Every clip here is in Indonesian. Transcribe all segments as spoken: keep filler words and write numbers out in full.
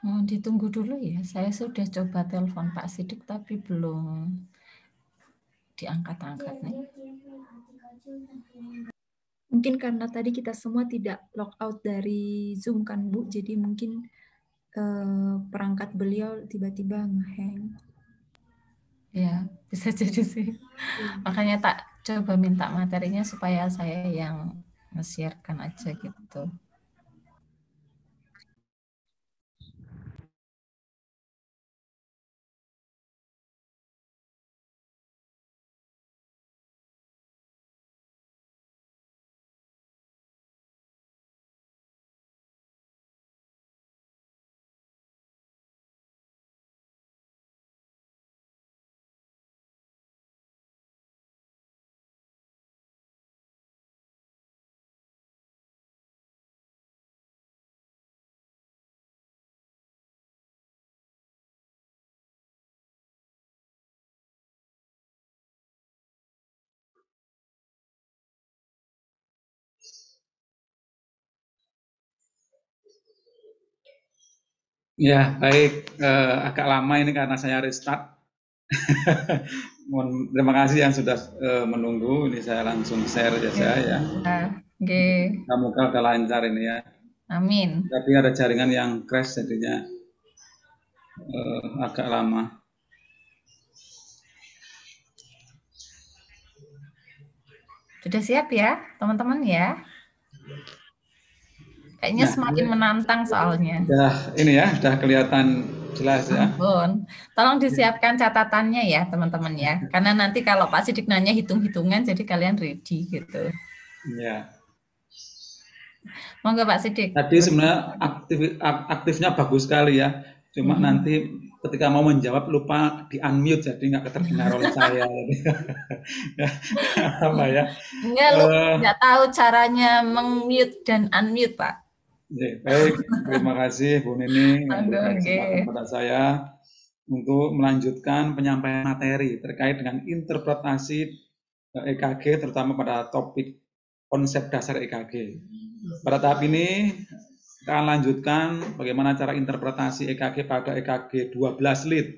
Mohon ditunggu dulu ya, saya sudah coba telepon Pak Sidik tapi belum diangkat-angkat nih. Mungkin karena tadi kita semua tidak logout dari Zoom kan Bu, jadi mungkin eh, perangkat beliau tiba-tiba ngehang. Ya, bisa jadi sih. Makanya tak coba minta materinya supaya saya yang nge-sharekan aja gitu. Ya, baik. Eh, agak lama ini karena saya restart. Mohon terima kasih yang sudah eh, menunggu. Ini saya langsung share ya saya ya. Oke. Semoga udah lancar ini ya. Amin. Tapi ada jaringan yang crash jadinya eh, agak lama. Sudah siap ya, teman-teman ya? Kayaknya Nah, semakin ini menantang soalnya. sudah ini ya, sudah kelihatan jelas ya. Ampun. Tolong disiapkan catatannya ya, teman-teman ya. Karena nanti kalau Pak Sidik nanya hitung-hitungan, jadi kalian ready gitu. Ya. Monggo Pak Sidik. Tadi sebenarnya aktif, aktifnya bagus sekali ya. Cuma Hmm. nanti ketika mau menjawab lupa di unmute jadi nggak keterdengar oleh saya. Apa ya? Enggak, lu Eh, nggak tahu caranya meng-mute dan unmute, Pak. Ya, baik, terima kasih Bu Nini yang Monggo, berikan kesempatan nggih. kepada saya untuk melanjutkan penyampaian materi terkait dengan interpretasi eh, E K G terutama pada topik konsep dasar E K G. Pada tahap ini kita akan lanjutkan bagaimana cara interpretasi E K G pada E K G dua belas lead.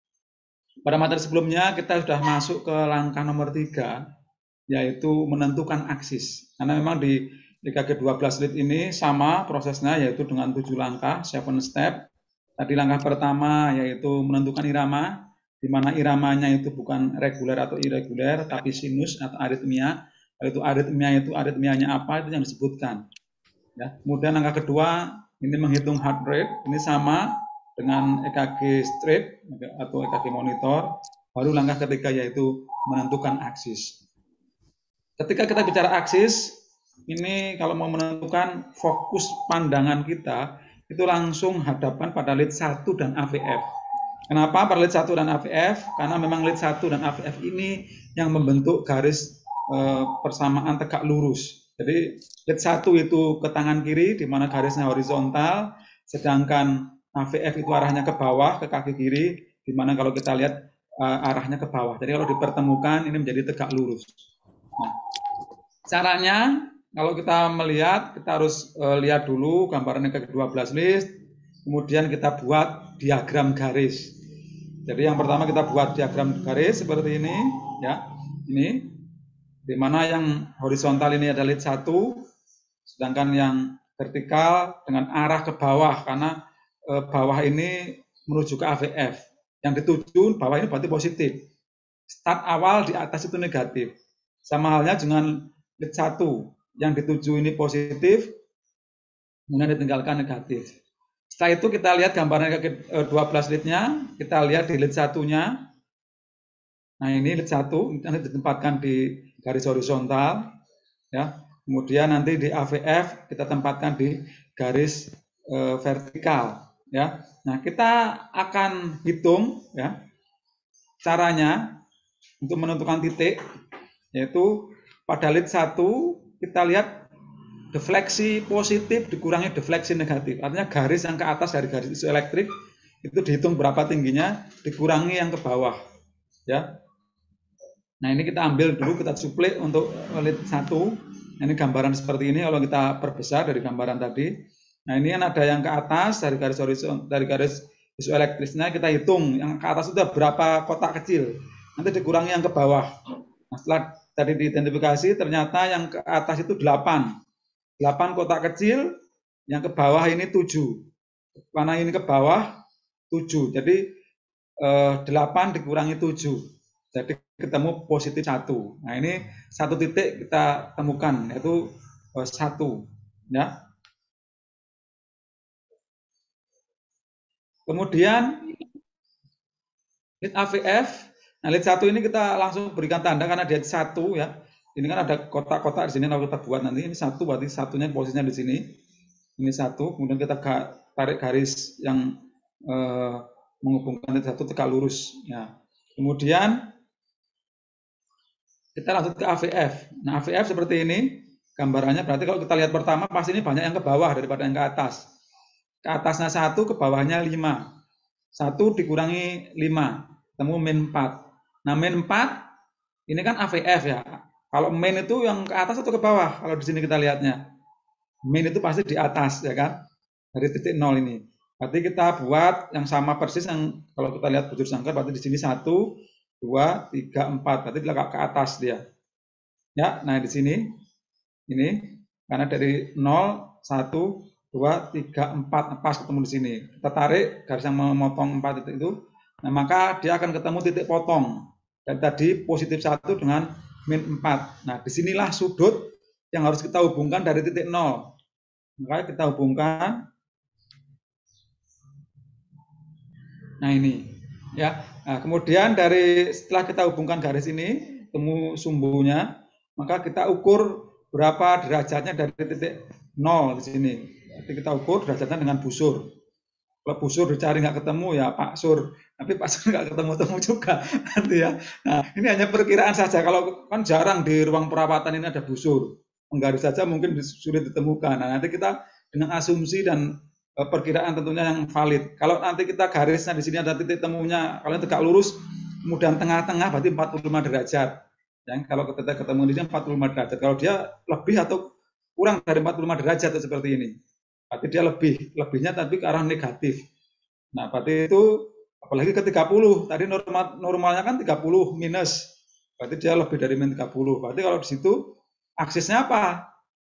Pada materi sebelumnya kita sudah masuk ke langkah nomor tiga, yaitu menentukan aksis. Karena memang di E K G dua belas lead ini sama prosesnya, yaitu dengan tujuh langkah, seven step. Tadi langkah pertama yaitu menentukan irama, di mana iramanya itu bukan reguler atau irreguler, tapi sinus atau aritmia. Yaitu aritmia itu aritmianya apa, itu yang disebutkan. Ya. Kemudian langkah kedua, ini menghitung heart rate, ini sama dengan E K G strip atau E K G monitor. Baru langkah ketiga yaitu menentukan aksis. Ketika kita bicara aksis, ini kalau mau menentukan fokus pandangan kita, itu langsung hadapan pada lead satu dan A V F. Kenapa pada lead satu dan A V F? Karena memang lead satu dan A V F ini yang membentuk garis eh, persamaan tegak lurus. Jadi lead satu itu ke tangan kiri, di mana garisnya horizontal, sedangkan A V F itu arahnya ke bawah, ke kaki kiri, di mana kalau kita lihat eh, arahnya ke bawah. Jadi kalau dipertemukan, ini menjadi tegak lurus. Nah, caranya kalau kita melihat, kita harus uh, lihat dulu gambaran yang ke dua belas list, kemudian kita buat diagram garis. Jadi yang pertama kita buat diagram garis seperti ini, ya, ini, di mana yang horizontal ini adalah lead satu, sedangkan yang vertikal dengan arah ke bawah, karena uh, bawah ini menuju ke A V F. Yang dituju bawah ini berarti positif. Start awal di atas itu negatif. Sama halnya dengan lead satu, yang dituju ini positif, kemudian ditinggalkan negatif. Setelah itu kita lihat gambaran ke dua belas lead-nya, kita lihat di lead satunya. Nah ini lead satu, nanti ditempatkan di garis horizontal, ya. Kemudian nanti di A V F kita tempatkan di garis e, vertikal, ya. Nah kita akan hitung, ya, caranya untuk menentukan titik, yaitu pada lead satu kita lihat defleksi positif dikurangi defleksi negatif. Artinya garis yang ke atas dari garis isu elektrik itu dihitung berapa tingginya, dikurangi yang ke bawah. Ya. Nah ini kita ambil dulu, kita suplik untuk lead satu. Ini gambaran seperti ini kalau kita perbesar dari gambaran tadi. Nah, ini kan ada yang ke atas dari garis horizontal, dari garis isoelektrisnya kita hitung yang ke atas itu berapa kotak kecil. Nanti dikurangi yang ke bawah. Nah, setelah tadi diidentifikasi ternyata yang ke atas itu delapan. delapan kotak kecil, yang ke bawah ini tujuh. Mana ini ke bawah tujuh. Jadi eh, delapan dikurangi tujuh. Jadi ketemu positif satu. Nah, ini satu titik kita temukan yaitu eh, satu, ya. Kemudian lead A V F, nah lead satu ini kita langsung berikan tanda karena dia satu, ya. Ini kan ada kotak-kotak di sini kalau kita buat nanti ini satu, berarti satunya posisinya di sini. Ini satu, kemudian kita tarik garis yang eh, menghubungkan lead satu tegak lurus, ya. Kemudian kita lanjut ke A V F. Nah, A V F seperti ini gambarannya. Berarti kalau kita lihat pertama pasti ini banyak yang ke bawah daripada yang ke atas. Ke atasnya satu, ke bawahnya lima. satu dikurangi lima, temu min empat. Nah, min empat ini kan A V F, ya. Kalau min itu yang ke atas atau ke bawah? Kalau di sini kita lihatnya. Min itu pasti di atas, ya kan? Dari titik nol ini. Berarti kita buat yang sama persis yang kalau kita lihat bujur sangkar, berarti di sini satu, dua, tiga, empat. Berarti dia ke atas dia. Ya, nah di sini ini karena dari nol, satu, dua, tiga, empat pas ketemu di sini. Kita tarik garis yang memotong empat titik itu. Nah, maka dia akan ketemu titik potong. Dan tadi positif satu dengan min empat. Nah, disinilah sudut yang harus kita hubungkan dari titik nol. Maka kita hubungkan. Nah, ini. Ya. Nah, kemudian dari setelah kita hubungkan garis ini, temu sumbunya, maka kita ukur berapa derajatnya dari titik nol di sini. Jadi kita ukur derajatnya dengan busur. Kalau busur dicari nggak ketemu ya Pak Sur, tapi Pak Sur nggak ketemu-temu juga nanti ya. Nah, ini hanya perkiraan saja. Kalau kan jarang di ruang perawatan ini ada busur, penggaris saja mungkin sulit ditemukan. Nah, nanti kita dengan asumsi dan e, perkiraan tentunya yang valid. Kalau nanti kita garisnya di sini ada titik temunya, kalau tegak lurus, kemudian tengah-tengah berarti empat puluh lima derajat. Ya, kalau kita ketemu di sini empat puluh lima derajat. Kalau dia lebih atau kurang dari empat puluh lima derajat seperti ini, berarti dia lebih, lebihnya tapi ke arah negatif. Nah, berarti itu apalagi ke tiga puluh, tadi normal, normalnya kan tiga puluh minus, berarti dia lebih dari min tiga puluh. Berarti kalau di situ aksisnya apa?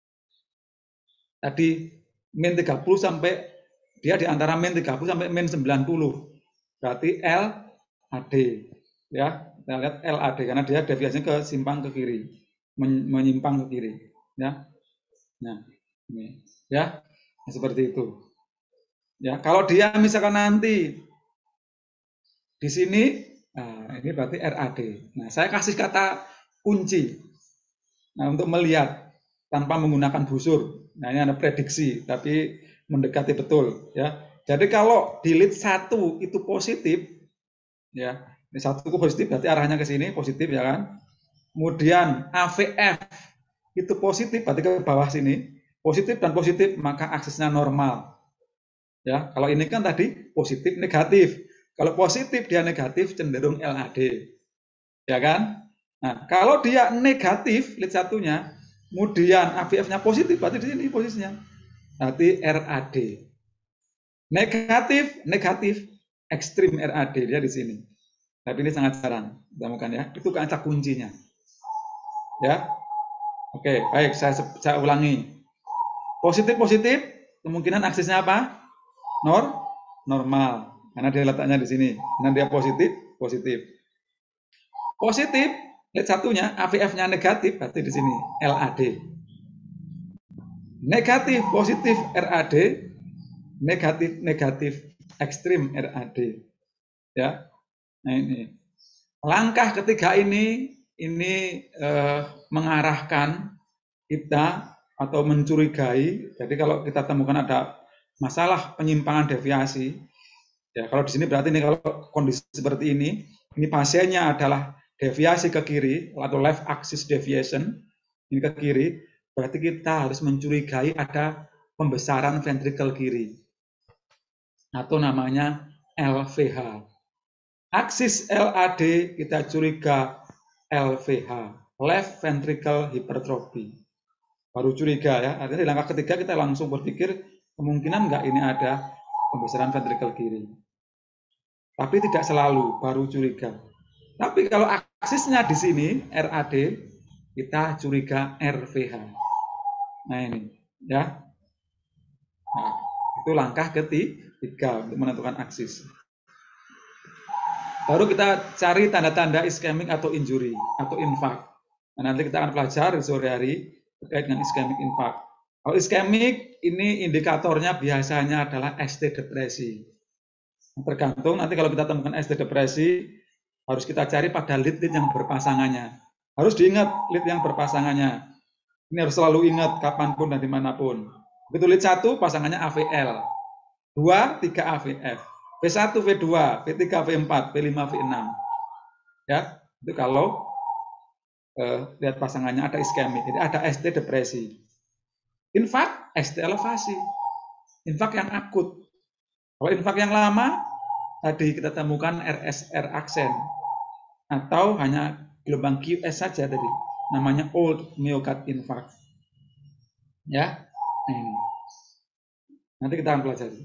Tadi min tiga puluh sampai dia di antara min tiga puluh sampai min sembilan puluh. Berarti L A D, ya. Kita lihat L A D karena dia deviasinya ke simpang ke kiri, menyimpang ke kiri, ya. Nah, ini, ya. Nah, seperti itu. Ya, kalau dia misalkan nanti di sini, nah ini berarti R A D. Nah, saya kasih kata kunci. Nah, untuk melihat tanpa menggunakan busur. Nah, ini ada prediksi, tapi mendekati betul. Ya, jadi kalau di lead satu itu positif, ya, ini satu positif berarti arahnya ke sini positif, ya kan? Kemudian A V F itu positif berarti ke bawah sini. Positif dan positif, maka aksesnya normal. Ya, kalau ini kan tadi positif negatif. Kalau positif dia negatif cenderung L A D. Ya kan? Nah, kalau dia negatif lead satunya, kemudian A V F-nya positif berarti di sini posisinya. Berarti R A D. Negatif, negatif, ekstrim R A D dia di sini. Tapi ini sangat jarang ditemukan, ya. Itu kata kuncinya. Ya. Oke, baik, saya saya ulangi. Positif-positif, kemungkinan aksesnya apa? Nor, normal. Karena dia letaknya di sini. Karena dia positif, positif. Positif, lihat satunya, A V F-nya negatif, berarti di sini, L A D. Negatif, positif, R A D. Negatif, negatif, ekstrim, R A D. Ya, nah ini. Langkah ketiga ini, ini eh, mengarahkan kita atau mencurigai. Jadi kalau kita temukan ada masalah penyimpangan deviasi, ya kalau di sini berarti ini kalau kondisi seperti ini, ini pasiennya adalah deviasi ke kiri atau left axis deviation, ini ke kiri, berarti kita harus mencurigai ada pembesaran ventrikel kiri atau namanya L V H. Aksis L A D kita curiga L V H, left ventricle hypertrophy. Baru curiga, ya, artinya di langkah ketiga kita langsung berpikir kemungkinan enggak ini ada pembesaran ventrikel kiri. Tapi tidak selalu, baru curiga. Tapi kalau aksisnya di sini, R A D, kita curiga R V H. Nah ini, ya. Nah, itu langkah ketiga untuk menentukan aksis. Baru kita cari tanda-tanda iskemik atau injury atau infak. Nah, nanti kita akan pelajari sore hari terkait dengan iskemik infak. Kalau iskemik ini indikatornya biasanya adalah S T depresi. Tergantung nanti kalau kita temukan S T depresi harus kita cari pada lead-lead yang berpasangannya. Harus diingat lead yang berpasangannya. Ini harus selalu ingat kapanpun dan dimanapun. Begitu lead satu pasangannya A V L, dua, tiga A V F, V satu, V dua, V tiga, V empat, V lima, V enam. Ya, itu kalau eh, lihat pasangannya ada iskemik, jadi ada S T depresi. Infak, S T elevasi. Infak yang akut. Kalau infak yang lama, tadi kita temukan R S R aksen atau hanya gelombang Q S saja tadi, namanya old myocard infarct. Ya, nah ini. Nanti kita akan pelajari.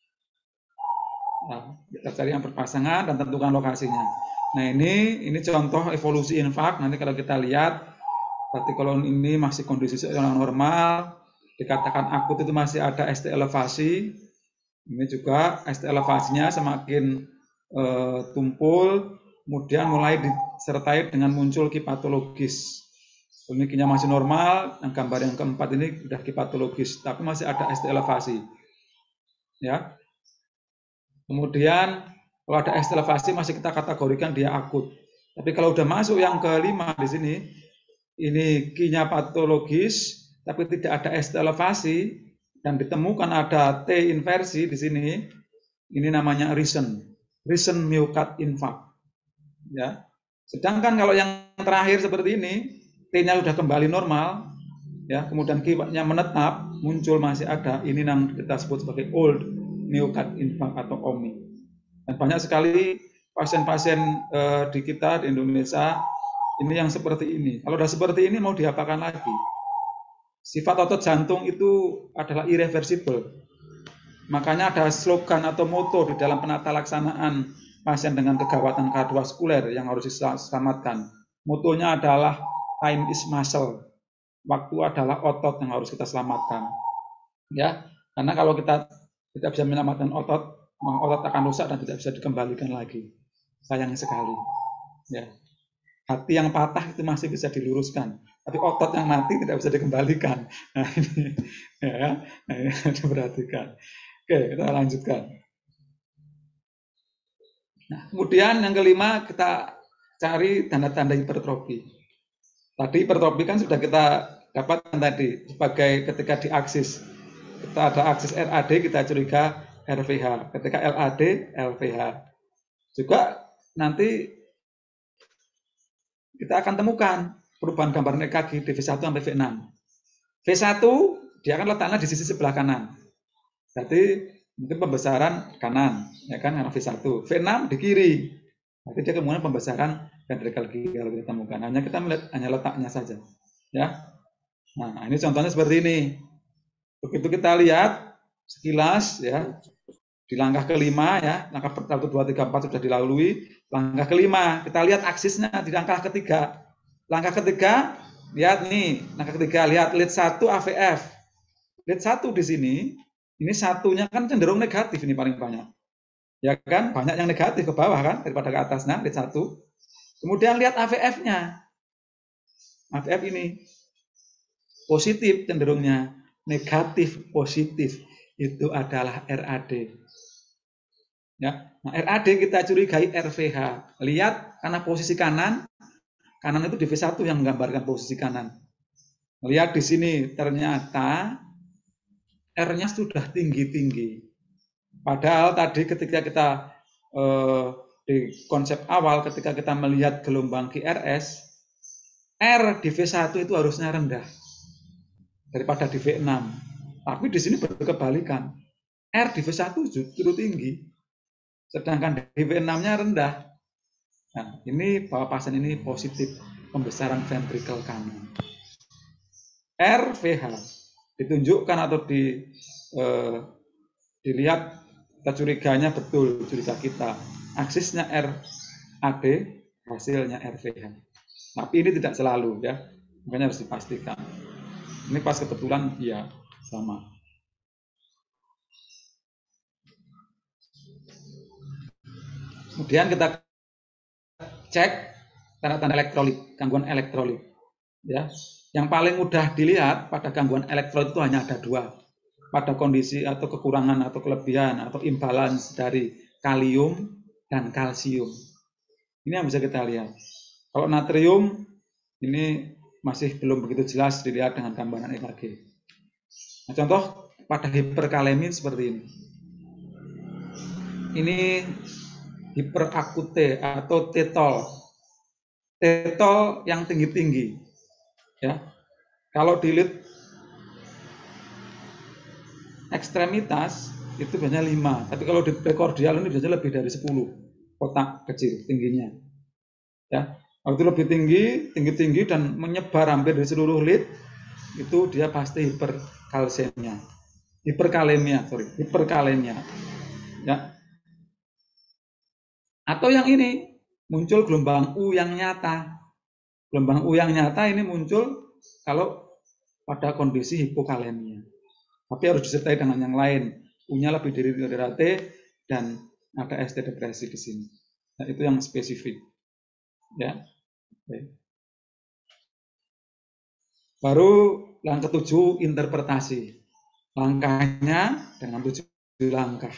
Nah, kita cari yang berpasangan dan tentukan lokasinya. Nah ini, ini contoh evolusi infak. Nanti kalau kita lihat, berarti kalau ini masih kondisi yang normal, dikatakan akut itu masih ada S T elevasi. Ini juga S T elevasinya semakin eh, tumpul, kemudian mulai disertai dengan muncul Q patologis. Ini Q-nya masih normal, yang gambar yang keempat ini sudah Q patologis, tapi masih ada S T elevasi. Ya. Kemudian kalau ada S T elevasi masih kita kategorikan dia akut. Tapi kalau udah masuk yang kelima di sini, ini Q-nya patologis, tapi tidak ada S T elevasi, dan ditemukan ada T inversi di sini, ini namanya recent, recent myocard infarct. Ya. Sedangkan kalau yang terakhir seperti ini, T-nya sudah kembali normal, ya, kemudian Q-nya menetap, muncul masih ada, ini yang kita sebut sebagai old myocard infarct atau O M I. Dan banyak sekali pasien-pasien eh, di kita di Indonesia ini yang seperti ini. Kalau sudah seperti ini mau diapakan lagi? Sifat otot jantung itu adalah irreversible. Makanya ada slogan atau moto di dalam penata laksanaan pasien dengan kegawatan kardiovaskuler yang harus diselamatkan. Motonya adalah time is muscle. Waktu adalah otot yang harus kita selamatkan. Ya, karena kalau kita tidak bisa menyelamatkan otot, otot akan rusak dan tidak bisa dikembalikan lagi. Sayang sekali. Ya. Hati yang patah itu masih bisa diluruskan, tapi otot yang mati tidak bisa dikembalikan. Nah ini, ya, nah, ini harus diperhatikan. Oke, kita lanjutkan. Nah, kemudian yang kelima kita cari tanda-tanda hipertrofi. Tadi hipertrofi kan sudah kita dapatkan tadi sebagai ketika di aksis kita ada aksis R A D kita curiga R V H, ketika L A D L V H. Juga nanti kita akan temukan perubahan gambaran E K G di V satu sampai V enam. V satu dia akan letaknya di sisi sebelah kanan. Berarti mungkin pembesaran kanan, ya kan, karena V satu. V enam di kiri. Berarti dia kemungkinan pembesaran ventrikel kiri kalau kita temukan. Hanya kita melihat hanya letaknya saja. Ya. Nah, ini contohnya seperti ini. Begitu kita lihat sekilas ya. Di langkah kelima ya, langkah satu, dua, tiga, empat sudah dilalui. Langkah kelima, kita lihat aksisnya di langkah ketiga. Langkah ketiga, lihat nih, langkah ketiga, lihat lead satu A V F. Lead satu di sini, ini satunya kan cenderung negatif ini paling banyak. Ya kan, banyak yang negatif ke bawah kan, daripada ke atasnya, lead satu. Kemudian lihat A V F-nya. A V F ini positif cenderungnya, negatif positif. Itu adalah R A D. Ya, nah R A D kita curigai R V H. Lihat karena posisi kanan, kanan itu di V satu yang menggambarkan posisi kanan. Lihat di sini ternyata R-nya sudah tinggi-tinggi. Padahal tadi ketika kita eh, di konsep awal ketika kita melihat gelombang Q R S, R di V satu itu harusnya rendah daripada di V enam. Tapi di sini berkebalikan. R di V satu justru tinggi. Sedangkan di V enam-nya rendah. Nah, ini bahwa pasien ini positif pembesaran ventrikel kanan. R V H ditunjukkan atau di eh, dilihat kita curiganya betul, curiga kita. Aksisnya R A D, hasilnya R V H. Tapi ini tidak selalu ya, makanya harus dipastikan. Ini pas kebetulan iya sama. Kemudian kita cek tanda-tanda elektrolit, gangguan elektrolit. Ya, yang paling mudah dilihat pada gangguan elektrolit itu hanya ada dua. Pada kondisi atau kekurangan atau kelebihan atau imbalance dari kalium dan kalsium. Ini yang bisa kita lihat. Kalau natrium ini masih belum begitu jelas dilihat dengan gambaran E K G. Nah, contoh pada hiperkalemi seperti ini. Ini hiperakute atau tetol. Tetol yang tinggi-tinggi. Ya. Kalau dilihat ekstremitas itu biasanya lima, tapi kalau di prekordial ini biasanya lebih dari sepuluh kotak kecil tingginya. Ya. Kalau itu lebih tinggi, tinggi-tinggi dan menyebar hampir di seluruh lid, itu dia pasti hiperkalsemia. Hiperkalemia, sorry, hiperkalemia. Ya. Atau yang ini muncul gelombang U yang nyata. Gelombang U yang nyata ini muncul kalau pada kondisi hipokalemia. Tapi harus disertai dengan yang lain. U-nya lebih dari T dan ada S T depresi di sini. Nah, itu yang spesifik. Ya. Oke. Baru yang ketujuh, interpretasi. Langkahnya dengan tujuh langkah.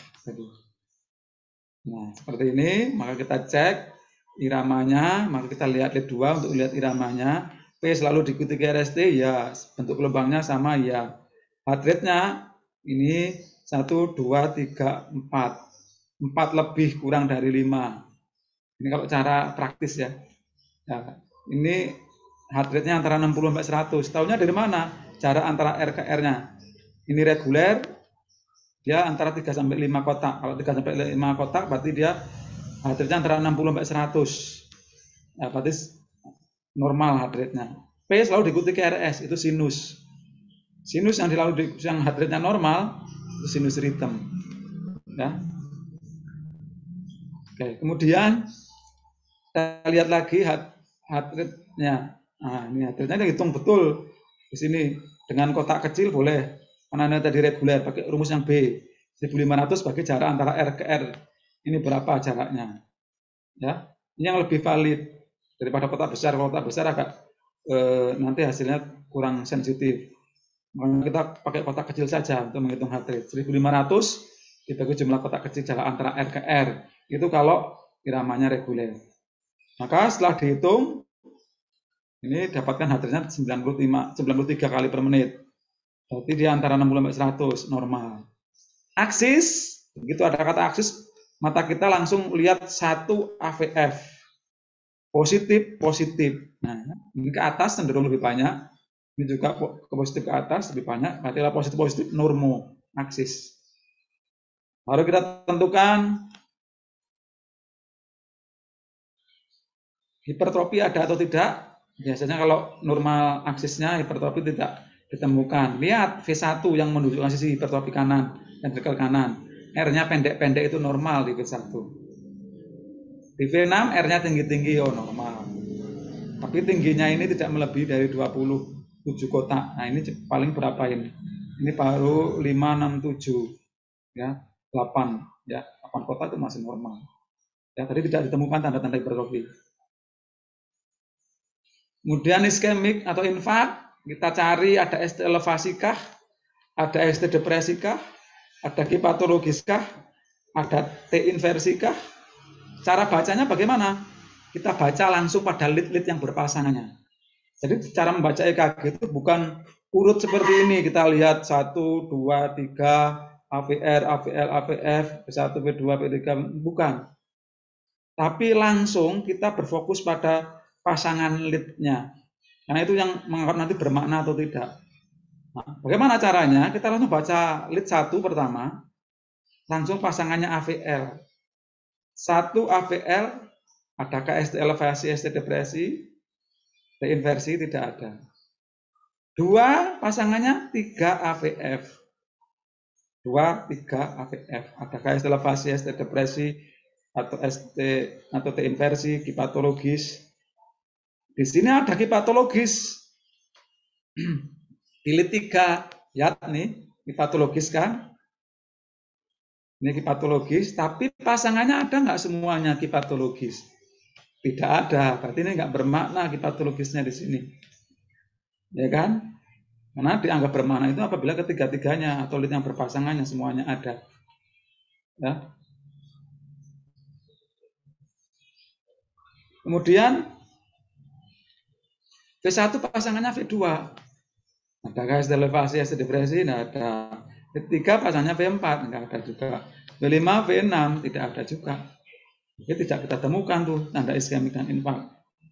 Nah, seperti ini, maka kita cek iramanya, maka kita lihat lid dua untuk lihat iramanya. P selalu diikuti R S T, ya. Bentuk gelombangnya sama, ya. Heart rate-nya ini satu, dua, tiga, empat. empat lebih kurang dari lima. Ini kalau cara praktis ya. Nah, ini heart rate-nya antara enam puluh sampai seratus. Tahunya dari mana? Cara antara R ke R-nya. Ini reguler, dia antara tiga sampai lima kotak. Kalau tiga sampai lima kotak berarti dia heart rate-nya antara enam puluh sampai seratus. Ya, berarti normal heart rate-nya. P selalu diikuti ke R S, itu sinus. Sinus yang dilalui yang heart rate-nya normal itu sinus rhythm. Ya. Oke, kemudian kita lihat lagi heart, heart rate-nya. Nah, ini heart rate-nya dihitung betul di sini dengan kotak kecil boleh. Karena ini tadi reguler pakai rumus yang B. seribu lima ratus bagi jarak antara R ke R. Ini berapa jaraknya? Ya. Ini yang lebih valid daripada kotak besar. Kalau kotak besar agak eh, nanti hasilnya kurang sensitif. Maka kita pakai kotak kecil saja untuk menghitung heart rate. seribu lima ratus dibagi jumlah kotak kecil jarak antara R ke R. Itu kalau iramanya reguler. Maka setelah dihitung, ini dapatkan heart rate-nya sembilan puluh lima, sembilan puluh tiga kali per menit. Berarti dia antara enam puluh sampai seratus, normal. Aksis, begitu ada kata aksis, mata kita langsung lihat satu A V F. Positif, positif. Nah, ini ke atas cenderung lebih banyak. Ini juga ke positif ke atas lebih banyak, berarti positif-positif normo, aksis. Baru kita tentukan hipertrofi ada atau tidak. Biasanya kalau normal aksisnya hipertrofi tidak ditemukan. Lihat V satu yang menunjukkan sisi hipertrofi kanan, ventrikel kanan. R-nya pendek-pendek itu normal di V satu. Di V enam R-nya tinggi-tinggi, oh normal. Tapi tingginya ini tidak melebihi dari dua puluh tujuh kotak. Nah, ini paling berapa ini? Ini baru lima, enam, tujuh. Ya, delapan. Ya, delapan kotak itu masih normal. Ya, tadi tidak ditemukan tanda-tanda hipertrofi. Kemudian iskemik atau infak, kita cari ada S T elevasikah, ada S T depresikah, ada Q patologiskah, ada T inversikah. Cara bacanya bagaimana? Kita baca langsung pada lid-lid yang berpasangannya. Jadi cara membaca E K G itu bukan urut seperti ini. Kita lihat satu, dua, tiga, A V R, A V L, A V F, P satu, P dua, P tiga, bukan. Tapi langsung kita berfokus pada pasangan lead-nya. Karena itu yang menganggap nanti bermakna atau tidak. Nah, bagaimana caranya? Kita langsung baca lead satu pertama, langsung pasangannya A V L. Satu A V L, adakah S T elevasi, S T depresi? T inversi tidak ada. Dua pasangannya tiga A V F. dua, tiga A V F. Adakah S T elevasi, S T depresi, atau S T atau T inversi, Q patologis? Di sini ada Q patologis. Pilih tiga, lihat nih, Q patologis kan? Ini Q patologis, tapi pasangannya ada nggak semuanya Q patologis? Tidak ada, berarti ini nggak bermakna Q patologisnya di sini. Ya kan? Karena dianggap bermakna itu apabila ketiga-tiganya atau yang berpasangannya semuanya ada. Ya. Kemudian V satu pasangannya V dua. Adakah S T elevasi, S T depresi? Tidak ada. V tiga pasangannya V empat, tidak ada juga. V lima, V enam, tidak ada juga. Jadi tidak kita temukan tuh tanda iskemik dan infak.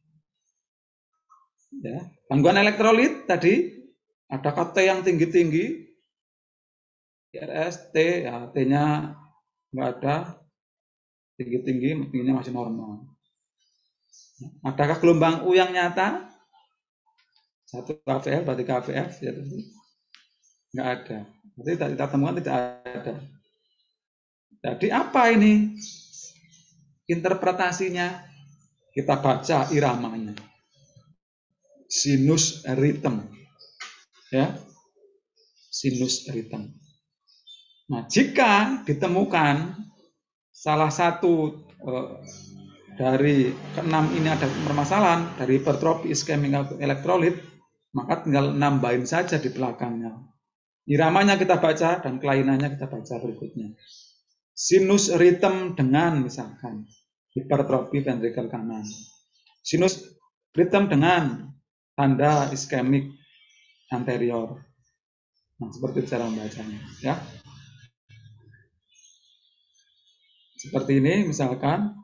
Ya. Gangguan elektrolit tadi, adakah T yang tinggi-tinggi? R S, T, ya, T-nya nggak ada, tinggi-tinggi, tingginya masih normal. Adakah gelombang U yang nyata? Satu K V F, berarti K V F, ya, nggak ada. Jadi kita temukan tidak ada. Jadi apa ini interpretasinya? Kita baca iramanya. Sinus rhythm, ya, sinus rhythm. Nah, jika ditemukan salah satu eh, dari keenam ini ada permasalahan dari hipertrofi iskemik elektrolit, maka tinggal nambahin saja di belakangnya. Iramanya kita baca dan kelainannya kita baca berikutnya. Sinus rhythm dengan misalkan hipertrofi ventrikel kanan. Sinus rhythm dengan tanda iskemik anterior. Nah, seperti cara membacanya, ya. Seperti ini misalkan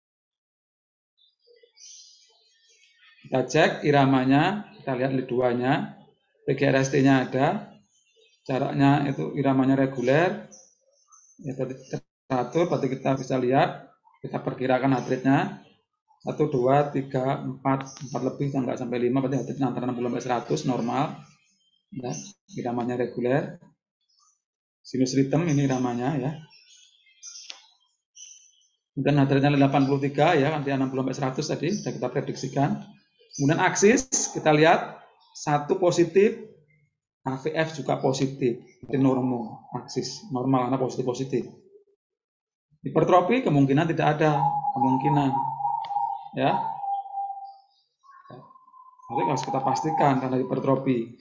kita cek iramanya, kita lihat liduanya, P G R S T-nya ada, jaraknya itu iramanya reguler, ya teratur, berarti kita bisa lihat, kita perkirakan heart rate-nya, satu, dua, tiga, empat, empat lebih, nggak sampai lima, berarti heart rate-nya antara enam puluh sampai seratus, normal, ya, iramanya reguler, sinus rhythm ini iramanya, ya. Kemudian heart rate-nya delapan puluh tiga, ya, nanti enam puluh sampai seratus tadi, sudah kita prediksikan. Kemudian aksis, kita lihat, satu positif, A V F juga positif, itu normal, aksis, normal, karena positif-positif. Hipertrofi kemungkinan tidak ada, kemungkinan. Ya. Nanti harus kita pastikan tanda hipertrofi.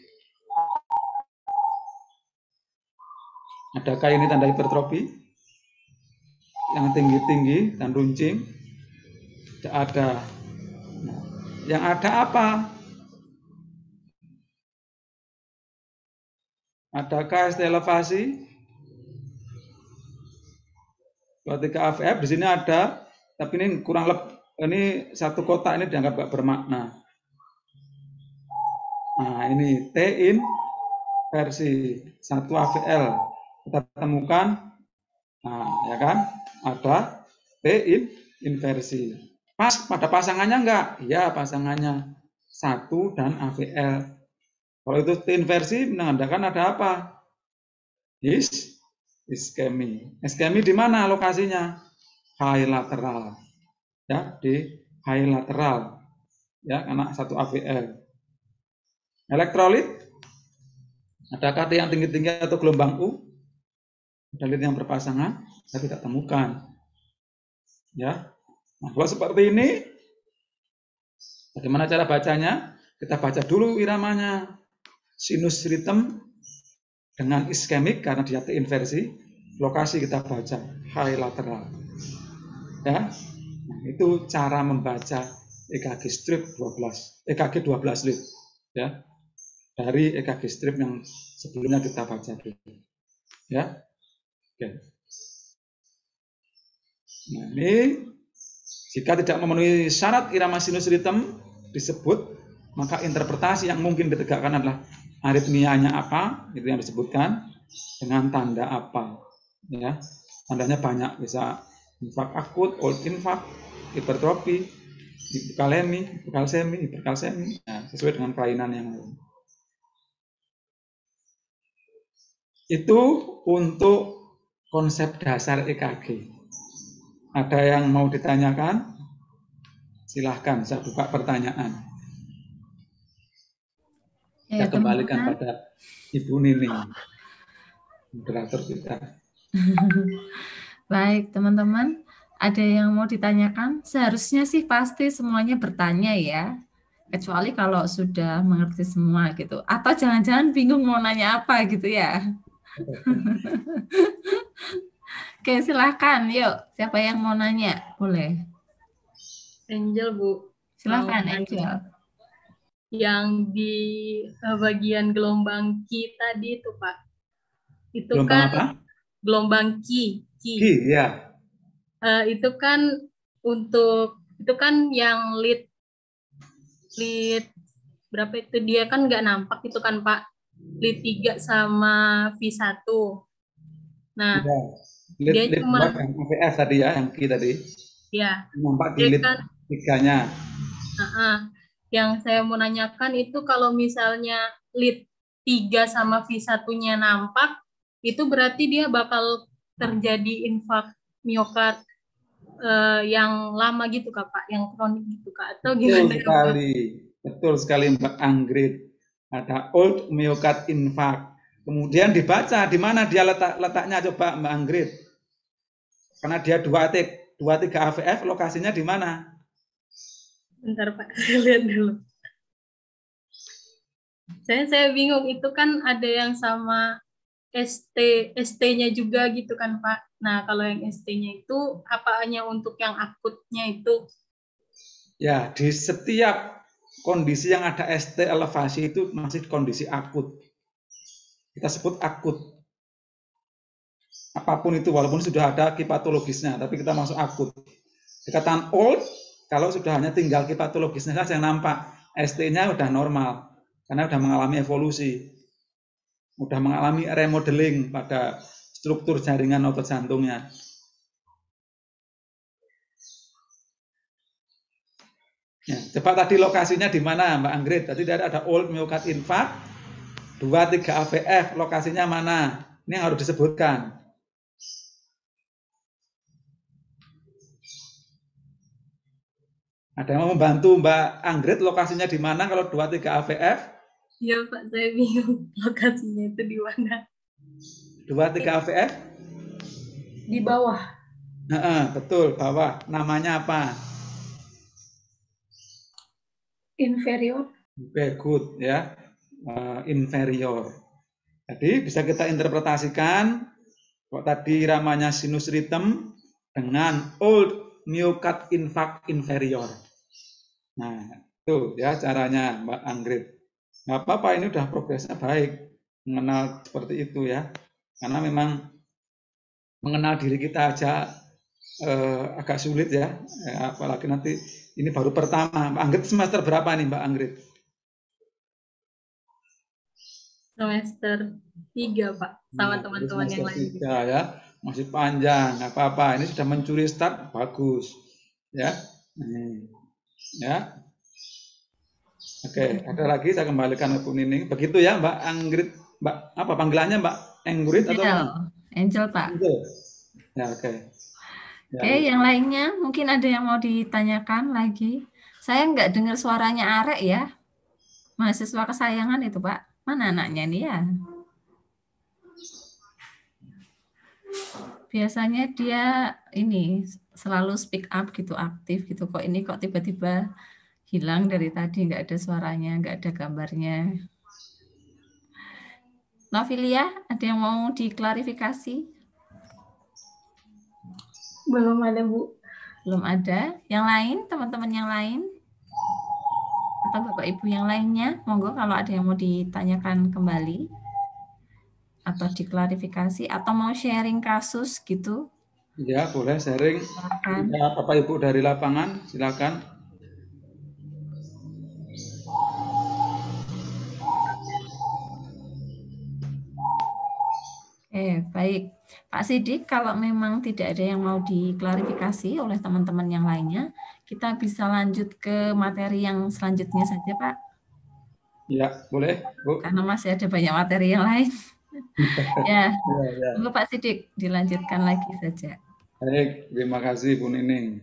Adakah ini tanda hipertrofi? Yang tinggi-tinggi dan runcing? Tidak ada. Nah, yang ada apa? Adakah S T elevasi? Ketika A V F di sini ada, tapi ini kurang lebih, ini satu kotak ini dianggap gak bermakna. Nah, ini T in versi satu A V L kita temukan, nah ya kan, ada T in inversi. Pas pada pasangannya enggak? Ya, pasangannya satu dan A V L. Kalau itu T inversi menandakan ada apa? Is iskemi. Iskemi di mana lokasinya? High lateral. Ya, di high lateral. Ya, karena satu A V L. Elektrolit, adakah T yang tinggi-tinggi atau gelombang U? Elektrolit yang berpasangan, kita tidak temukan. Ya, nah, kalau seperti ini, bagaimana cara bacanya? Kita baca dulu iramanya. Sinus rhythm dengan iskemik karena dia T inversi, lokasi kita baca high lateral. Ya, nah, itu cara membaca E K G strip dua belas, E K G dua belas lead, ya, dari E K G strip yang sebelumnya kita baca dulu. Ya, oke. Nah, ini jika tidak memenuhi syarat irama sinus rhythm disebut, maka interpretasi yang mungkin ditegakkan adalah aritmianya apa, itu yang disebutkan dengan tanda apa, ya. Tandanya banyak, bisa infak akut, old infak, hipertrofi, hiperkalemi, hiperkalsemi, hiperkalsemi, ya, sesuai dengan kelainan yang lain. Itu untuk konsep dasar E K G. Ada yang mau ditanyakan? Silahkan, saya buka pertanyaan. Ya, Saya kembalikan teman-teman. pada Ibu Nining, moderator kita. Baik, teman-teman. Ada yang mau ditanyakan? Seharusnya sih pasti semuanya bertanya ya. Kecuali kalau sudah mengerti semua gitu. Atau jangan-jangan bingung mau nanya apa gitu ya. Oke, silahkan. Yuk, siapa yang mau nanya? Boleh. Angel, Bu. Silahkan, Mau Angel. Yang di bagian gelombang Ki tadi itu, Pak. Itu Gelombang kan apa? gelombang Ki. Ki. Ki, ya. Uh, itu kan untuk, itu kan yang lead, lead berapa itu, dia kan nggak nampak itu kan, Pak. Lead tiga sama V satu. Nah, Ya. Lead, dia lead cuma yang A V F tadi ya, yang Ki tadi. Ya. Nampak di lead kan, tiganya. Uh-uh. Yang saya mau nanyakan itu kalau misalnya lead tiga sama V satu-nya nampak, itu berarti dia bakal terjadi infak miokard uh, yang lama gitu Kak, Pak, yang kronik gitu Kak, atau Betul gimana? sekali, Pak? Betul sekali Mbak Anggrit. Ada old myocard infarct. Kemudian dibaca di mana dia letak letaknya coba Mbak Anggrit. Karena dia dua tiga A V F, lokasinya di mana? Bentar Pak, saya lihat dulu. Saya saya bingung, itu kan ada yang sama S T S T-nya juga gitu kan Pak. Nah, kalau yang S T-nya itu apa hanya untuk yang akutnya itu? Ya, di setiap kondisi yang ada S T elevasi itu masih kondisi akut. Kita sebut akut. Apapun itu, walaupun sudah ada kipatologisnya, tapi kita masuk akut. Dikatakan old, kalau sudah hanya tinggal kipatologisnya saja yang nampak, S T-nya sudah normal, karena sudah mengalami evolusi. Sudah mengalami remodeling pada struktur jaringan otot jantungnya. Ya, coba tadi lokasinya di mana Mbak Anggrit? Tadi ada old myocard infarct, dua tiga A V F, lokasinya mana? Ini yang harus disebutkan. Ada yang mau membantu Mbak Anggrit, lokasinya di mana kalau dua tiga A V F? Iya Pak, saya bingung lokasinya itu di mana. dua tiga A V F? Di bawah. Nah, betul, bawah. Namanya apa? Inferior. Very good ya, uh, inferior. Jadi bisa kita interpretasikan kok tadi namanya sinus rhythm dengan old myocard infarct inferior. Nah, itu ya caranya Mbak Anggrit. Nggak apa-apa, ini udah progresnya baik mengenal seperti itu ya. Karena memang mengenal diri kita aja eh, agak sulit ya. ya. Apalagi nanti ini baru pertama. Mbak Anggrit semester berapa nih Mbak Anggrit? Semester tiga Pak, sama teman-teman nah, yang lain. Tiga ya, masih panjang, nggak apa-apa. Ini sudah mencuri start, bagus ya. Hmm. Ya. Oke, ada lagi saya kembalikan ke Bu Nining. Begitu ya Mbak Anggrit, Mbak apa panggilannya Mbak Anggrit atau Angel, Angel Pak. Angel. Ya oke. Ya, oke, yang lainnya mungkin ada yang mau ditanyakan lagi. Saya nggak dengar suaranya Arek ya. Mahasiswa kesayangan itu Pak. Mana anaknya nih ya? Biasanya dia ini selalu speak up gitu, aktif gitu. Kok ini kok tiba-tiba hilang dari tadi, nggak ada suaranya, nggak ada gambarnya. Novilia, ada yang mau diklarifikasi? Belum ada, Bu. Belum ada. Yang lain, teman-teman yang lain? Atau Bapak Ibu yang lainnya? Monggo kalau ada yang mau ditanyakan kembali. Atau diklarifikasi, atau mau sharing kasus gitu. Ya, boleh sharing. Silakan. Ya, Bapak Ibu dari lapangan, silakan. Eh, baik. Pak Sidik, kalau memang tidak ada yang mau diklarifikasi oleh teman-teman yang lainnya, kita bisa lanjut ke materi yang selanjutnya saja, Pak. Ya, boleh, Bu. Karena masih ada banyak materi yang lain. Ya, Ya, ya. tunggu Pak Sidik, dilanjutkan lagi saja. Baik, terima kasih Bu Nining.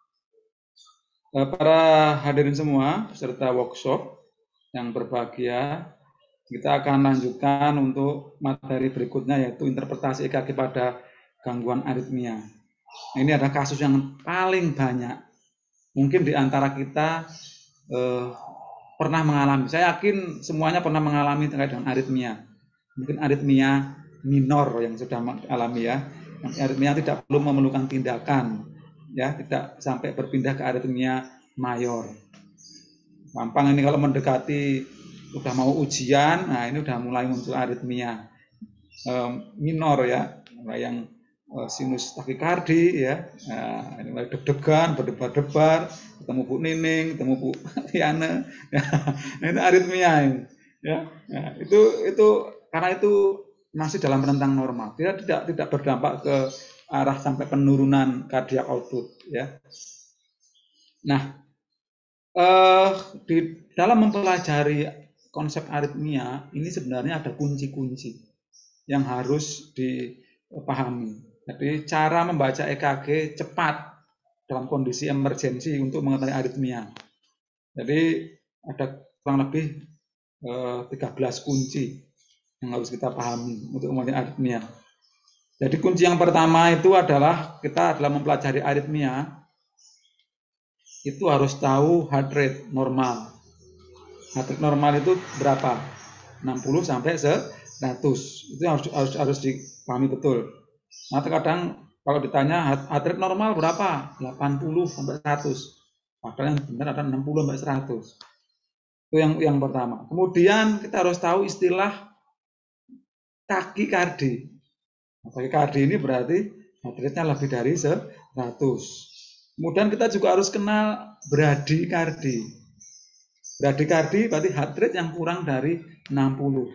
Eh, Para hadirin semua, peserta workshop yang berbahagia, kita akan lanjutkan untuk materi berikutnya, yaitu interpretasi E K G pada gangguan aritmia. Ini ada kasus yang paling banyak. Mungkin di antara kita eh, pernah mengalami, saya yakin semuanya pernah mengalami terkait dengan aritmia. Mungkin aritmia minor yang sudah alami ya. Aritmia tidak perlu memerlukan tindakan, ya, tidak sampai berpindah ke aritmia mayor. Gampang ini kalau mendekati udah mau ujian, nah ini udah mulai muncul aritmia um, minor ya, mulai yang uh, sinus takikardi ya, nah, ini mulai deg-degan, berdebar-debar, ketemu Bu Nining, ketemu Bu Tiana, ya, nah, itu aritmia ini, ya, nah, itu itu karena itu masih dalam rentang normal, dia tidak tidak berdampak ke arah sampai penurunan cardiac output ya. Nah, Uh, di dalam mempelajari konsep aritmia ini sebenarnya ada kunci-kunci yang harus dipahami. Jadi cara membaca E K G cepat dalam kondisi emergensi untuk mengetahui aritmia. Jadi ada kurang lebih uh, tiga belas kunci yang harus kita pahami untuk mengetahui aritmia. Jadi kunci yang pertama itu adalah kita dalam mempelajari aritmia itu harus tahu heart rate normal. Heart rate normal itu berapa? enam puluh sampai seratus. Itu harus harus harus dipahami betul. Nah, terkadang kalau ditanya heart rate normal berapa? delapan puluh sampai seratus. Padahal yang benar ada enam puluh sampai seratus. Itu yang yang pertama. Kemudian kita harus tahu istilah takikardi. Takikardi ini berarti heart rate-nya lebih dari seratus. Kemudian kita juga harus kenal bradikardi. Bradikardi berarti heart rate yang kurang dari enam puluh.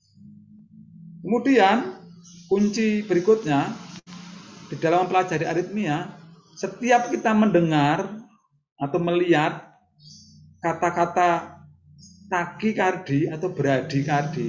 Kemudian kunci berikutnya di dalam mempelajari aritmia, setiap kita mendengar atau melihat kata-kata takikardi atau bradikardi,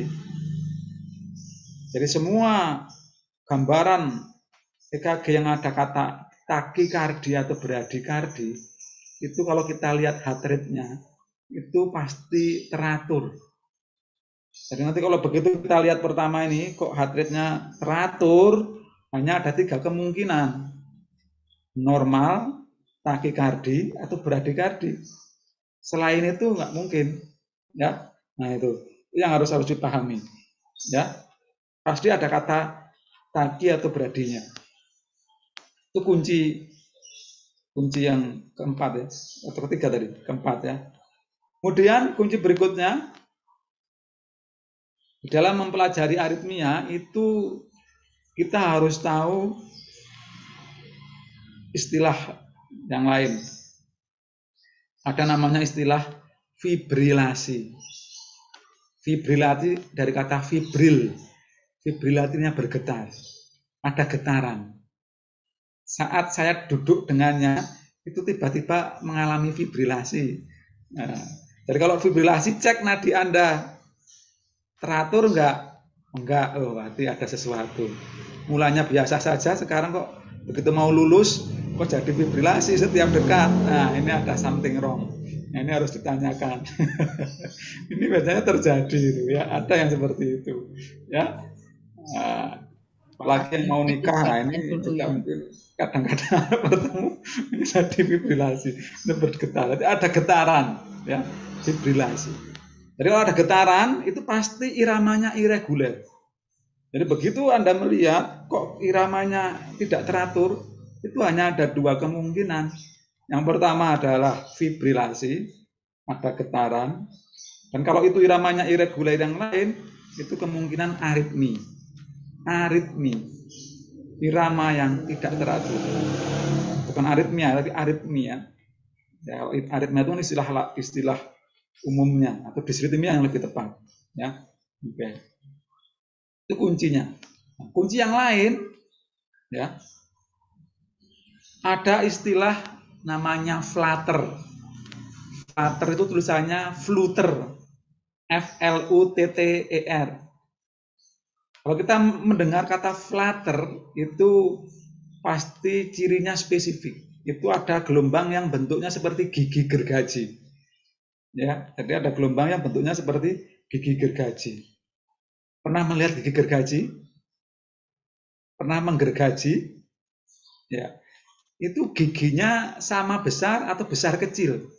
jadi semua gambaran E K G yang ada kata takikardi atau bradikardi, itu kalau kita lihat heart rate-nya, itu pasti teratur. Jadi nanti kalau begitu kita lihat pertama ini, kok heart rate-nya teratur, hanya ada tiga kemungkinan. Normal, takikardi, atau bradikardi. Selain itu nggak mungkin. Ya, nah itu yang harus harus dipahami. Ya, pasti ada kata taki atau bradinya. Itu kunci kunci yang keempat ya, atau ketiga tadi, keempat ya. Kemudian kunci berikutnya di dalam mempelajari aritmia itu kita harus tahu istilah yang lain. Ada namanya istilah fibrilasi. Fibrilasi dari kata fibril. Fibrilasinya bergetar. Ada getaran. Saat saya duduk dengannya, itu tiba-tiba mengalami fibrilasi. Nah, jadi kalau fibrilasi, cek nadi Anda teratur enggak? Enggak, oh berarti ada sesuatu. Mulanya biasa saja, sekarang kok begitu mau lulus, kok jadi fibrilasi setiap dekat. Nah, ini ada something wrong. Nah, ini harus ditanyakan. Ini biasanya terjadi, ya. Ada yang seperti itu, ya. Nah, apalagi yang mau nikah, nah ini juga mungkin kadang-kadang bertemu jadi fibrilasi, itu bergetar. Jadi ada getaran, ya, fibrilasi. Jadi kalau ada getaran, itu pasti iramanya irregular. Jadi begitu Anda melihat kok iramanya tidak teratur, itu hanya ada dua kemungkinan. Yang pertama adalah fibrilasi, ada getaran. Dan kalau itu iramanya irregular yang lain, itu kemungkinan aritmi. Aritmi, irama yang tidak teratur. Bukan aritmia, tapi aritmia. Ya, aritmia itu istilah istilah umumnya atau disritmia yang lebih tepat. Ya, oke. Okay. Itu kuncinya. Nah, kunci yang lain, ya, ada istilah namanya flutter. Flutter itu tulisannya flutter, F L U T T E R. Kalau kita mendengar kata flutter itu pasti cirinya spesifik. Itu ada gelombang yang bentuknya seperti gigi gergaji. Ya, jadi ada gelombang yang bentuknya seperti gigi gergaji. Pernah melihat gigi gergaji? Pernah menggergaji? Ya. Itu giginya sama besar atau besar kecil?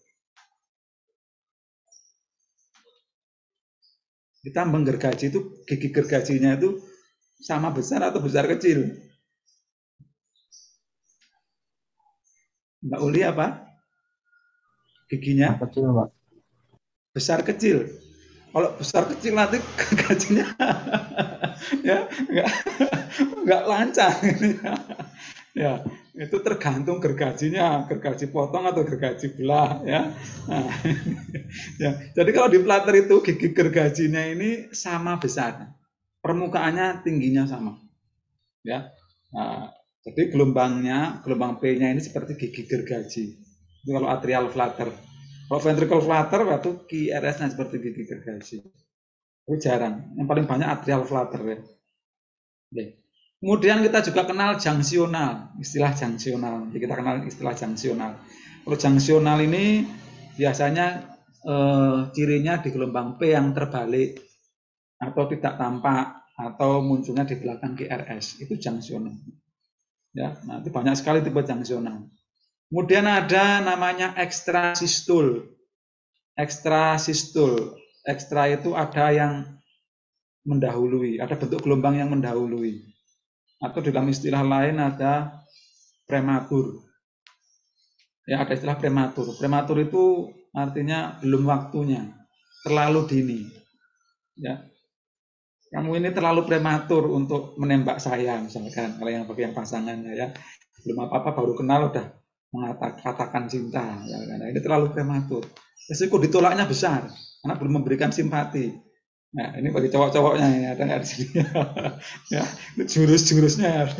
Kita menggergaji itu gigi gergajinya itu sama besar atau besar kecil? Mbak Uli apa? Giginya? Kecil, Pak. Besar kecil. Kalau besar kecil nanti gergajinya ya enggak enggak lancar. Ya, itu tergantung gergajinya, gergaji potong atau gergaji belah ya. Nah, ya. Jadi kalau di flutter itu gigi gergajinya ini sama besar. Permukaannya tingginya sama. Ya. Nah, jadi gelombangnya, gelombang P-nya ini seperti gigi gergaji. Itu kalau atrial flutter. Kalau ventricle flutter waktu Q R S-nya seperti gigi gergaji. Itu jarang. Yang paling banyak atrial flutter ya. Oke. Kemudian kita juga kenal junctional, istilah junctional. Jadi kita kenal istilah junctional. Kalau junctional ini biasanya eh, cirinya di gelombang P yang terbalik atau tidak tampak atau munculnya di belakang Q R S. Itu junctional. Ya, nah itu banyak sekali tipe junctional. Kemudian ada namanya ekstrasistul. Ekstrasistul. Ekstra itu ada yang mendahului, ada bentuk gelombang yang mendahului. Atau dalam istilah lain ada prematur. Ya, ada istilah prematur. Prematur itu artinya belum waktunya, terlalu dini. Ya. Kamu ini terlalu prematur untuk menembak saya, misalkan kalau yang bagi yang pasangannya ya. Belum apa-apa baru kenal udah mengatakan cinta, ya, karena ini terlalu prematur. Risiko ditolaknya besar karena belum memberikan simpati. Nah, ini bagi cowok-cowoknya ini ada nggak di sini? Ya, jurus-jurusnya ya.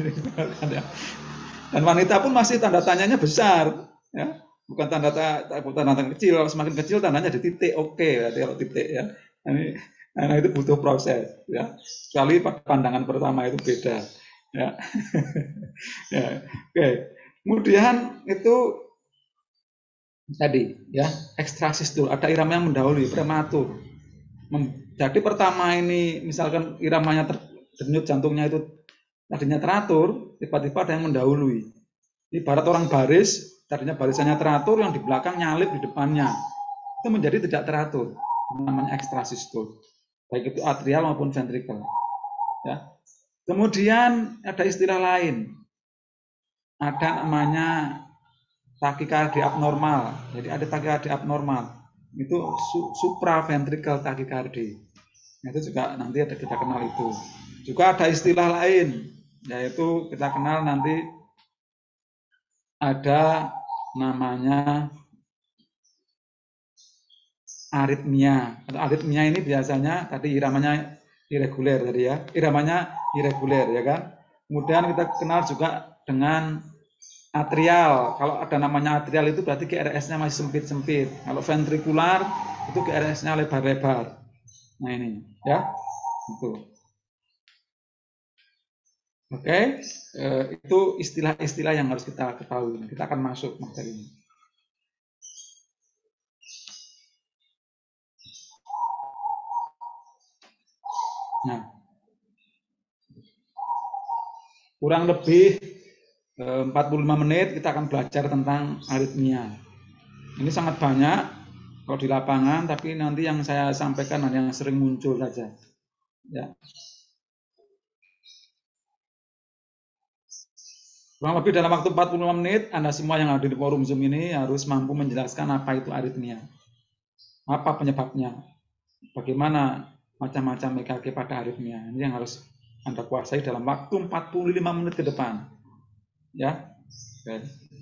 Dan wanita pun masih tanda tanyanya besar, ya. Bukan tanda tanda tanda kecil. Kalau semakin kecil tandanya di titik, oke, okay, berarti kalau titik ya. Nah, ini, nah itu butuh proses, ya. Kecuali pada pandangan pertama itu beda, ya. Ya, oke. Okay. Kemudian itu tadi ya ekstrasistul, ada irama yang mendahului prematur. Jadi pertama ini misalkan iramanya denyut jantungnya itu tadinya teratur, tiba-tiba ada yang mendahului. Ibarat orang baris, tadinya barisannya teratur, yang di belakang nyalip di depannya. Itu menjadi tidak teratur, namanya ekstrasistul. Baik itu atrial maupun ventricle. Ya. Kemudian ada istilah lain. Ada namanya takikardi abnormal. Jadi ada takikardi abnormal. Itu supraventricle takikardi. Itu juga nanti ada kita kenal itu. Juga ada istilah lain, yaitu kita kenal nanti ada namanya aritmia. Atau aritmia ini biasanya tadi iramanya irregular tadi ya. Iramanya irregular ya kan. Kemudian kita kenal juga dengan atrial. Kalau ada namanya atrial itu berarti Q R S-nya masih sempit-sempit. Kalau ventrikular itu Q R S-nya lebar-lebar. Nah ini ya. Itu. Oke, eh, itu istilah-istilah yang harus kita ketahui. Kita akan masuk materi ini. Nah, kurang lebih empat puluh lima menit kita akan belajar tentang aritmia. Ini sangat banyak kalau di lapangan, tapi nanti yang saya sampaikan hanya yang sering muncul saja. Ya. Kurang lebih dalam waktu empat puluh lima menit, Anda semua yang hadir di forum Zoom ini harus mampu menjelaskan apa itu aritmia. Apa penyebabnya? Bagaimana macam-macam E K G pada aritmia? Ini yang harus Anda kuasai dalam waktu empat puluh lima menit ke depan. Ya, oke.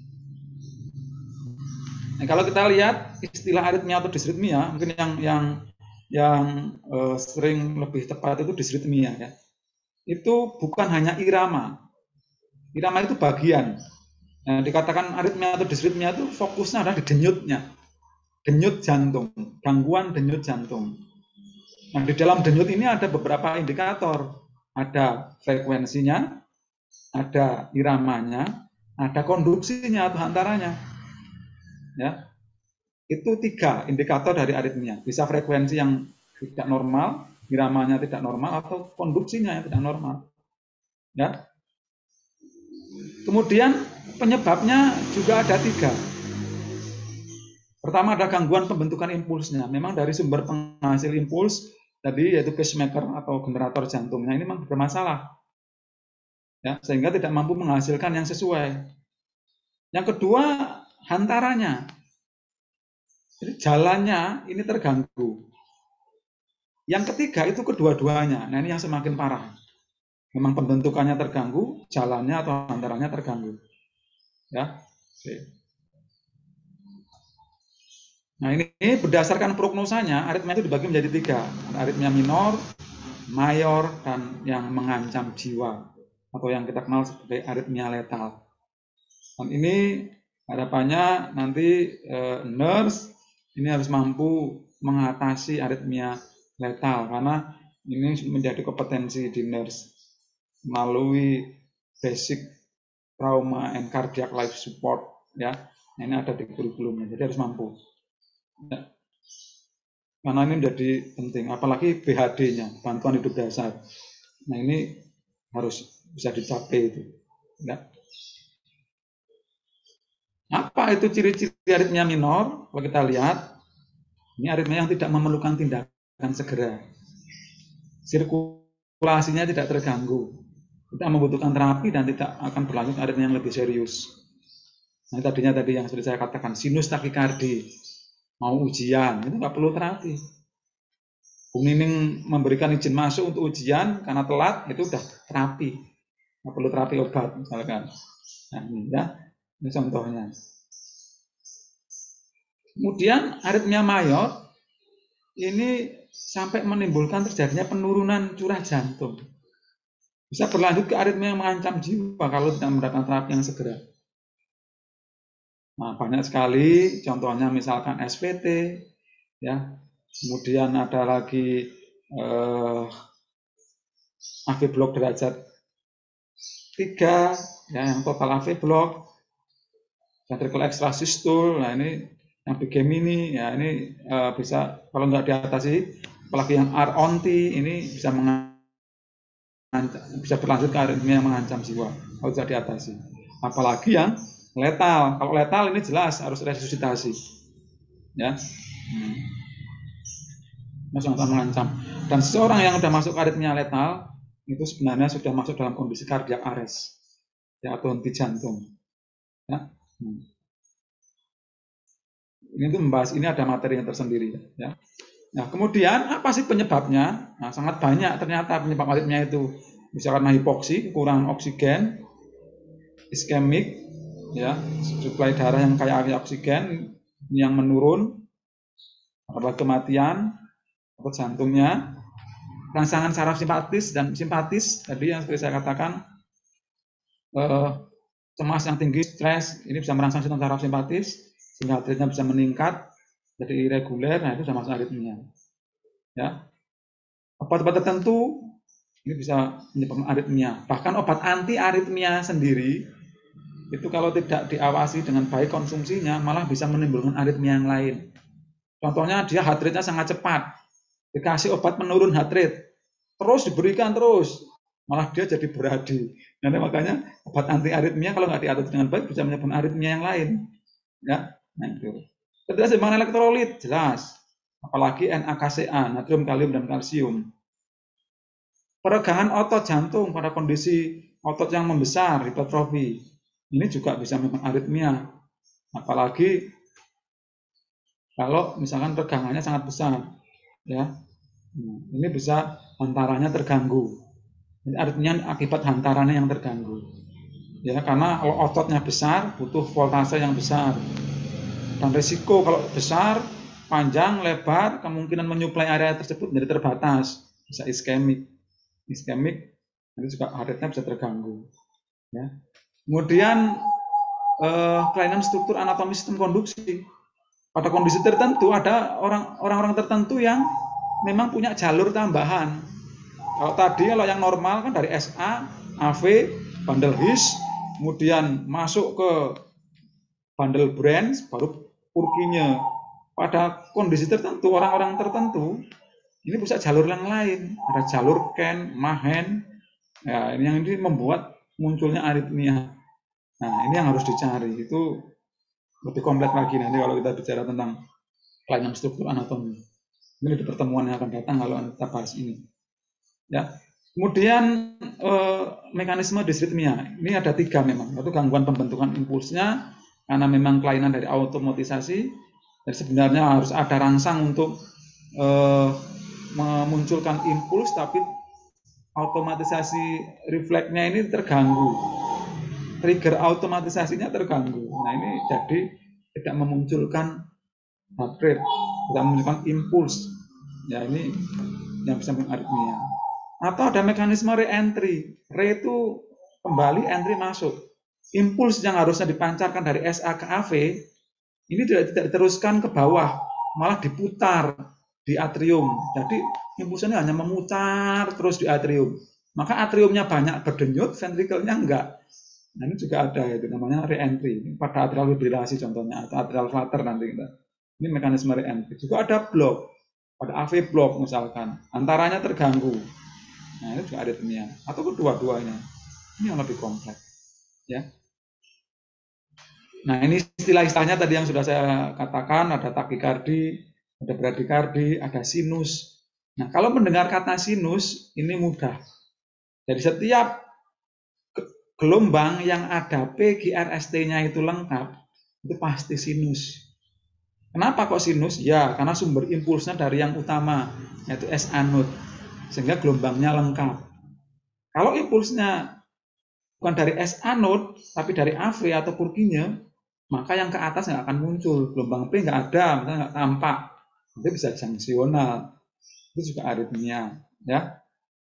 Nah, kalau kita lihat istilah aritmia atau disritmia, mungkin yang yang yang uh, sering lebih tepat itu disritmia ya. Itu bukan hanya irama. Irama itu bagian. Nah, dikatakan aritmia atau disritmia itu fokusnya adalah di denyutnya, denyut jantung, gangguan denyut jantung. Nah, di dalam denyut ini ada beberapa indikator. ada frekuensinya, ada iramanya, ada konduksinya atau hantarannya. Ya, itu tiga indikator dari aritmia. Bisa frekuensi yang tidak normal, iramanya tidak normal, atau konduksinya yang tidak normal. Ya. Kemudian penyebabnya juga ada tiga. Pertama ada gangguan pembentukan impulsnya. Memang dari sumber penghasil impuls tadi yaitu pacemaker atau generator jantungnya ini memang bermasalah. Ya, sehingga tidak mampu menghasilkan yang sesuai. Yang kedua hantarannya. Jadi jalannya ini terganggu. Yang ketiga itu kedua-duanya. Nah ini yang semakin parah. Memang pembentukannya terganggu, jalannya atau hantarannya terganggu. Ya. Oke. Nah ini berdasarkan prognosanya, aritmia itu dibagi menjadi tiga. Aritmia minor, mayor, dan yang mengancam jiwa. Atau yang kita kenal sebagai aritmia letal. Dan ini harapannya nanti eh, nurse ini harus mampu mengatasi aritmia letal karena ini menjadi kompetensi di nurse melalui basic trauma and cardiac life support ya. Ini ada di kurikulumnya, jadi harus mampu. Ya. Karena ini menjadi penting, apalagi B H D-nya, bantuan hidup dasar. Nah ini harus bisa dicapai itu. Ya. Apa itu ciri-ciri aritmia minor? Kalau kita lihat, ini aritmia yang tidak memerlukan tindakan segera. Sirkulasinya tidak terganggu. Tidak membutuhkan terapi dan tidak akan berlanjut aritmia yang lebih serius. Nah, tadinya tadi yang seperti saya katakan, sinus takikardi, mau ujian, itu nggak perlu terapi. Bung Nining memberikan izin masuk untuk ujian karena telat, itu udah terapi. Nggak perlu terapi obat, misalkan. Nah, ini ya. Ini contohnya. Kemudian aritmia mayor ini sampai menimbulkan terjadinya penurunan curah jantung. Bisa berlanjut ke aritmia yang mengancam jiwa kalau tidak mendapatkan terapi yang segera. Nah, banyak sekali contohnya misalkan S V T ya. Kemudian ada lagi eh, A V block derajat tiga ya, yang total A V block. Ventricle extrasistul, nah ini yang B G M ini, ya ini uh, bisa kalau nggak diatasi, apalagi yang R O N T ini bisa mengancam, bisa berlanjut ke aritmia yang mengancam jiwa kalau tidak diatasi. Apalagi yang letal, kalau letal ini jelas harus resusitasi, ya, hmm. sangat mengancam. Dan seseorang yang sudah masuk ke aritmia letal itu sebenarnya sudah masuk dalam kondisi cardiac arrest, ya, atau henti jantung, ya. Hmm. Ini untuk membahas ini ada materi yang tersendiri ya. Nah, kemudian apa sih penyebabnya? Nah, sangat banyak ternyata penyebab aritmia itu. Bisa karena hipoksi, kekurangan oksigen, iskemik ya, suplai darah yang kaya oksigen yang menurun, atau kematian atau jantungnya, rangsangan saraf simpatis dan simpatis tadi yang seperti saya katakan eh, cemas yang tinggi, stres, ini bisa merangsang sistem saraf simpatis sehingga heart rate-nya bisa meningkat jadi irreguler, nah itu sudah masuk aritmia. Ya. Obat-obat tertentu ini bisa menyebabkan aritmia. Bahkan obat anti aritmia sendiri itu kalau tidak diawasi dengan baik konsumsinya malah bisa menimbulkan aritmia yang lain. Contohnya dia heart rate-nya sangat cepat. Dikasih obat menurun heart rate, terus diberikan terus, malah dia jadi beradi. Nanti makanya obat anti aritmia kalau nggak diatur dengan baik bisa menyebabkan aritmia yang lain. Ya, nah itu. Ketimbangan elektrolit jelas, apalagi N A K C A, natrium, kalium, dan kalsium. Peregangan otot jantung pada kondisi otot yang membesar, hipertrofi, ini juga bisa menyebabkan aritmia. Apalagi kalau misalkan peregangannya sangat besar, ya, ini bisa hantarannya terganggu. Artinya akibat hantarannya yang terganggu, ya, karena kalau ototnya besar butuh voltase yang besar dan risiko kalau besar, panjang, lebar, kemungkinan menyuplai area tersebut menjadi terbatas, bisa iskemik, iskemik itu juga heart rate-nya bisa terganggu, ya. Kemudian eh, kelainan struktur anatomi sistem konduksi pada kondisi tertentu ada orang orang-orang tertentu yang memang punya jalur tambahan. Kalau tadi kalau yang normal kan dari S A, A V, bundle his, kemudian masuk ke bundle branch, baru Purkinya. Pada kondisi tertentu, orang-orang tertentu, ini bisa jalur yang lain. Ada jalur Ken, Mahen, ya, ini yang ini membuat munculnya aritmia. Nah, ini yang harus dicari. Itu lebih kompleks lagi nanti kalau kita bicara tentang kelainan struktur anatomi. Ini di pertemuan yang akan datang kalau kita bahas ini. Ya. Kemudian eh, mekanisme disritmia. Ini ada tiga memang. Yaitu gangguan pembentukan impulsnya, karena memang kelainan dari automatisasi. Dan sebenarnya harus ada rangsang untuk eh, memunculkan impuls, tapi automatisasi refleksnya ini terganggu. Trigger automatisasinya terganggu. Nah, ini jadi tidak memunculkan heart rate, tidak memunculkan impuls. Ya, ini yang bisa mengaritmia. Atau ada mekanisme re-entry. Re itu kembali, entry masuk. Impuls yang harusnya dipancarkan dari S A ke A V ini tidak tidak diteruskan ke bawah, malah diputar di atrium. Jadi impulsnya hanya memutar terus di atrium. Maka atriumnya banyak berdenyut, ventrikelnya enggak. Nah, ini juga ada, itu namanya re-entry. Pada atrial fibrilasi contohnya, atau atrial flutter nanti kita. Ini mekanisme re-entry. Juga ada block, pada A V block misalkan, antaranya terganggu. Nah, ini juga aritmia. Atau kedua-duanya. Ini yang lebih kompleks. Ya. Nah, ini istilah-istilahnya tadi yang sudah saya katakan, ada takikardi, ada bradikardi, ada sinus. Nah, kalau mendengar kata sinus, ini mudah. Jadi setiap gelombang yang ada P G R S T-nya itu lengkap, itu pasti sinus. Kenapa kok sinus? Ya, karena sumber impulsnya dari yang utama, yaitu S A node, sehingga gelombangnya lengkap. Kalau impulsnya bukan dari S A node, tapi dari A V atau Purkinje, maka yang ke atas nggak akan muncul, gelombang P nggak ada, misalnya nggak tampak, itu bisa junctional, itu juga aritmia, ya.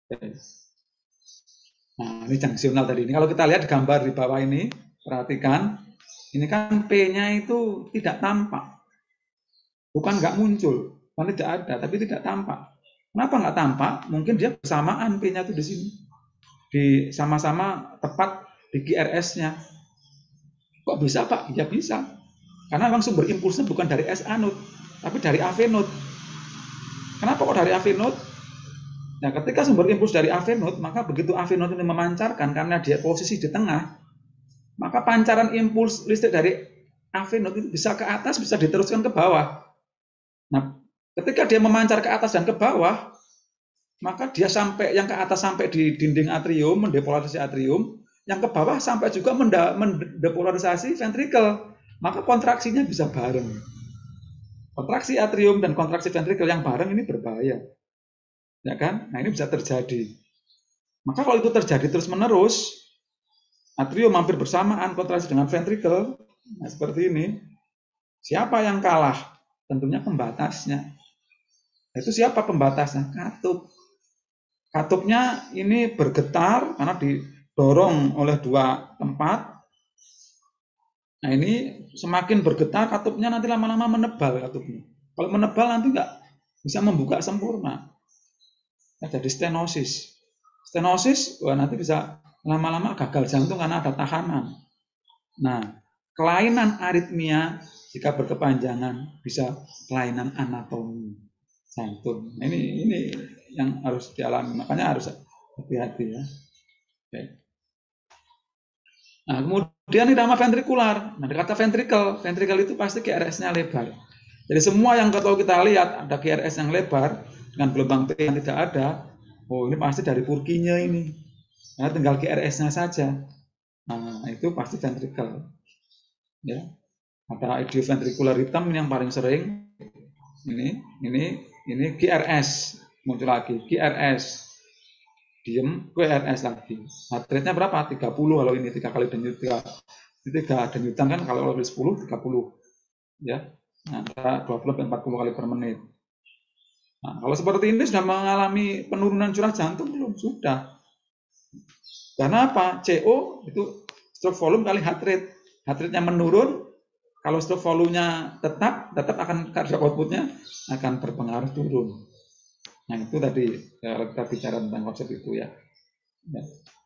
Nah, ini junctional tadi. Ini kalau kita lihat gambar di bawah ini, perhatikan, ini kan P-nya itu tidak tampak, bukan nggak muncul, bukan tidak ada, tapi tidak tampak. Kenapa nggak tampak? Mungkin dia bersamaan P-nya itu di sini, di sama-sama tepat di G R S-nya. Kok bisa, Pak? Ya bisa. Karena memang sumber impulsnya bukan dari S A node, tapi dari A V node. Kenapa kok dari A V node? Nah, ketika sumber impuls dari A V node, maka begitu A V node ini memancarkan, karena dia posisi di tengah, maka pancaran impuls listrik dari A V node itu bisa ke atas, bisa diteruskan ke bawah. Nah, ketika dia memancar ke atas dan ke bawah, maka dia sampai yang ke atas sampai di dinding atrium, mendepolarisasi atrium, yang ke bawah sampai juga mendepolarisasi ventrikel, maka kontraksinya bisa bareng. Kontraksi atrium dan kontraksi ventrikel yang bareng ini berbahaya, ya kan? Nah, ini bisa terjadi. Maka kalau itu terjadi terus-menerus, atrium hampir bersamaan kontraksi dengan ventrikel, nah seperti ini, siapa yang kalah? Tentunya pembatasnya. Itu siapa pembatasnya? Katup. Katupnya ini bergetar karena di dorong oleh dua tempat. Nah, ini semakin bergetar katupnya nanti lama-lama menebal katupnya. Kalau menebal nanti nggak bisa membuka sempurna. Nah, jadi stenosis. Stenosis, wah nanti bisa lama-lama gagal jantung karena ada tahanan. Nah, kelainan aritmia jika berkepanjangan bisa kelainan anatomi jantung. Nah, ini ini yang harus dialami, makanya harus hati-hati ya. Oke. Nah, kemudian irama ventrikular. Nah, kata ventrikel, ventrikel itu pasti G R S-nya lebar. Jadi semua yang kalau kita lihat ada G R S yang lebar dengan gelombang P yang tidak ada, oh ini pasti dari Purkinje ini. Nah, tinggal G R S-nya saja. Nah, itu pasti ventrikel. Ya. Ada idioventricular rhythm yang paling sering. Ini, ini, ini G R S muncul lagi, G R S. Diem, Q R S lagi. Heart rate-nya berapa? tiga puluh kalau ini tiga kali denyut, tiga, tiga denyutan kan kalau lebih sepuluh, tiga puluh. Ya. Nah, dua puluh sampai empat puluh kali per menit. Nah, kalau seperti ini sudah mengalami penurunan curah jantung belum? Sudah. Karena apa? C O itu stroke volume kali heart rate. Heart rate-nya menurun, kalau stroke volume-nya tetap, tetap akan cardiac output-nya akan berpengaruh turun. Nah itu tadi kalau kita bicara tentang konsep itu ya. Ya.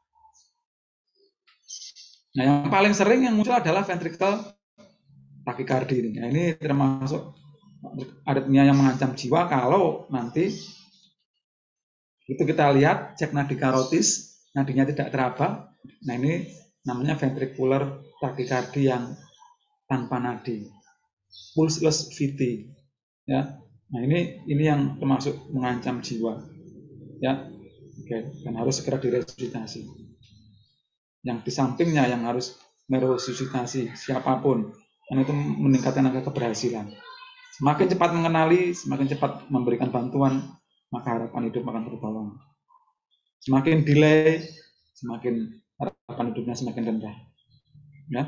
Nah yang paling sering yang muncul adalah ventricle tachycardia ini. Nah, ini termasuk aritmia yang mengancam jiwa kalau nanti itu kita lihat cek nadi karotis, nadinya tidak teraba. Nah ini namanya ventricular tachycardia yang tanpa nadi, pulseless V T. Ya, nah ini ini yang termasuk mengancam jiwa. Ya, oke, dan harus segera diresusitasi. Yang di sampingnya yang harus meresusitasi siapapun, karena itu meningkatkan angka keberhasilan. Semakin cepat mengenali, semakin cepat memberikan bantuan, maka harapan hidup akan tertolong. Semakin delay, semakin harapan hidupnya semakin rendah. Ya.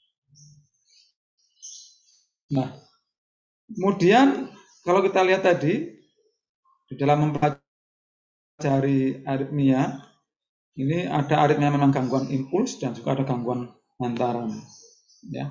Nah, kemudian kalau kita lihat tadi di dalam mempelajari aritmia, ini ada aritmia memang gangguan impuls dan juga ada gangguan hantaran. Ya.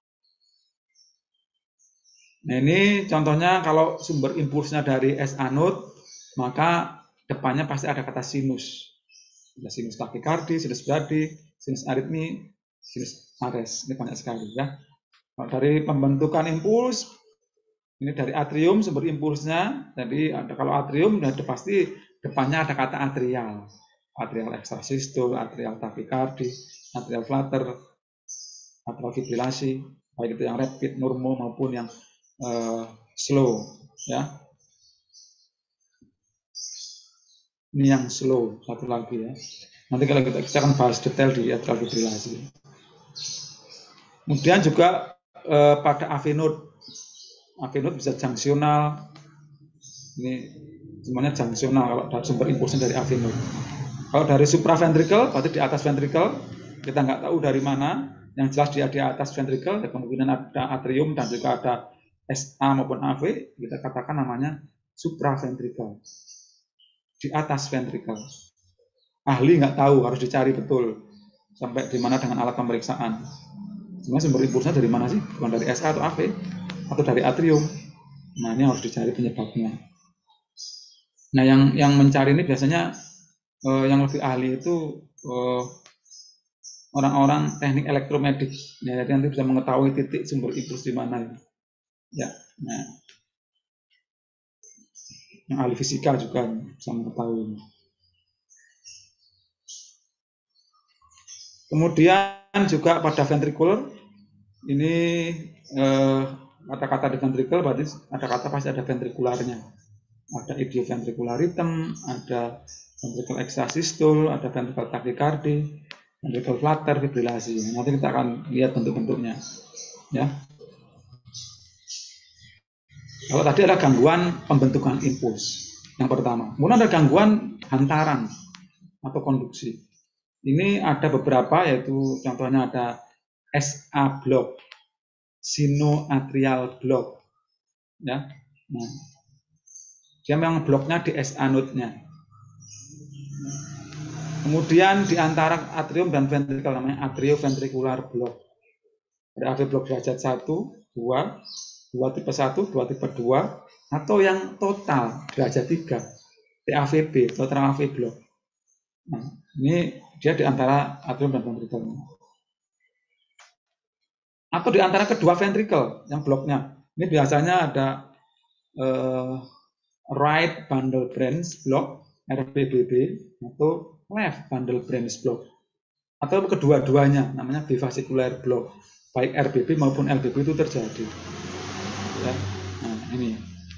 Nah ini contohnya kalau sumber impulsnya dari S anode, maka depannya pasti ada kata sinus. Ada sinus takikardi, sinus bradi, sinus aritmi, sinus ares. Ini banyak sekali ya. Kalau dari pembentukan impuls, ini dari atrium sumber impulsnya. Jadi ada kalau atrium sudah pasti depannya ada kata atrial. Atrial ekstrasistul, atrial takikardi, atrial flutter, atrial fibrilasi, baik itu yang rapid, normal maupun yang Uh, slow, ya. Ini yang slow satu lagi ya. Nanti kalau kita, kita akan bahas detail di atrial fibrilasi. Kemudian juga uh, pada A V node, A V node bisa junctional. Ini semuanya junctional kalau sumber impulsnya dari A V node. Kalau dari supraventricle, berarti di atas ventricle, kita nggak tahu dari mana. Yang jelas dia di atas ventricle, kemungkinan ada atrium dan juga ada S A maupun A V, kita katakan namanya supraventricle, di atas ventricle. Ahli nggak tahu, harus dicari betul sampai di mana dengan alat pemeriksaan. Sebenarnya sumber impulsnya dari mana sih? Bukan dari S A atau A V atau dari atrium. Nah ini harus dicari penyebabnya. Nah yang yang mencari ini biasanya eh, yang lebih ahli itu eh, orang-orang teknik elektromedik. Ya, jadi nanti bisa mengetahui titik sumber impuls di mana. Ya, nah, yang ahli fisika juga bisa mengetahui. Kemudian juga pada ventricular, ini kata-kata eh, di ventricle berarti ada kata pasti ada ventrikularnya. Ada idioventricular rhythm, ada ventricle extrasistul, ada ventricle tachycardi, ventricle flutter, fibrilasi. Nanti kita akan lihat bentuk-bentuknya. Ya. Kalau tadi ada gangguan pembentukan impuls yang pertama. Kemudian ada gangguan hantaran atau konduksi. Ini ada beberapa, yaitu contohnya ada S A block, sinoatrial block. Ya. Nah, dia memang bloknya di S A node-nya. Kemudian di antara atrium dan ventricle namanya atrioventricular block. Ada A V block derajat satu, dua, dua tipe satu, dua tipe dua, atau yang total derajat tiga, T A V B, total A V block. Nah, ini dia di antara atrium dan ventricle. Atau di antara kedua ventricle yang bloknya. Ini biasanya ada eh, right bundle branch block, R B B B, atau left bundle branch block. Atau kedua-duanya, namanya bivascular block. Baik R B B maupun L B B itu terjadi. Ya. Nah, ini.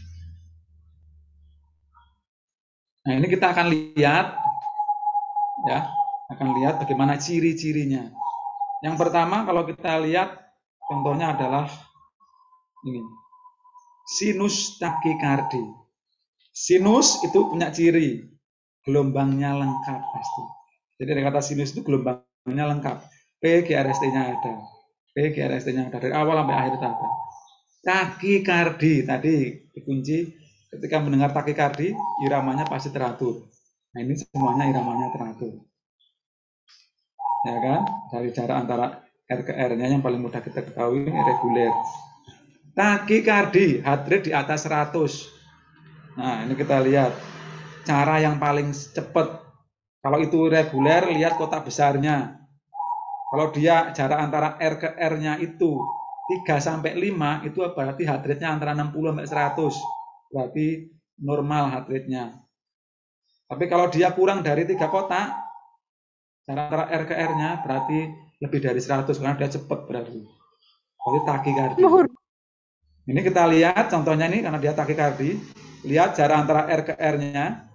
Nah, ini kita akan lihat, ya, akan lihat bagaimana ciri-cirinya. Yang pertama, kalau kita lihat, contohnya adalah ini, sinus takikardi. Sinus itu punya ciri, gelombangnya lengkap pasti. Jadi dari kata sinus itu gelombangnya lengkap. P G R S T-nya ada, P G R S T-nya ada dari awal sampai akhir ada. Takikardi tadi dikunci, ketika mendengar takikardi iramanya pasti teratur. Nah ini semuanya iramanya teratur, ya kan? Dari jarak antara R ke R-nya yang paling mudah kita ketahui reguler. Takikardi, heart rate di atas seratus. Nah ini kita lihat cara yang paling cepat. Kalau itu reguler, lihat kotak besarnya. Kalau dia jarak antara R ke R-nya itu tiga sampai lima, itu berarti heart rate-nya antara enam puluh sampai seratus. Berarti normal heart rate-nya. Tapi kalau dia kurang dari tiga kotak, jarak antara R ke R-nya berarti lebih dari seratus, karena dia cepat berarti. Berarti takikardi. Ini kita lihat contohnya ini, karena dia takikardi. Lihat jarak antara R ke R-nya.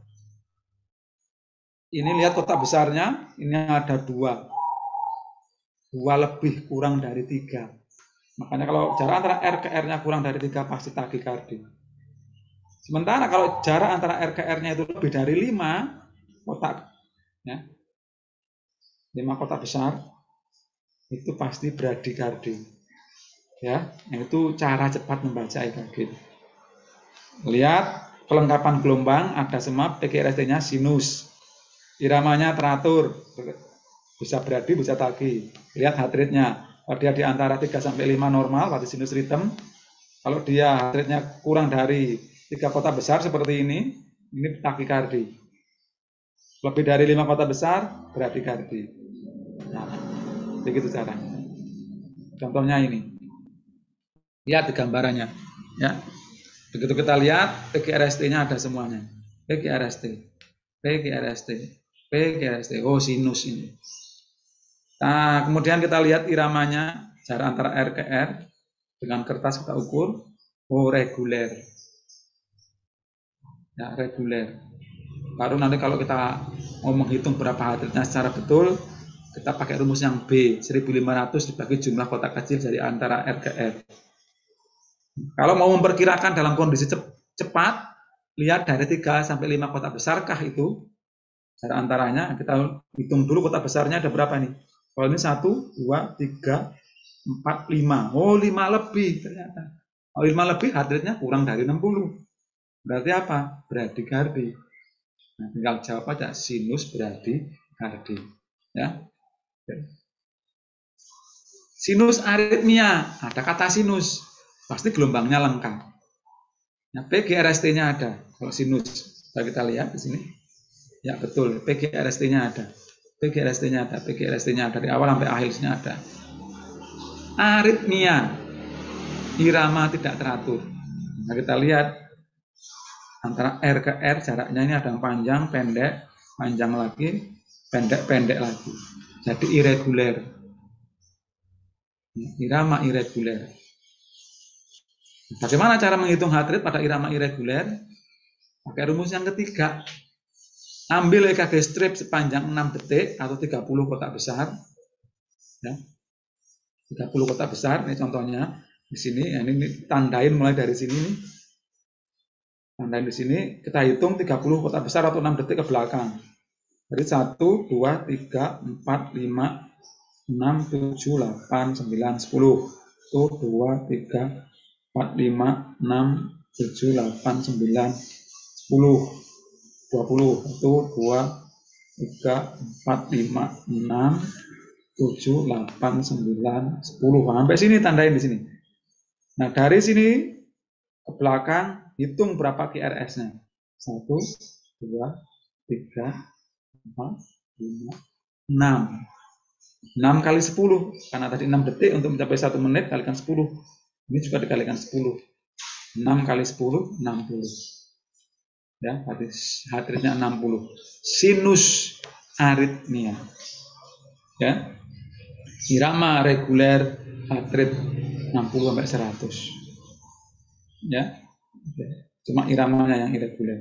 Ini lihat kotak besarnya, ini ada dua. Dua lebih kurang dari tiga. Makanya kalau jarak antara R ke R-nya kurang dari tiga pasti takikardi. Sementara kalau jarak antara R ke R-nya itu lebih dari lima kotak, ya, lima kotak besar, itu pasti bradikardi. Ya, itu cara cepat membaca E K G. Lihat kelengkapan gelombang, ada semua, P G R S T-nya sinus, iramanya teratur. Bisa bradi, bisa tagi. Lihat heart rate-nya. Kalau dia di antara tiga sampai lima normal, berarti sinus rhythm. Kalau dia heart rate-nya kurang dari tiga kotak besar seperti ini, ini takikardi. Lebih dari lima kotak besar, bradikardi. Nah, begitu caranya. Contohnya ini. Lihat di gambarannya. Ya. Begitu kita lihat, P G R S T-nya ada semuanya. P G R S T, P G R S T, P G R S T. Oh, sinus ini. Nah, kemudian kita lihat iramanya, jarak antara R ke R, dengan kertas kita ukur, oh reguler. Ya, reguler. Baru nanti kalau kita mau menghitung berapa heart rate-nya secara betul, kita pakai rumus yang B, seribu lima ratus dibagi jumlah kotak kecil dari antara R ke R. Kalau mau memperkirakan dalam kondisi cepat, lihat dari tiga sampai lima kotak besarkah itu, jarak antaranya, kita hitung dulu kotak besarnya ada berapa nih. Kalau ini satu, dua, tiga, empat, lima. Oh, lima lebih ternyata. Kalau lima lebih, heart rate-nya kurang dari enam puluh. Berarti apa? Bradikardi. Nah, tinggal jawab aja sinus bradikardi. Ya. Sinus aritmia, ada kata sinus. Pasti gelombangnya lengkap. Nah, P G R S T-nya ada. Kalau sinus, kita kita lihat di sini. Ya, betul. P G R S T-nya ada. P G R S T-nya ada, P G R S T-nya ada, dari awal sampai akhirnya ada. Aritmia, irama tidak teratur. Nah, kita lihat antara R ke R, jaraknya ini ada yang panjang, pendek, panjang lagi, pendek, pendek lagi. Jadi irregular. Irama irregular. Bagaimana cara menghitung heart rate pada irama irregular? Pakai rumus yang ketiga. Ambil E K G strip sepanjang enam detik atau tiga puluh kotak besar. Ya. tiga puluh kotak besar, ini contohnya di sini, ya, ini tandain mulai dari sini nih. Tandain di sini, kita hitung tiga puluh kotak besar atau enam detik ke belakang. Jadi satu, dua, tiga, empat, lima, enam, tujuh, delapan, sembilan, sepuluh. satu, dua, tiga, empat, lima, enam, tujuh, delapan, sembilan, sepuluh. dua puluh. satu, dua, tiga, empat, lima, enam, tujuh, delapan, sembilan, sepuluh. Sampai sini tandain di sini. Nah, dari sini ke belakang hitung berapa Q R S-nya. satu, dua, tiga, empat, lima, enam. enam kali sepuluh. Karena tadi enam detik untuk mencapai satu menit, kalikan sepuluh. Ini juga dikalikan sepuluh. enam kali sepuluh, enam puluh. Ya, berarti heart rate-nya enam puluh. Sinus aritmia. Ya. Irama reguler heart rate enam puluh sampai seratus. Ya. Cuma iramanya yang irregular.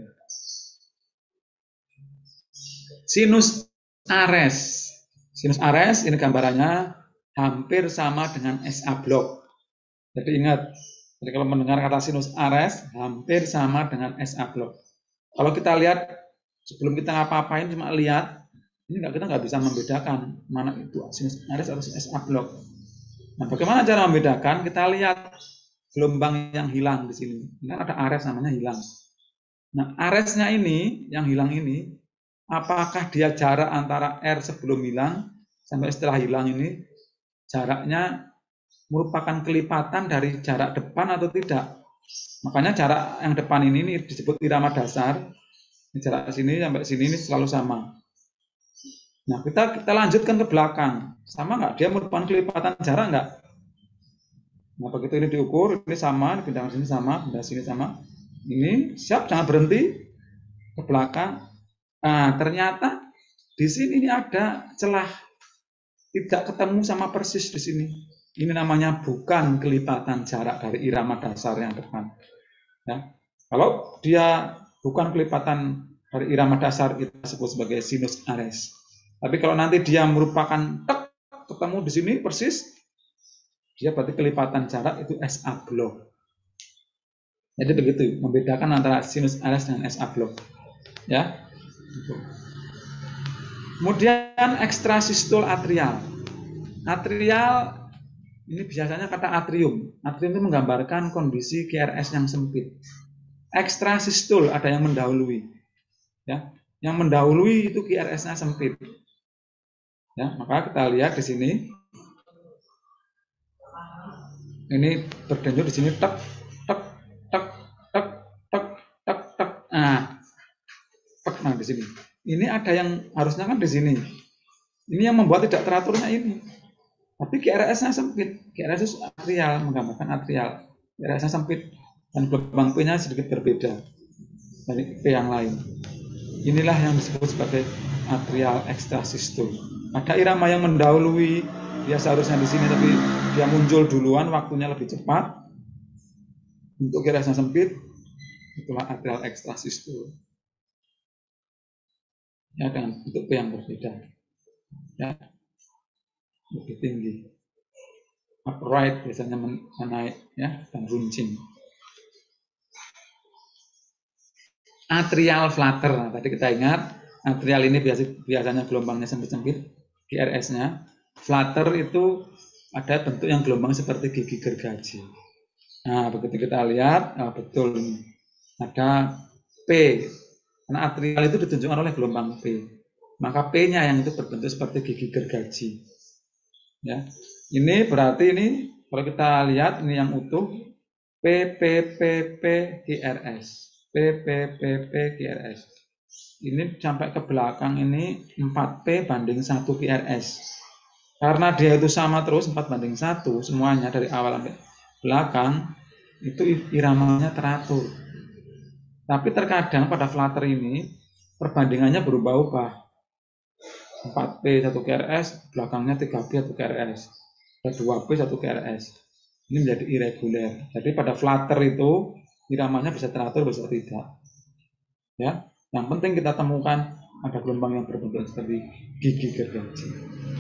Sinus Ares. Sinus Ares ini gambarannya hampir sama dengan S A block. Jadi ingat, jadi kalau mendengar kata sinus Ares hampir sama dengan S A block. Kalau kita lihat, sebelum kita ngapa-ngapain cuma lihat, ini kita nggak bisa membedakan mana itu sinus Ares atau S A block. Nah, bagaimana cara membedakan? Kita lihat gelombang yang hilang di sini. Ini kan ada Ares namanya hilang. Nah, Aresnya ini, yang hilang ini, apakah dia jarak antara R sebelum hilang sampai setelah hilang ini, jaraknya merupakan kelipatan dari jarak depan atau tidak? Makanya jarak yang depan ini, ini disebut irama dasar. Jarak sini sampai sini ini selalu sama. Nah, kita kita lanjutkan ke belakang. Sama nggak? Dia merupakan kelipatan jarak nggak? Nah, begitu ini diukur, ini sama, pindah sini sama, pindah sini sama. Ini siap, jangan berhenti ke belakang. Nah, ternyata di sini ini ada celah. Tidak ketemu sama persis di sini. Ini namanya bukan kelipatan jarak dari irama dasar yang depan. Ya. Kalau dia bukan kelipatan dari irama dasar, kita sebut sebagai sinus ares. Tapi kalau nanti dia merupakan tek, ketemu di sini persis, dia berarti kelipatan jarak itu S A block. Jadi begitu, membedakan antara sinus ares dengan S A block. Ya. Kemudian ekstrasistul atrial. Atrial ini biasanya kata atrium. Atrium itu menggambarkan kondisi Q R S yang sempit. Ekstrasistul ada yang mendahului. Ya, yang mendahului itu Q R S-nya sempit. Ya, maka kita lihat di sini. Ini berdenyut di sini tek tek tek tek tek tek tek. Nah, tek nah di sini. Ini ada yang harusnya kan di sini. Ini yang membuat tidak teraturnya ini. Tapi Q R S-nya sempit. Q R S itu atrial, menggambarkan atrial. Q R S-nya sempit dan gelombang P-nya sedikit berbeda dari P yang lain. Inilah yang disebut sebagai atrial ekstrasistul. Ada irama yang mendahului, dia seharusnya di sini tapi dia muncul duluan, waktunya lebih cepat. Untuk Q R S-nya sempit, itulah atrial ekstrasistul. Ya, dengan bentuk P yang berbeda. Ya. Lebih tinggi, upright biasanya menaik ya, dan runcing. Atrial flutter, nah, tadi kita ingat atrial ini biasa, biasanya gelombangnya sempit-sempit, Q R S-nya. Flutter itu ada bentuk yang gelombang seperti gigi gergaji. Nah, begitu kita lihat, oh, betul ini ada P, karena atrial itu ditunjukkan oleh gelombang P, maka P-nya yang itu berbentuk seperti gigi gergaji. Ya, ini berarti ini kalau kita lihat ini yang utuh P P P P Q R S, P P P P Q R S. Ini sampai ke belakang ini empat P banding satu Q R S. Karena dia itu sama terus empat banding satu semuanya dari awal sampai belakang itu iramanya teratur. Tapi terkadang pada flutter ini perbandingannya berubah-ubah. empat P satu Q R S, belakangnya tiga P satu Q R S, dua P satu Q R S. Ini menjadi irregular. Jadi pada flutter itu iramanya bisa teratur, bisa tidak. Ya, yang penting kita temukan ada gelombang yang berbentuk seperti gigi gergaji.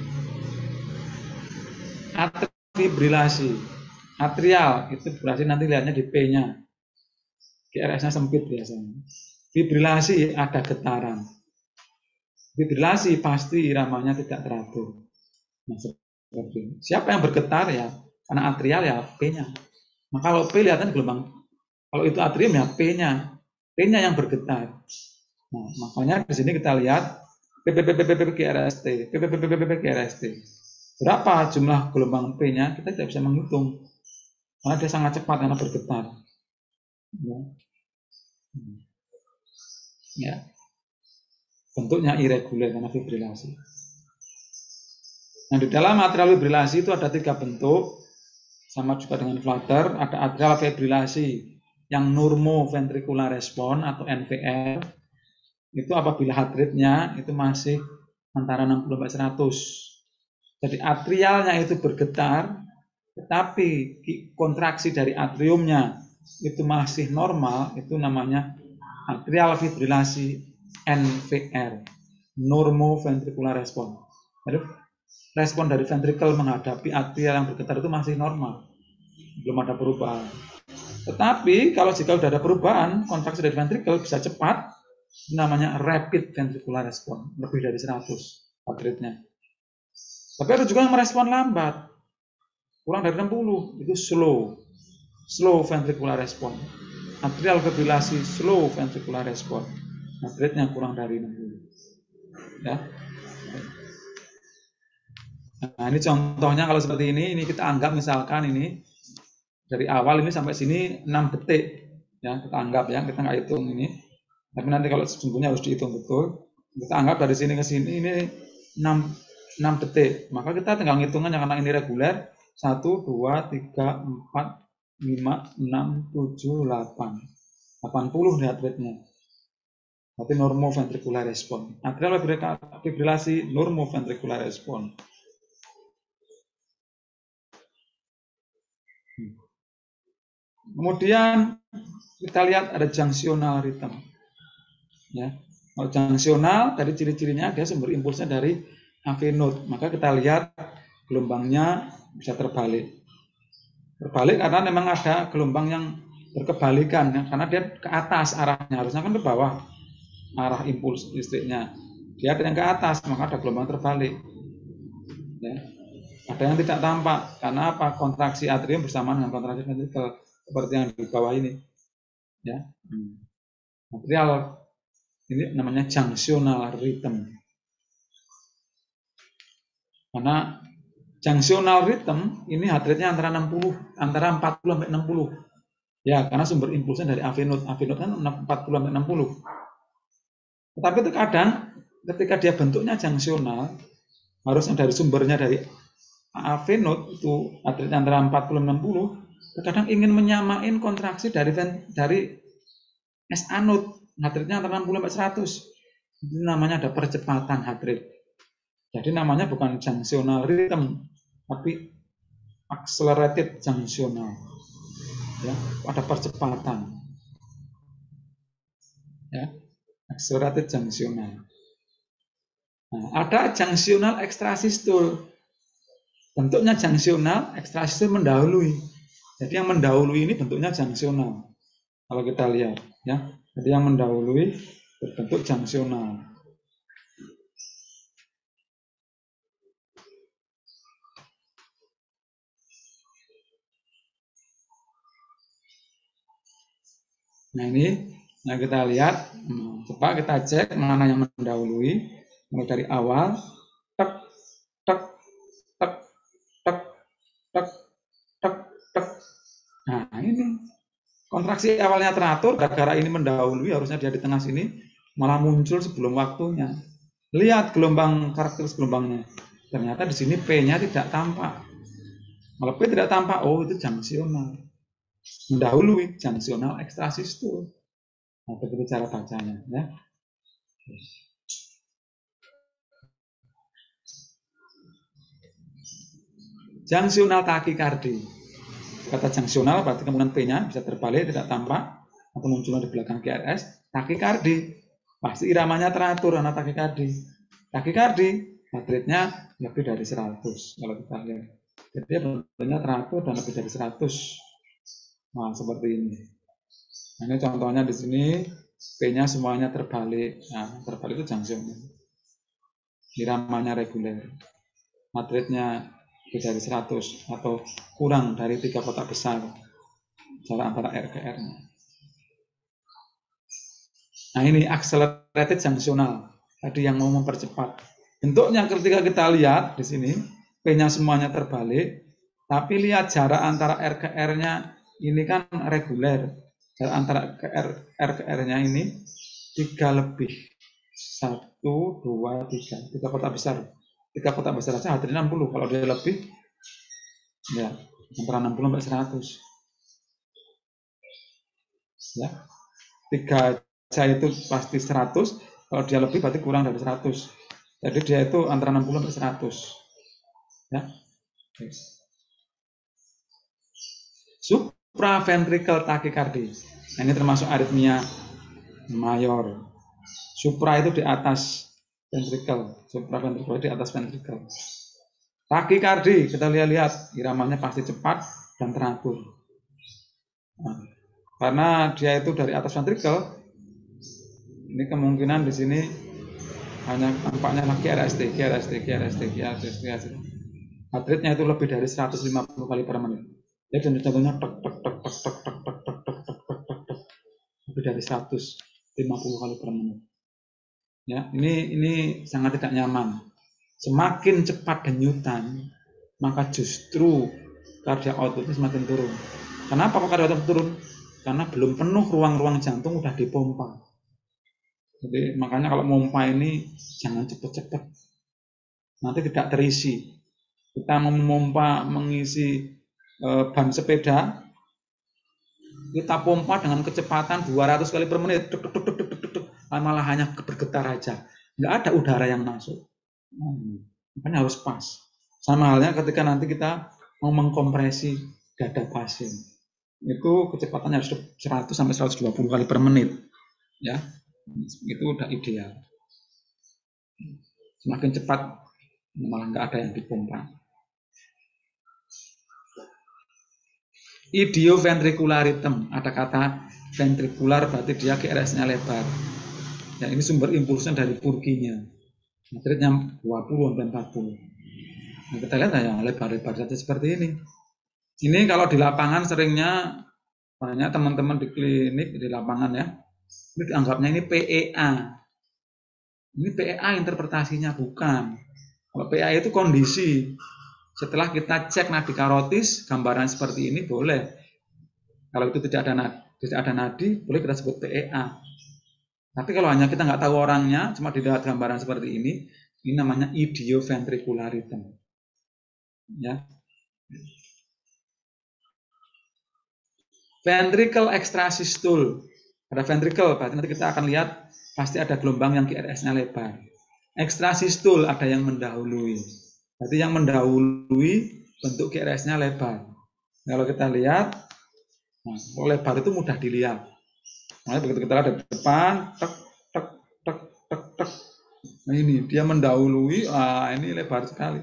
Atrifibrilasi. Atrial itu berarti nanti lihatnya di P-nya. Q R S-nya sempit biasanya. Fibrilasi ada getaran. Fibrilasi pasti iramanya tidak teratur. Nah, seperti siapa yang bergetar ya? Karena atrial ya P-nya. Nah, kalau P lihatnya gelombang. Kalau itu atrium ya P-nya. P-nya yang bergetar. Nah, makanya di sini kita lihat P P P P P P Q R S T, P P P P P P Q R S T. Berapa jumlah gelombang P-nya kita tidak bisa menghitung. Karena dia sangat cepat karena bergetar. Ya. Ya. Bentuknya irregular karena fibrilasi. Nah, di dalam atrial fibrilasi itu ada tiga bentuk, sama juga dengan flutter. Ada atrial fibrilasi yang normoventricular response atau N V R. Itu apabila heart rate-nya itu masih antara enam puluh sampai seratus. Jadi atrialnya itu bergetar, tetapi kontraksi dari atriumnya itu masih normal, itu namanya atrial fibrilasi N V R, normoventricular response. Jadi respon dari ventricle menghadapi atrial yang bergetar itu masih normal, belum ada perubahan. Tetapi kalau jika sudah ada perubahan, kontraksi dari ventricle bisa cepat, namanya rapid ventricular response, lebih dari seratus heart rate-nya. Tapi ada juga yang merespon lambat, kurang dari enam puluh, itu slow, slow ventricular response. Atrial fibrilasi slow ventricular response. Nah, rate-nya kurang dari enam puluh. Ya. Nah, ini contohnya kalau seperti ini, ini kita anggap misalkan ini dari awal ini sampai sini enam detik. Ya, kita anggap ya, kita nggak hitung ini. Tapi nanti kalau sesungguhnya harus dihitung betul. Kita anggap dari sini ke sini ini enam, enam detik. Maka kita tinggal ngitungannya karena ini reguler. satu, dua, tiga, empat, lima, enam, tujuh, delapan. delapan puluh heart rate-nya. Berarti normoventricular response. Atrial fibrilasi normoventricular response. Kemudian kita lihat ada junctional rhythm. Ya. Kalau junctional, dari ciri-cirinya dia sumber impulsnya dari A V node. Maka kita lihat gelombangnya bisa terbalik. Terbalik karena memang ada gelombang yang berkebalikan, ya. Karena dia ke atas arahnya, harusnya kan ke bawah arah impuls listriknya. Dia ada yang ke atas, maka ada gelombang terbalik. Ya. Ada yang tidak tampak, karena apa? Kontraksi atrium bersamaan dengan kontraksi ventrikel seperti yang di bawah ini. Ya. Hmm. Atrial ini namanya junctional rhythm. Karena junctional rhythm ini heart rate-nya antara enam puluh, antara empat puluh sampai enam puluh. Ya, karena sumber impulsnya dari A V node. A V node kan empat puluh sampai enam puluh. Tetapi terkadang ketika dia bentuknya junctional, harusnya dari sumbernya dari A V node itu heart rate antara empat puluh sampai enam puluh, terkadang ingin menyamain kontraksi dari dari S A node. Heart rate-nya antara enam puluh sampai seratus. Itu namanya ada percepatan heart rate. Jadi namanya bukan junctional rhythm, tapi accelerated junctional. Ya, ada percepatan. Ya, accelerated junctional. Nah, ada junctional ekstrasistul. Bentuknya junctional, ekstrasistul mendahului. Jadi yang mendahului ini bentuknya junctional. Kalau kita lihat, ya. Jadi yang mendahului berbentuk junctional. Nah ini, nah kita lihat, coba kita cek mana yang mendahului, mulai dari awal, tek, tek, tek, tek, tek, tek, tek. Nah ini, kontraksi awalnya teratur, gara-gara ini mendahului, harusnya dia di tengah sini, malah muncul sebelum waktunya. Lihat gelombang, karakteristik gelombangnya. Ternyata di sini P-nya tidak tampak. Kalau P tidak tampak, oh itu junctional. Mendahului, junctional ekstrasistul. Nah, begitu cara bacanya. Ya. Junctional takikardi. Kata junctional berarti kemudian P-nya bisa terbalik, tidak tampak, atau muncul di belakang Q R S. Takikardi. Pasti iramanya teratur, anak takikardi. Takikardi, heart rate-nya lebih dari seratus. Kalau kita lihat. Jadi bentuknya teratur dan lebih dari seratus. Nah, seperti ini. Nah, ini contohnya di sini, P-nya semuanya terbalik. Nah, terbalik itu junctional. Iramanya reguler. Heart rate-nya lebih dari seratus atau kurang dari tiga kotak besar. Jarak antara R ke R-nya. Nah ini accelerated junctional, tadi yang mau mempercepat. Bentuknya ketika kita lihat di sini, P-nya semuanya terbalik, tapi lihat jarak antara R ke R-nya ini kan reguler. Jarak antara ke R, R ke R-nya ini tiga lebih. Satu, dua, tiga. Tiga kotak besar. Tiga kotak besar saja hadir enam puluh. Kalau dia lebih, ya antara enam puluh sampai seratus. Ya, tiga saya itu pasti seratus, kalau dia lebih berarti kurang dari seratus. Jadi dia itu antara enam puluh sampai seratus. Ya. Supraventricle tachycardia. Nah, ini termasuk aritmia mayor. Supra itu di atas ventricle, supraventricle di atas ventricle. Tachycardia, kita lihat-lihat iramanya pasti cepat dan teratur. Nah, karena dia itu dari atas ventricle, ini kemungkinan di sini hanya tampaknya Q R S T, Q R S T, Q R S T, Q R S T, Q R S T. Heart rate-nya itu lebih dari seratus lima puluh kali per menit. Jadi contohnya tek tek tek tek tek tek tek tek tek tek tek tek tek lebih dari seratus lima puluh kali per menit. Ya, ini ini sangat tidak nyaman. Semakin cepat denyutan, maka justru cardiac output semakin turun. Kenapa kok cardiac output turun? Karena belum penuh ruang-ruang jantung udah dipompa. Jadi makanya kalau pompa ini jangan cepat-cepat, nanti tidak terisi. Kita memompa mengisi e, ban sepeda, kita pompa dengan kecepatan dua ratus kali per menit, duk, duk, duk, duk, duk, duk, duk, malah hanya bergetar aja, nggak ada udara yang masuk. Hmm, makanya harus pas. Sama halnya ketika nanti kita mau mengkompresi dada pasien, itu kecepatannya harus seratus sampai seratus dua puluh kali per menit, ya. Itu udah ideal. Semakin cepat malah nggak ada yang dipompa. Idioventricularitem, ada kata ventrikular berarti dia G R S-nya lebar. Ya, ini sumber impulsnya dari Purkinje. Matriknya dua puluh sampai empat puluh. Nah, kita lihat ya lebar-lebar saja seperti ini. Ini kalau di lapangan seringnya banyak teman-teman di klinik di lapangan ya. Ini dianggapnya ini P E A. Ini P E A interpretasinya bukan. Kalau P E A itu kondisi. Setelah kita cek nadi karotis, gambaran seperti ini boleh. Kalau itu tidak ada nadi, tidak ada nadi, boleh kita sebut P E A. Tapi kalau hanya kita nggak tahu orangnya, cuma dilihat gambaran seperti ini, ini namanya idioventricularitem. Ya. Ventricle extrasystole. Ada ventricle, berarti nanti kita akan lihat pasti ada gelombang yang G R S-nya lebar. Extrasystole ada yang mendahului. Berarti yang mendahului bentuk G R S-nya lebar. Kalau kita lihat, nah, lebar itu mudah dilihat. Nah, begitu kita lihat dari depan, tek, tek, tek, tek, tek. Nah ini dia mendahului, ah ini lebar sekali.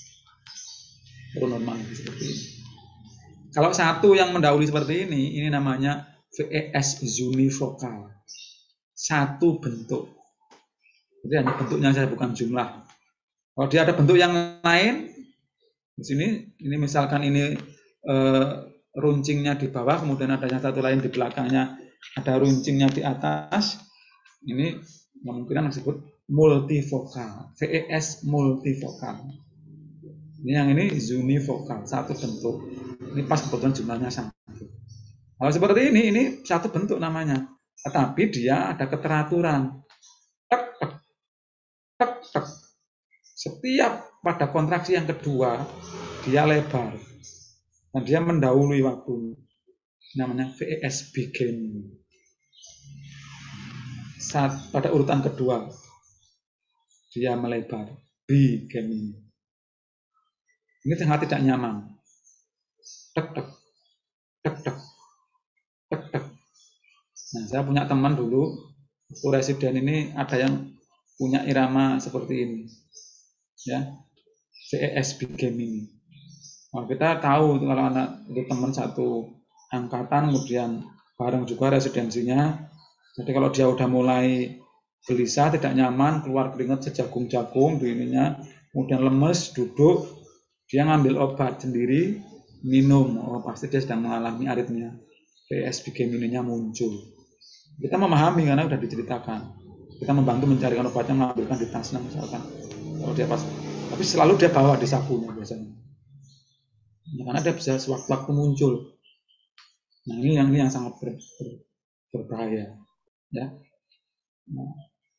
Baru normal seperti ini. Kalau satu yang mendahului seperti ini, ini namanya V E S univokal. Satu bentuk. Jadi hanya bentuknya saja, bukan jumlah. Kalau dia ada bentuk yang lain, di sini, ini misalkan ini eh, runcingnya di bawah, kemudian ada yang satu lain di belakangnya, ada runcingnya di atas, ini kemungkinan disebut multivokal. V E S multivokal. Ini yang ini univokal, satu bentuk. Ini pas kebetulan jumlahnya satu. Kalau seperti ini, ini satu bentuk namanya. Tetapi dia ada keteraturan. Tek, tek, tek, tek. Setiap pada kontraksi yang kedua, dia lebar. Dan dia mendahului waktu. Namanya V E S begin. Saat pada urutan kedua, dia melebar. Begin. Ini sangat tidak nyaman. Tek, tek, tek, tek, tek, tek. Nah, saya punya teman dulu, waktu residen ini ada yang punya irama seperti ini, ya, V E S begin ini. Nah, kita tahu kalau anak itu teman satu angkatan, kemudian bareng juga residensinya. Jadi kalau dia udah mulai gelisah, tidak nyaman, keluar keringat sejagung-jagung di ininya, kemudian lemes, duduk, dia ngambil obat sendiri, minum, oh pasti dia sedang mengalami aritmia. V E S begin ininya muncul. Kita memahami karena sudah diceritakan. Kita membantu mencarikan obatnya, mengambilkan di tasnya misalkan. Kalau dia pas, tapi selalu dia bawa di sakunya biasanya. Ya, karena dia bisa sewaktu-waktu muncul. Nah ini yang ini yang sangat ber, ber, berbahaya. Ya. Nah.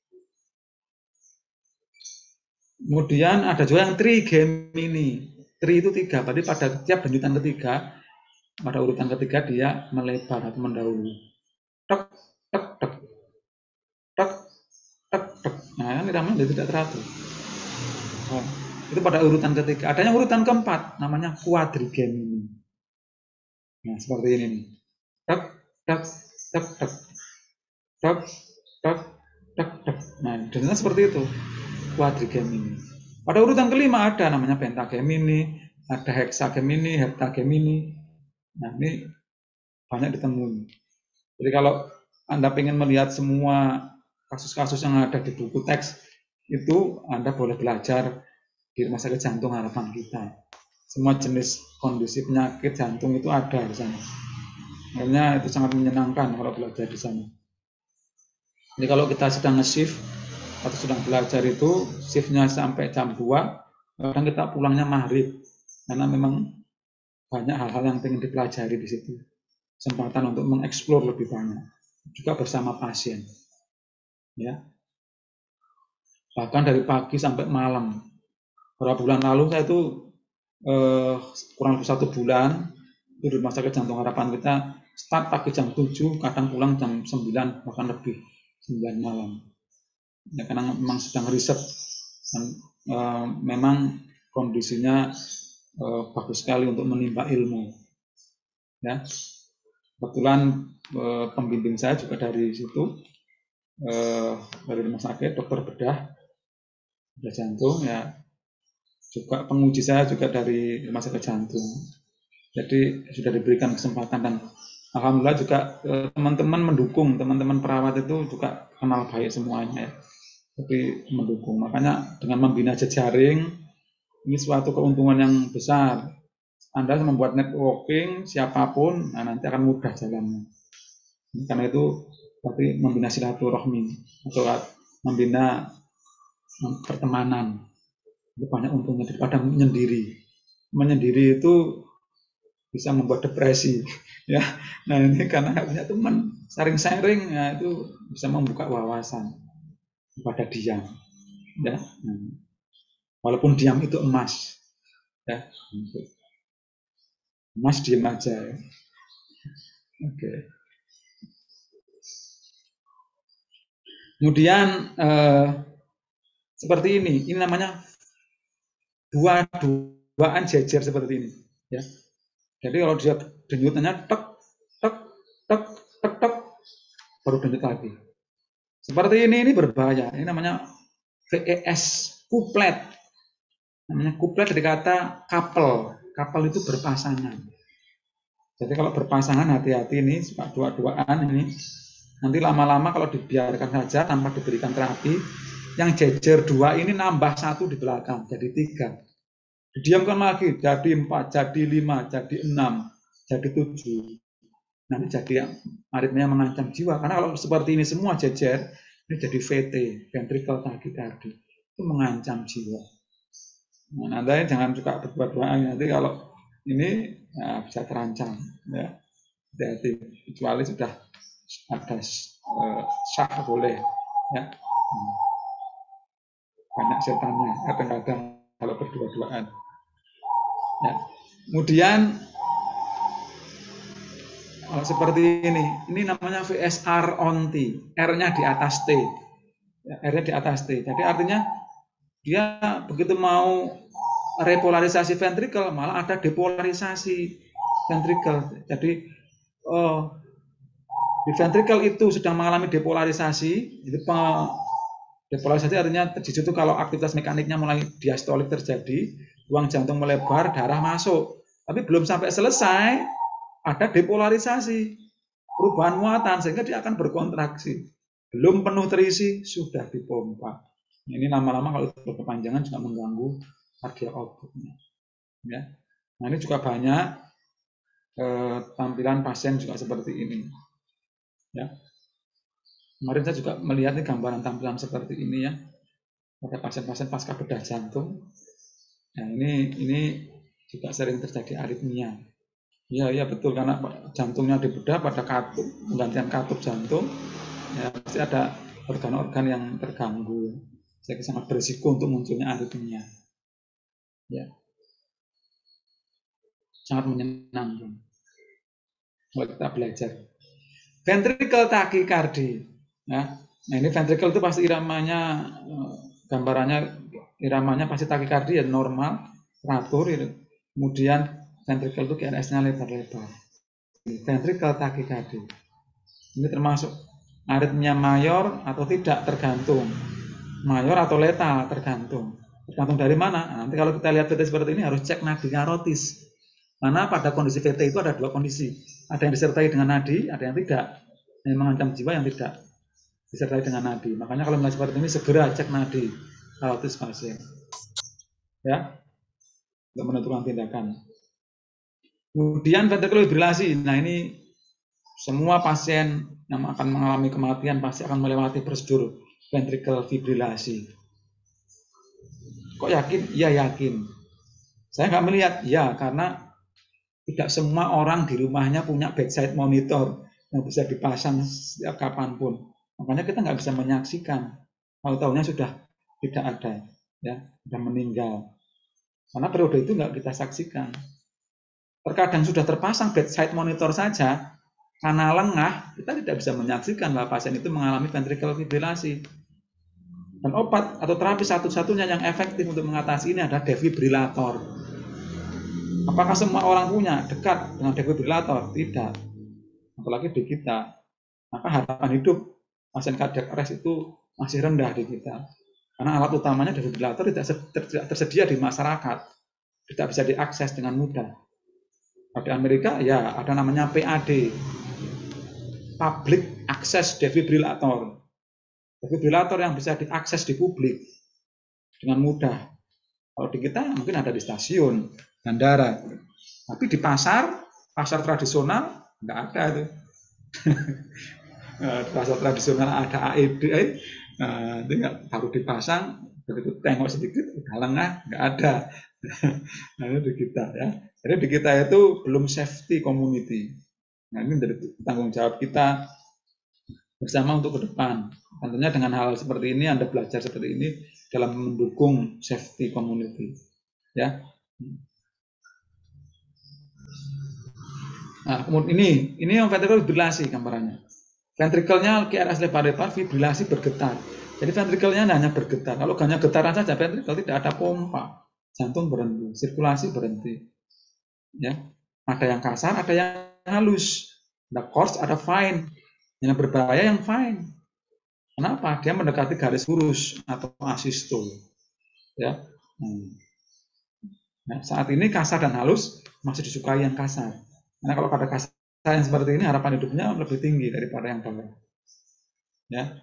Kemudian ada juga yang trigemini. Tri itu tiga, berarti pada tiap denyutan ketiga, pada urutan ketiga dia melebar atau mendahului. Tek, tek, tek, tek, tek, tek. Nah ini namanya tidak teratur. Oh, itu pada urutan ketiga. Ada yang urutan keempat, namanya quadrigemini. Nah seperti ini nih. Tek, tek, tek, tek, tek, tek, tek, tek. Nah dan seperti itu. Quadrigemini. Pada urutan kelima ada namanya pentagemini, ada hexagemini, heptagemini. Nah ini banyak ditemui. Jadi kalau Anda ingin melihat semua kasus-kasus yang ada di buku teks itu, Anda boleh belajar di Rumah Sakit Jantung Harapan Kita. Semua jenis kondisi penyakit jantung itu ada di sana. Akhirnya itu sangat menyenangkan kalau belajar di sana. Jadi kalau kita sedang nge-shift atau sedang belajar itu shiftnya sampai jam dua, kadang kita pulangnya maghrib karena memang banyak hal-hal yang ingin dipelajari di situ, kesempatan untuk mengeksplor lebih banyak juga bersama pasien. ya. Bahkan dari pagi sampai malam. Beberapa bulan lalu saya itu eh, kurang lebih satu bulan itu di Rumah Sakit Jantung Harapan kita start pagi jam tujuh, kadang pulang jam sembilan, bahkan lebih sembilan malam. Ya, karena memang sedang riset dan eh, memang kondisinya eh, bagus sekali untuk menimba ilmu. Ya, kebetulan eh, pembimbing saya juga dari situ, eh, dari rumah sakit dokter bedah, bedah jantung, ya juga penguji saya juga dari rumah sakit jantung. Jadi sudah diberikan kesempatan dan alhamdulillah juga teman-teman eh, mendukung, teman-teman perawat itu juga kenal baik semuanya, ya. Tapi mendukung. Makanya dengan membina jejaring ini suatu keuntungan yang besar. Anda membuat networking siapapun, nah nanti akan mudah jalannya. Karena itu tapi membina silaturahmi atau membina pertemanan itu banyak untungnya daripada menyendiri. Menyendiri itu bisa membuat depresi, ya. Nah ini karena nggak punya teman, sharing-sharing, ya itu bisa membuka wawasan pada diam, ya. Nah, walaupun diam itu emas, ya. Emas diam aja, ya. Oke. Kemudian eh, seperti ini, ini namanya dua-duaan jejer seperti ini, ya. Jadi kalau dia denyutannya tek, tek, tek, tek, tek, baru denyut lagi. Seperti ini, ini berbahaya. Ini namanya V E S, kuplet. Namanya kuplet dari kata couple. Couple itu berpasangan. Jadi kalau berpasangan hati-hati ini, suka dua-duaan ini. Nanti lama-lama kalau dibiarkan saja tanpa diberikan terapi, yang jejer dua ini nambah satu di belakang, jadi tiga. Didiamkan lagi, jadi empat, jadi lima, jadi enam, jadi tujuh. Nanti jadi aritmia mengancam jiwa. Karena kalau seperti ini semua jejer, ini jadi V T, ventricle tachycardia. Itu mengancam jiwa. Nah, Anda jangan suka berdua-duaan. Nanti kalau ini ya, bisa terancam. Ya. Hati-hati. Kecuali sudah ada uh, sah boleh. Ya. Banyak setannya. Kadang-kadang kalau berdua-duaan. Ya. Kemudian oh, seperti ini, ini namanya V S R on T, R-nya di atas T, ya, R-nya di atas T. Jadi artinya dia begitu mau repolarisasi ventricle malah ada depolarisasi ventricle. Jadi oh, di ventricle itu sedang mengalami depolarisasi. Itu depolarisasi artinya di situ kalau aktivitas mekaniknya mulai diastolik terjadi. Ruang jantung melebar, darah masuk. Tapi belum sampai selesai, ada depolarisasi. Perubahan muatan, sehingga dia akan berkontraksi. Belum penuh terisi, sudah dipompa. Ini lama-lama kalau berkepanjangan juga mengganggu cardiac output-nya. Ya. Nah ini juga banyak eh, tampilan pasien juga seperti ini. Ya. Kemarin saya juga melihat nih gambaran tampilan seperti ini ya. Pada pasien-pasien pasca bedah jantung. Nah ini ini juga sering terjadi aritmia. Iya iya betul karena jantungnya dibedah pada katup, penggantian katup jantung, ya pasti ada organ-organ yang terganggu, jadi sangat berisiko untuk munculnya aritmia. Ya, sangat menyenangkan kalau kita belajar. Ventricle tachycardia. Ya. Nah ini ventricle itu pasti iramanya, gambarannya iramanya pasti tachycardia normal, teratur. Kemudian ventricle itu G N S-nya lebar-lebar. Ventricle tachycardia. Ini termasuk aritmia mayor atau tidak tergantung. Mayor atau letal tergantung. Tergantung dari mana? Nah, nanti kalau kita lihat V T seperti ini harus cek nadi karotis. Karena pada kondisi V T itu ada dua kondisi. Ada yang disertai dengan nadi, ada yang tidak. Yang mengancam jiwa, yang tidak disertai dengan nadi. Makanya kalau melihat seperti ini segera cek nadi karotis pasien. Ya, untuk menentukan tindakan. Kemudian ventricular fibrilasi. Nah ini semua pasien yang akan mengalami kematian pasti akan melewati prosedur ventricular fibrilasi. Kok yakin? Ya yakin. Saya nggak melihat. Ya karena tidak semua orang di rumahnya punya bedside monitor yang bisa dipasang setiap kapanpun. Makanya kita nggak bisa menyaksikan. Tahu-tahunya sudah tidak ada, ya, sudah meninggal. Karena periode itu nggak kita saksikan. Terkadang sudah terpasang bedside monitor saja, karena lengah, kita tidak bisa menyaksikan bahwa pasien itu mengalami ventricular fibrilasi. Dan obat atau terapi satu-satunya yang efektif untuk mengatasi ini adalah defibrilator. Apakah semua orang punya dekat dengan defibrilator? Tidak. Apalagi di kita. Maka harapan hidup pasien cardiac arrest itu masih rendah di kita. Karena alat utamanya defibrilator tidak tersedia di masyarakat. Tidak bisa diakses dengan mudah. Di Amerika ya ada namanya P A D. Public Access Defibrillator. Defibrilator yang bisa diakses di publik dengan mudah. Kalau di kita mungkin ada di stasiun, bandara. Tapi di pasar, pasar tradisional nggak ada itu. Di pasar tradisional ada A E D, nah, itu nggak, baru dipasang, begitu tengok sedikit udah lengah, nggak ada. Nah, itu di kita ya. Jadi di kita itu belum safety community. Nah, ini dari tanggung jawab kita bersama untuk ke depan. Tentunya dengan hal seperti ini, Anda belajar seperti ini dalam mendukung safety community. Ya. Nah, kemudian ini, ini yang ventricle fibrilasi gambarannya. Ventrikelnya Q R S lebar-lebar, fibrilasi bergetar. Jadi ventrikelnya hanya bergetar. Kalau hanya getaran saja, ventrikel tidak ada pompa, jantung berhenti, sirkulasi berhenti. Ya, ada yang kasar, ada yang halus, ada coarse, ada fine. Yang berbahaya yang fine. Kenapa? Dia mendekati garis lurus atau asistol. Ya. Nah, saat ini kasar dan halus masih disukai yang kasar. Karena kalau pada kasar yang seperti ini harapan hidupnya lebih tinggi daripada yang bawah. Ya.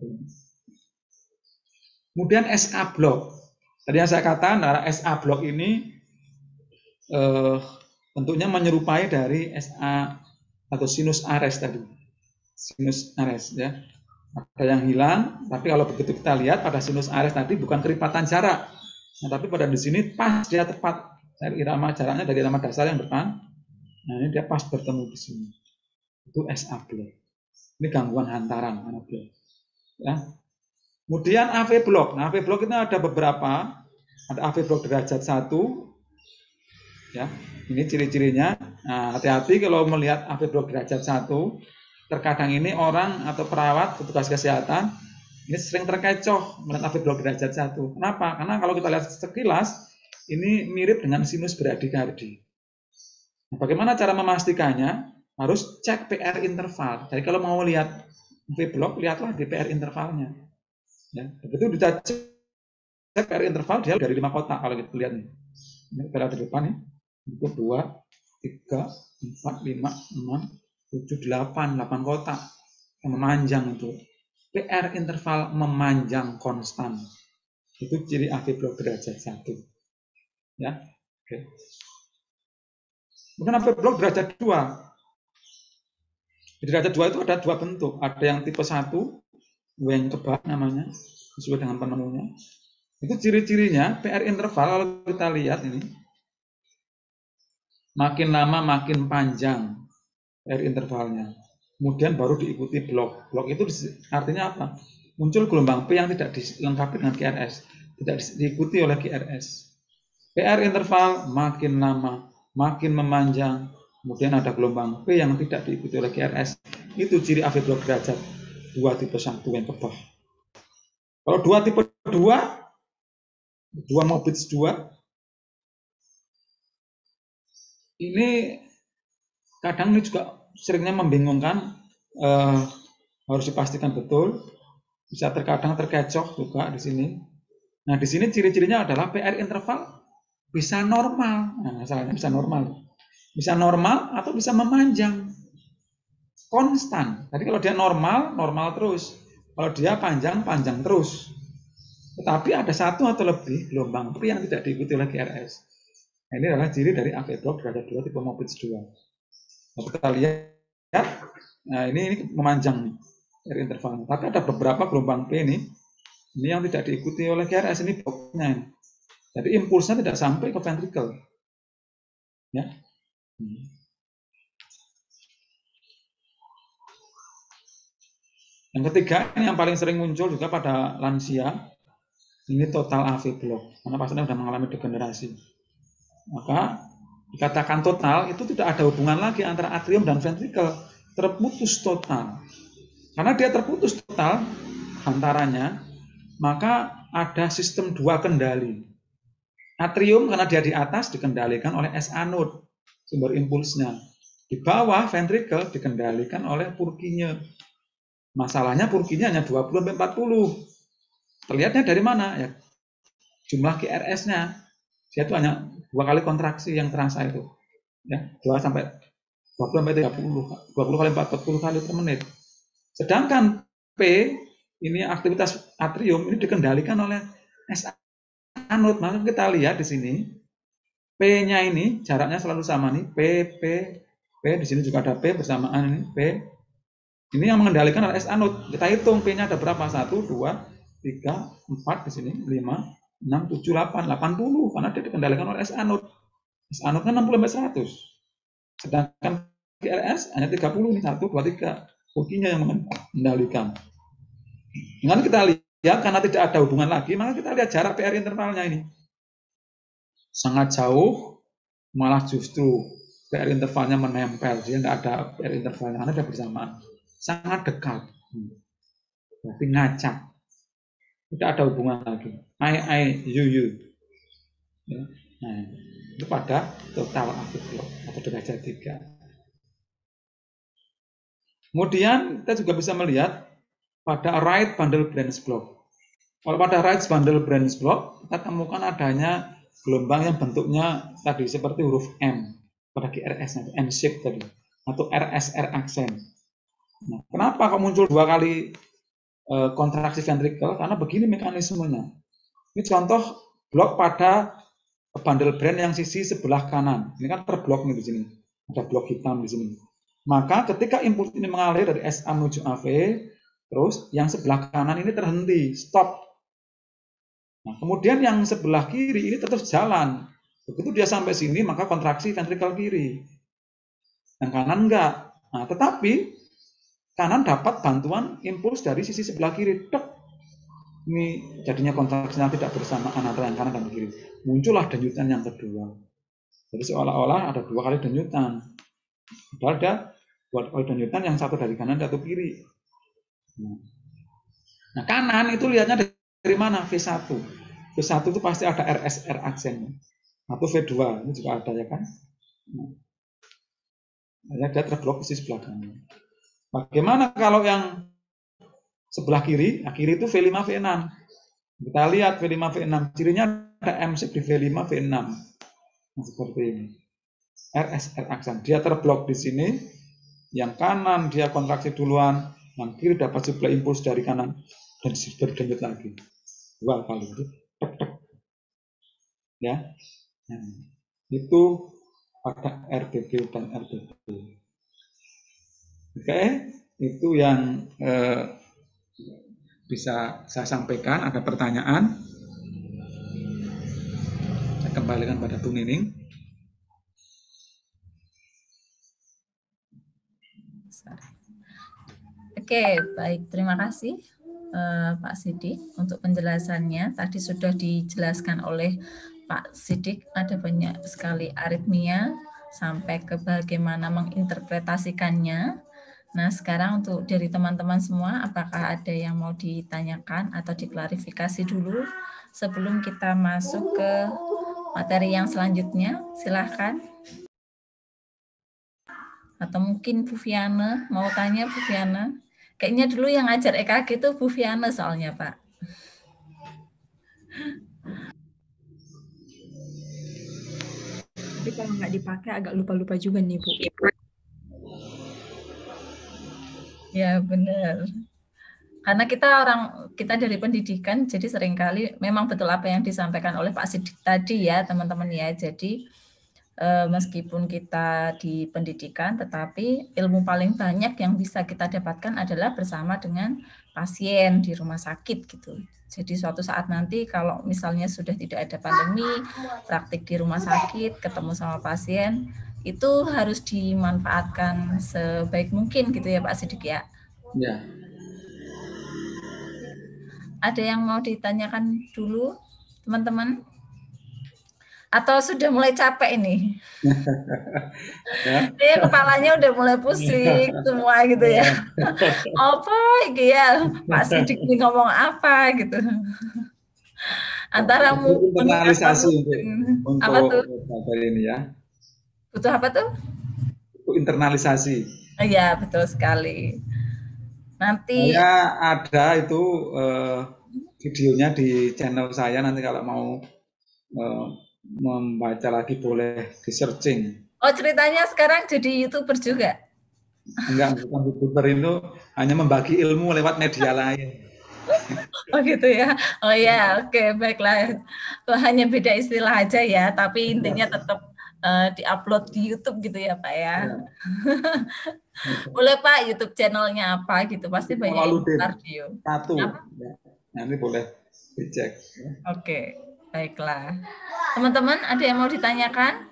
Kemudian S A block. Tadi yang saya katakan adalah S A block ini eh, bentuknya menyerupai dari S A atau sinus arrest tadi. Sinus arrest ya. Ada yang hilang, tapi kalau begitu kita lihat pada sinus arrest tadi bukan keripatan jarak. Nah, tapi pada di sini pas dia tepat dari irama jaraknya dari irama dasar yang depan. Nah, ini dia pas bertemu di sini. Itu S A block. Ini gangguan hantaran block. Ya. Kemudian A V block. Nah, A V block itu ada beberapa. Ada A V block derajat satu. Ya. Ini ciri-cirinya. Nah, hati-hati kalau melihat A V block derajat satu. Terkadang ini orang atau perawat, petugas kesehatan, ini sering terkecoh melihat A V block derajat satu. Kenapa? Karena kalau kita lihat sekilas, ini mirip dengan sinus bradikardi. Nah, bagaimana cara memastikannya? Harus cek P R interval. Jadi kalau mau lihat A V block, lihatlah di P R intervalnya. Ya, begitu kita cek P R interval, dia dari lima kotak kalau kita lihat nih. Ini pada di depan nih. Itu dua, tiga, empat, lima, enam, tujuh, delapan, delapan kotak yang memanjang itu. P R interval memanjang konstan. Itu ciri A V block derajat satu. Ya. Oke. Kemudian A V block derajat dua. Di derajat dua itu ada dua bentuk. Ada yang tipe satu, yang kebak namanya, sesuai dengan penemunya. Itu ciri-cirinya P R interval kalau kita lihat ini makin lama makin panjang P R intervalnya. Kemudian baru diikuti blok. Blok itu artinya apa? Muncul gelombang P yang tidak dilengkapi dengan Q R S, tidak diikuti oleh Q R S. P R interval makin lama makin memanjang, kemudian ada gelombang P yang tidak diikuti oleh Q R S. Itu ciri A V block derajat dua tipe satu yang kebah. Kalau dua tipe dua, dua Mobitz dua, ini kadang ini juga seringnya membingungkan, eh, harus dipastikan betul, bisa terkadang terkecoh juga di sini. Nah, di sini ciri-cirinya adalah P R interval bisa normal. Nah, masalahnya bisa normal. Bisa normal atau bisa memanjang. Konstan. Jadi kalau dia normal, normal terus. Kalau dia panjang, panjang terus. Tetapi ada satu atau lebih gelombang P yang tidak diikuti oleh Q R S. Nah, ini adalah ciri dari A V block derajat dua tipe Mobitz dua. Nah, kita lihat, nah ini, ini memanjang dari intervalnya. Tapi ada beberapa gelombang P ini, ini yang tidak diikuti oleh Q R S, ini bloknya. Jadi impulsnya tidak sampai ke ventricle. Ya. Yang ketiga, ini yang paling sering muncul juga pada lansia, ini total A V block, karena pasiennya sudah mengalami degenerasi. Maka dikatakan total itu tidak ada hubungan lagi antara atrium dan ventrikel, terputus total. Karena dia terputus total hantarannya, maka ada sistem dua kendali. Atrium karena dia di atas dikendalikan oleh S anode, sumber impulsnya. Di bawah ventrikel dikendalikan oleh Purkinje. Masalahnya Purkinje hanya dua puluh sampai empat puluh. Terlihatnya dari mana? Ya, jumlah Q R S-nya. Dia itu hanya dua kali kontraksi yang terasa itu. Ya, dua sampai dua puluh sampai tiga puluh, dua puluh kali empat puluh kali per menit. Sedangkan P ini aktivitas atrium ini dikendalikan oleh S anode. Maka kita lihat di sini P-nya ini jaraknya selalu sama nih, P P P di sini juga ada P bersamaan ini P. Ini yang mengendalikan adalah S anode. Kita hitung P-nya ada berapa? satu, dua, tiga, empat di sini, lima, enam, tujuh, delapan, delapan puluh karena dia dikendalikan oleh S anode. S anode kan enam puluh sampai seratus. Sedangkan Q R S hanya tiga puluh nih, satu, dua, tiga. Purkinje yang mengendalikan. Dengan kita lihat karena tidak ada hubungan lagi, maka kita lihat jarak P R intervalnya ini. Sangat jauh, malah justru P R intervalnya menempel, dia tidak ada P R intervalnya karena dia bersamaan. Sangat dekat, berarti ngacak, tidak ada hubungan lagi. I, I, you, you. Ya. Nah, itu pada total A V block atau derajat tiga. Kemudian kita juga bisa melihat pada right bundle branch block. Kalau pada right bundle branch block, kita temukan adanya gelombang yang bentuknya tadi seperti huruf M pada Q R S-nya, M shape tadi, atau R S R aksen. Nah, kenapa kok muncul dua kali e, kontraksi ventrikel? Karena begini mekanismenya. Ini contoh blok pada bundle branch yang sisi sebelah kanan. Ini kan terblok nih di sini. Ada blok hitam di sini. Maka ketika impuls ini mengalir dari S A menuju A V, terus yang sebelah kanan ini terhenti, stop. Nah, kemudian yang sebelah kiri ini tetap jalan. Begitu dia sampai sini, maka kontraksi ventrikel kiri. Yang kanan enggak. Nah, tetapi kanan dapat bantuan impuls dari sisi sebelah kiri. Tek. Ini jadinya kontraksinya tidak bersamaan antara yang kanan dan kiri. Muncullah denyutan yang kedua. Jadi seolah-olah ada dua kali denyutan. Padahal ada dua kali denyutan, yang satu dari kanan, satu kiri. Nah, kanan itu lihatnya dari mana? V satu. V satu itu pasti ada R S R aksennya. Atau V dua, ini juga ada ya kan? Nah, dia terblok di sebelah kanan. Bagaimana kalau yang sebelah kiri? Nah, kiri itu V lima V enam. Kita lihat V lima V enam. Cirinya ada M shape di V lima V enam. Nah, seperti ini. R S R aksen. Dia terblok di sini. Yang kanan dia kontraksi duluan. Yang kiri dapat suplai impuls dari kanan. Dan berdenyut lagi. Dua kali. Tek, tek. Ya. Nah, itu pada R B B dan R B B. Oke, itu yang eh, bisa saya sampaikan. Ada pertanyaan? Saya kembalikan pada Bu Nining. Oke, baik. Terima kasih eh, Pak Sidik untuk penjelasannya. Tadi sudah dijelaskan oleh Pak Sidik, ada banyak sekali aritmia sampai ke bagaimana menginterpretasikannya. Nah, sekarang untuk dari teman-teman semua, apakah ada yang mau ditanyakan atau diklarifikasi dulu sebelum kita masuk ke materi yang selanjutnya? Silahkan. Atau mungkin Bu Viana, mau tanya Bu Viana? Kayaknya dulu yang ngajar E K G itu Bu Viana soalnya, Pak. Tapi kalau nggak dipakai agak lupa-lupa juga nih, Bu. Ya, benar. Karena kita orang kita dari pendidikan, jadi seringkali memang betul apa yang disampaikan oleh Pak Sidik tadi ya, teman-teman ya. Jadi eh, meskipun kita di pendidikan, tetapi ilmu paling banyak yang bisa kita dapatkan adalah bersama dengan pasien di rumah sakit gitu. Jadi suatu saat nanti kalau misalnya sudah tidak ada pandemi, praktik di rumah sakit, ketemu sama pasien, itu harus dimanfaatkan sebaik mungkin gitu ya Pak Sidik ya. Ya. Ada yang mau ditanyakan dulu, teman-teman? Atau sudah mulai capek ini? Ya. Eh, kepalanya udah mulai pusing semua gitu ya. Apa gitu ya, Pak Sidik ini ngomong apa gitu. Antara mubeng internalisasi atau untuk apa tuh? untuk ini ya. Butuh apa tuh? Untuk internalisasi. Iya, betul sekali. Nanti saya ada itu eh, videonya di channel saya, nanti kalau mau eh, membaca lagi boleh di searching. Oh, ceritanya sekarang jadi YouTuber juga? Enggak, bukan YouTuber, itu hanya membagi ilmu lewat media lain. Oh gitu ya. Oh ya, oke, okay, baiklah. Hanya beda istilah aja ya, tapi intinya tetap uh, diupload di YouTube gitu ya, Pak ya. ya. Boleh Pak, YouTube channelnya apa gitu, pasti Itu banyak yang kardio. Satu, ya. Nanti boleh dicek. Ya. Oke, okay, baiklah. Teman-teman, ada yang mau ditanyakan?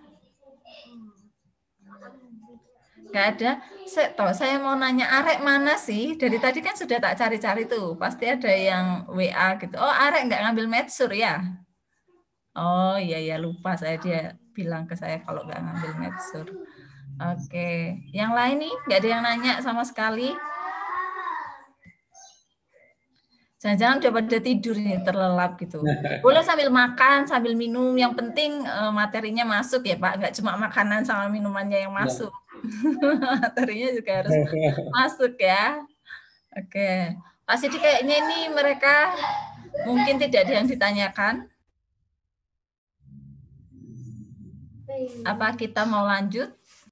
Nggak ada. Saya, toh, saya mau nanya, Arek mana sih? Dari tadi kan sudah tak cari-cari tuh. Pasti ada yang W A gitu. Oh, Arek nggak ngambil Medsur ya? Oh iya ya, lupa saya, dia bilang ke saya kalau nggak ngambil Medsur. Oke, yang lain nih nggak ada yang nanya sama sekali. Jangan-jangan udah pada tidur nih, terlelap gitu. Boleh sambil makan, sambil minum. Yang penting materinya masuk ya Pak. Nggak cuma makanan sama minumannya yang masuk. Ya. Materinya juga harus masuk ya. Oke. Pak Sidik, kayaknya ini mereka mungkin tidak ada yang ditanyakan. Apa kita mau lanjut?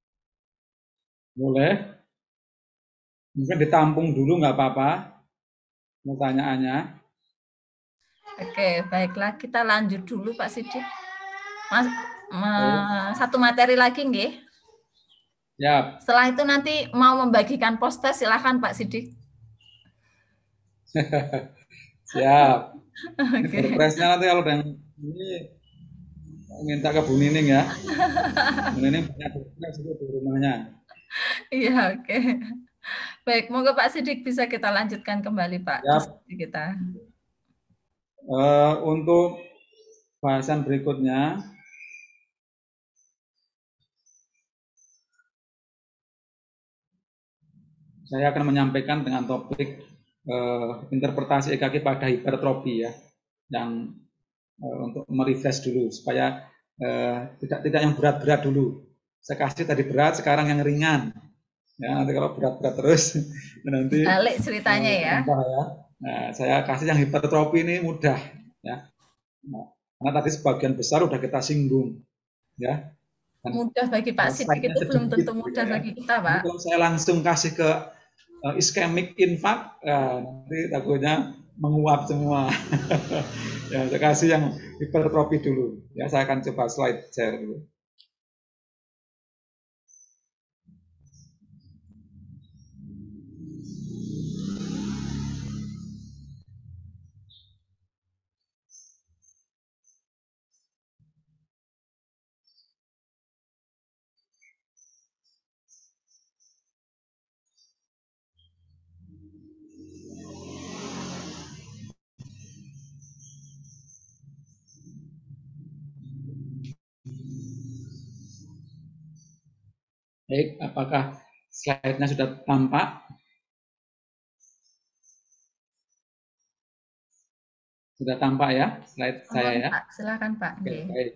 Boleh. Mungkin ditampung dulu nggak apa-apa pertanyaannya. Oke, baiklah, kita lanjut dulu Pak Sidik. Mas, ma, satu materi lagi nggih? Ya. Setelah itu nanti mau membagikan poster, silakan Pak Sidik. Siap. Okay. Presnya nanti kalau yang ini minta ke Bu Nining ya. Bu Nining punya tugas di rumahnya. Iya, oke. Okay. Baik, moga Pak Sidik bisa kita lanjutkan kembali Pak. Yep. Kita. Uh, untuk bahasan berikutnya, saya akan menyampaikan dengan topik uh, interpretasi E K G pada hipertrofi ya, yang uh, untuk merefresh dulu supaya uh, tidak tidak yang berat-berat dulu. Saya kasih tadi berat, sekarang yang ringan. Ya, nanti kalau berat-berat terus nanti balik ceritanya uh, ya. ya. Nah, saya kasih yang hipertrofi ini mudah ya. Nah, karena tadi sebagian besar udah kita singgung ya. Dan mudah bagi Pak Sidik itu belum tentu mudah ya. Bagi kita, Pak. Jadi kalau saya langsung kasih ke uh, iskemik infak, uh, nanti takutnya menguap semua. Ya, saya kasih yang hipertrofi dulu. Ya, saya akan coba slide share dulu. Baik, apakah slide-nya sudah tampak? Sudah tampak ya slide oh, saya ya? Pak, silakan Pak. Oke, okay, baik.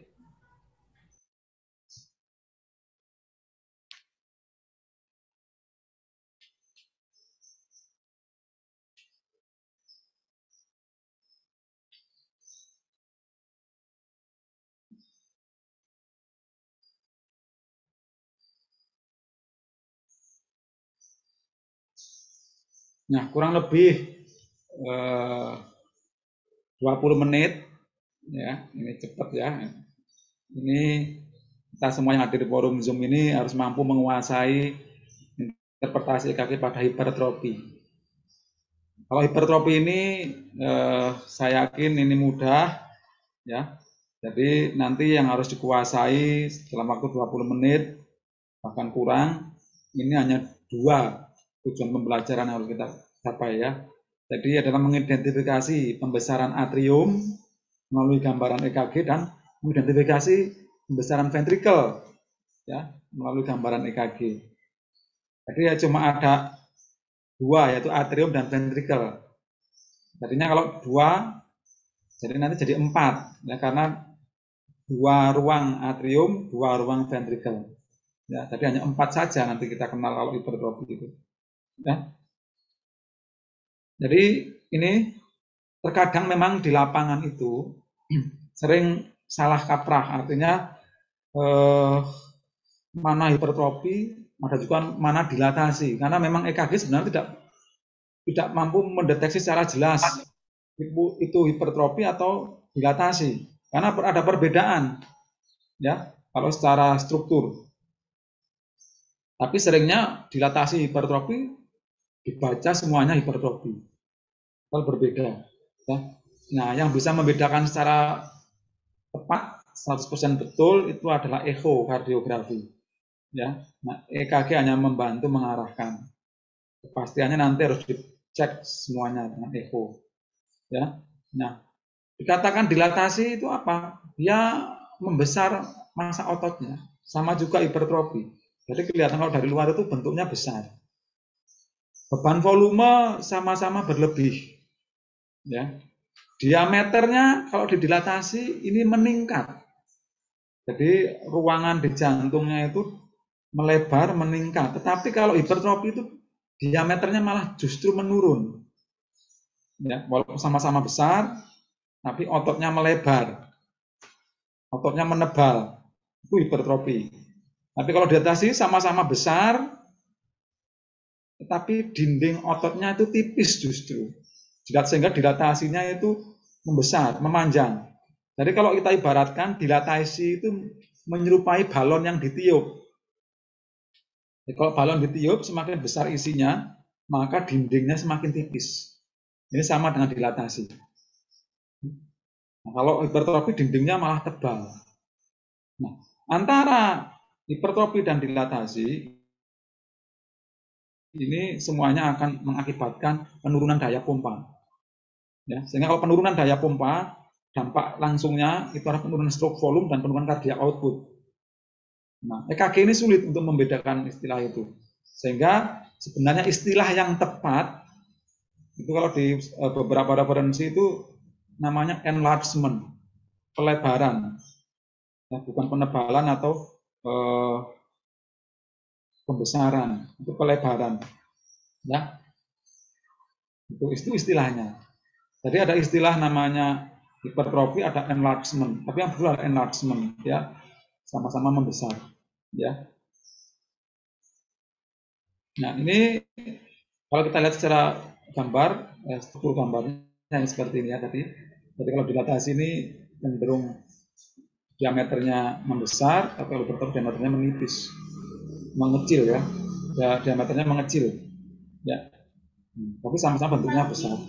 Nah, kurang lebih eh, dua puluh menit ya, ini cepat ya. Ini kita semua yang hadir di forum Zoom ini harus mampu menguasai interpretasi E K G pada hipertrofi. Kalau hipertrofi ini eh, saya yakin ini mudah ya. Jadi nanti yang harus dikuasai dalam waktu dua puluh menit bahkan kurang, ini hanya dua tujuan pembelajaran yang harus kita capai ya. Jadi adalah mengidentifikasi pembesaran atrium melalui gambaran E K G dan mengidentifikasi pembesaran ventrikel ya melalui gambaran E K G. Jadi ya cuma ada dua, yaitu atrium dan ventrikel. Tadinya kalau dua, jadi nanti jadi empat, ya karena dua ruang atrium, dua ruang ventrikel. Ya, jadi hanya empat saja nanti kita kenal kalau hipertrofi itu. Ya. Jadi ini terkadang memang di lapangan itu sering salah kaprah, artinya eh, mana hipertrofi, ada juga mana dilatasi, karena memang E K G sebenarnya tidak tidak mampu mendeteksi secara jelas itu, itu hipertrofi atau dilatasi, karena ada perbedaan ya kalau secara struktur. Tapi seringnya dilatasi hipertrofi dibaca semuanya hipertrofi, kalau berbeda ya. Nah, yang bisa membedakan secara tepat seratus persen betul itu adalah ekokardiografi ya. Nah, E K G hanya membantu mengarahkan, kepastiannya nanti harus dicek semuanya dengan echo ya. Nah, dikatakan dilatasi itu apa? Dia membesar massa ototnya, sama juga hipertrofi. Jadi kelihatan kalau dari luar itu bentuknya besar. Beban volume sama-sama berlebih ya. Diameternya kalau didilatasi ini meningkat. Jadi ruangan di jantungnya itu melebar, meningkat. Tetapi kalau hipertrofi itu diameternya malah justru menurun. Ya, walaupun sama-sama besar, tapi ototnya melebar, ototnya menebal, itu hipertrofi. Tapi kalau dilatasi sama-sama besar, tetapi dinding ototnya itu tipis justru. Sehingga dilatasinya itu membesar, memanjang. Jadi kalau kita ibaratkan dilatasi itu menyerupai balon yang ditiup. Jadi kalau balon ditiup semakin besar isinya, maka dindingnya semakin tipis. Ini sama dengan dilatasi. Nah, kalau hipertrofi dindingnya malah tebal. Nah, antara hipertrofi dan dilatasi ini semuanya akan mengakibatkan penurunan daya pompa. Ya, sehingga kalau penurunan daya pompa, dampak langsungnya itu adalah penurunan stroke volume dan penurunan cardiac output. Nah, E K G ini sulit untuk membedakan istilah itu. Sehingga sebenarnya istilah yang tepat itu kalau di beberapa referensi itu namanya enlargement, pelebaran, ya, bukan penebalan atau eh, pembesaran, itu pelebaran, ya, itu, itu istilahnya. Jadi ada istilah namanya hipertrofi, ada enlargement, tapi yang betul adalah enlargement, ya, sama-sama membesar, ya. Nah ini kalau kita lihat secara gambar, eh, struktur gambarnya yang seperti ini ya tadi. Jadi kalau dilatasi ini cenderung diameternya membesar, tapi kalau hipertrofi diameternya menipis, mengecil ya, ya diameternya mengecil, ya. Hmm, tapi sama-sama bentuknya besar.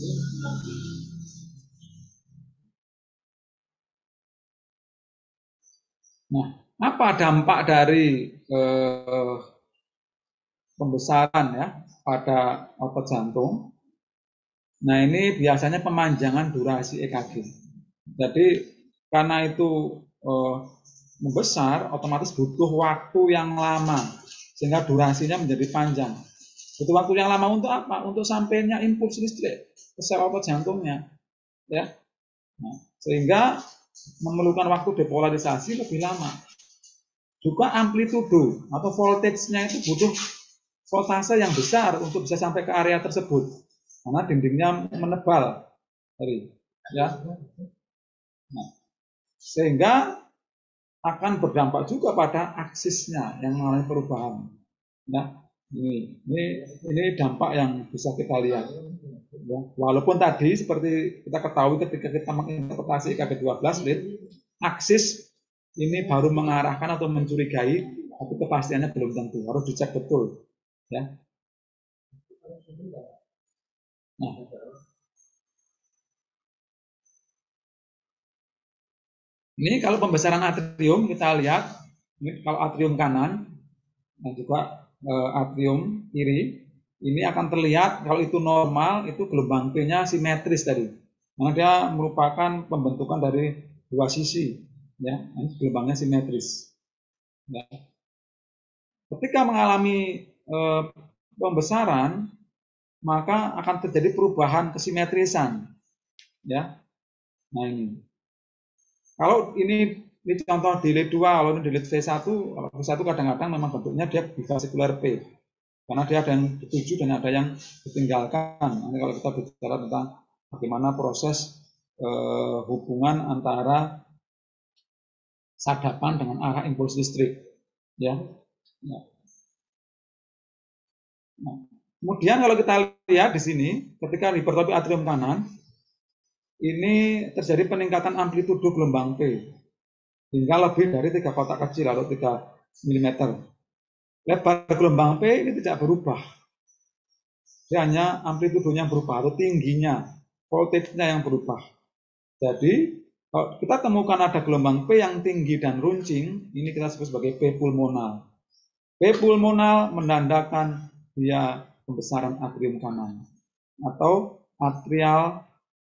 Nah, apa dampak dari eh, pembesaran ya pada otot jantung? Nah, ini biasanya pemanjangan durasi E K G. Jadi karena itu eh, membesar, otomatis butuh waktu yang lama sehingga durasinya menjadi panjang. Butuh waktu yang lama untuk apa? Untuk sampainya impuls listrik ke sel otot jantungnya, ya. Nah, sehingga memerlukan waktu depolarisasi lebih lama. Juga amplitudo atau voltage-nya itu butuh voltase yang besar untuk bisa sampai ke area tersebut, karena dindingnya menebal, ya. Nah, sehingga akan berdampak juga pada aksisnya yang mengalami perubahan. Ya, ini, ini, ini dampak yang bisa kita lihat. Ya, walaupun tadi seperti kita ketahui ketika kita menginterpretasi E K G dua belas lead, aksis ini baru mengarahkan atau mencurigai, tapi kepastiannya belum tentu, harus dicek betul. Ya. Nah, ini kalau pembesaran atrium kita lihat, ini kalau atrium kanan dan juga eh, atrium kiri, ini akan terlihat kalau itu normal, itu gelombang P-nya simetris tadi. Karena dia merupakan pembentukan dari dua sisi, ya, ini gelombangnya simetris. Ya. Ketika mengalami eh, pembesaran, maka akan terjadi perubahan kesimetrisan, ya. Nah ini, kalau ini ini contoh di lead dua, kalau ini di lead V satu, kalau V satu kadang-kadang memang bentuknya dia bivasikular P, karena dia ada yang dituju dan ada yang ditinggalkan. Nanti kalau kita bicara tentang bagaimana proses eh, hubungan antara sadapan dengan arah impuls listrik, ya. Nah, kemudian kalau kita lihat di sini, ketika hipertrofi atrium kanan, ini terjadi peningkatan amplitudo gelombang P hingga lebih dari tiga kotak kecil atau tiga milimeter. Lebar gelombang P ini tidak berubah. Dia hanya amplitudonya berubah atau tingginya, voltage-nya yang berubah. Jadi, kalau kita temukan ada gelombang P yang tinggi dan runcing, ini kita sebut sebagai P pulmonal. P pulmonal menandakan dia pembesaran atrium kanan atau atrial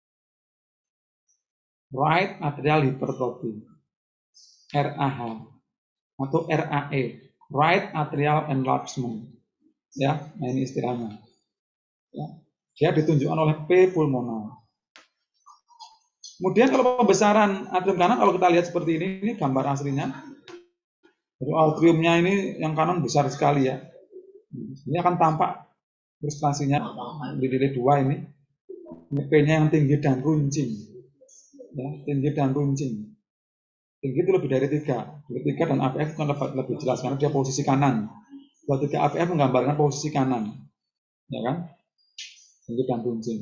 right atrial hypertrophy. R A H atau R A E, right atrial enlargement, ya. Nah ini istilahnya, ya. Dia ditunjukkan oleh P pulmonal. Kemudian kalau pembesaran atrium kanan, kalau kita lihat seperti ini, ini gambar aslinya. Jadi atriumnya ini yang kanan besar sekali, ya. Ini akan tampak ilustrasinya di titik dua ini. P-nya yang tinggi dan runcing, ya, tinggi dan runcing. Tinggi itu lebih dari tiga, dari tiga dan A P F kan lebih, lebih jelas karena dia posisi kanan. Kalau tiga A P F menggambarkan posisi kanan, ya kan? Tinggi dan runcing.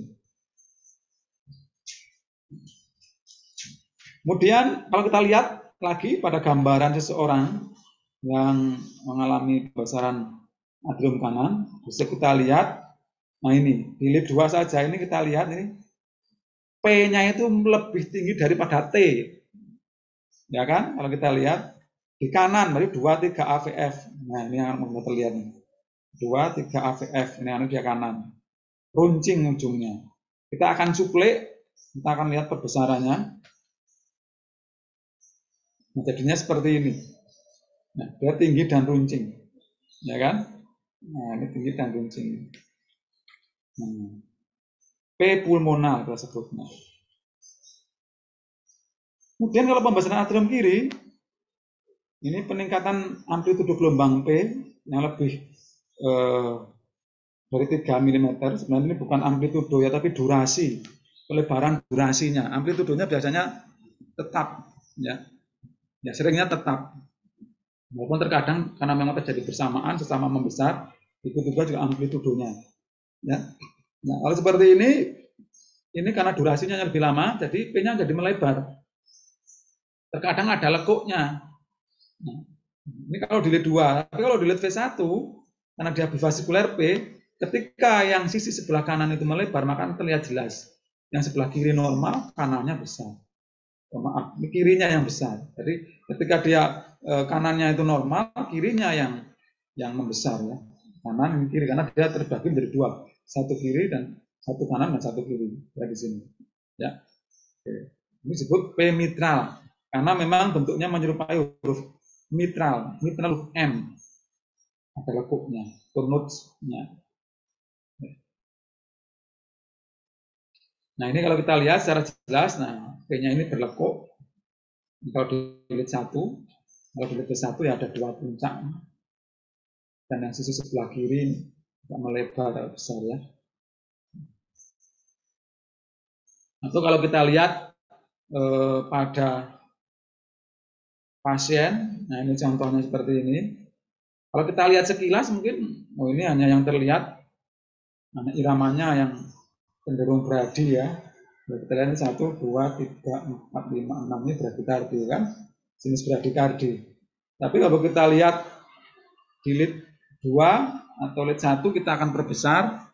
Kemudian kalau kita lihat lagi pada gambaran seseorang yang mengalami pembesaran atrium kanan, bisa kita lihat, nah ini di lead dua saja ini kita lihat ini P-nya itu lebih tinggi daripada T. Ya kan, kalau kita lihat di kanan berarti dua tiga A V F. Nah, ini yang kita lihat nih. dua tiga A V F, ini yang dia kanan. Runcing ujungnya. Kita akan suplai, kita akan lihat perbesarannya. Nah, jadinya seperti ini. Nah, dia tinggi dan runcing. Ya kan? Nah, ini tinggi dan runcing. Nah, P pulmonal kita sebutnya. Kemudian kalau pembesaran atrium kiri, ini peningkatan amplitudo gelombang P yang lebih eh, dari tiga milimeter. Sebenarnya ini bukan amplitudo ya, tapi durasi, pelebaran durasinya. Amplitudonya biasanya tetap, ya, ya seringnya tetap. Walaupun terkadang karena memang terjadi bersamaan, sesama membesar, itu juga juga amplitudonya. Ya. Nah, kalau seperti ini, ini karena durasinya yang lebih lama, jadi P-nya jadi melebar. Terkadang ada lekuknya. Nah, ini kalau di lead dua, tapi kalau di lead V satu, karena dia bivasikular P, ketika yang sisi sebelah kanan itu melebar, maka terlihat jelas. Yang sebelah kiri normal, kanannya besar. Oh, maaf, ini kirinya yang besar. Jadi ketika dia eh, kanannya itu normal, kirinya yang yang membesar, ya. Kanan dan kiri, karena dia terbagi menjadi dua, satu kiri dan satu kanan dan satu kiri. Ya, di sini. Ya. Oke. Ini disebut P mitral. Karena memang bentuknya menyerupai huruf mitral, mitral huruf M. Ada lekuknya, turnusnya. Nah, ini kalau kita lihat secara jelas, nah, P-nya ini berlekuk. Kalau di lead satu, kalau di lead satu ya ada dua puncak. Dan yang sisi sebelah kiri tidak melebar besar, ya. Atau kalau kita lihat eh, pada pasien, nah ini contohnya seperti ini. Kalau kita lihat sekilas mungkin, oh ini hanya yang terlihat, nah, iramanya yang cenderung beradi, ya. Kita lihat ini satu, dua, tiga, empat, lima, enam ini bradikardi, kan? Sinus bradikardi. Tapi kalau kita lihat di lead dua atau lead satu kita akan perbesar.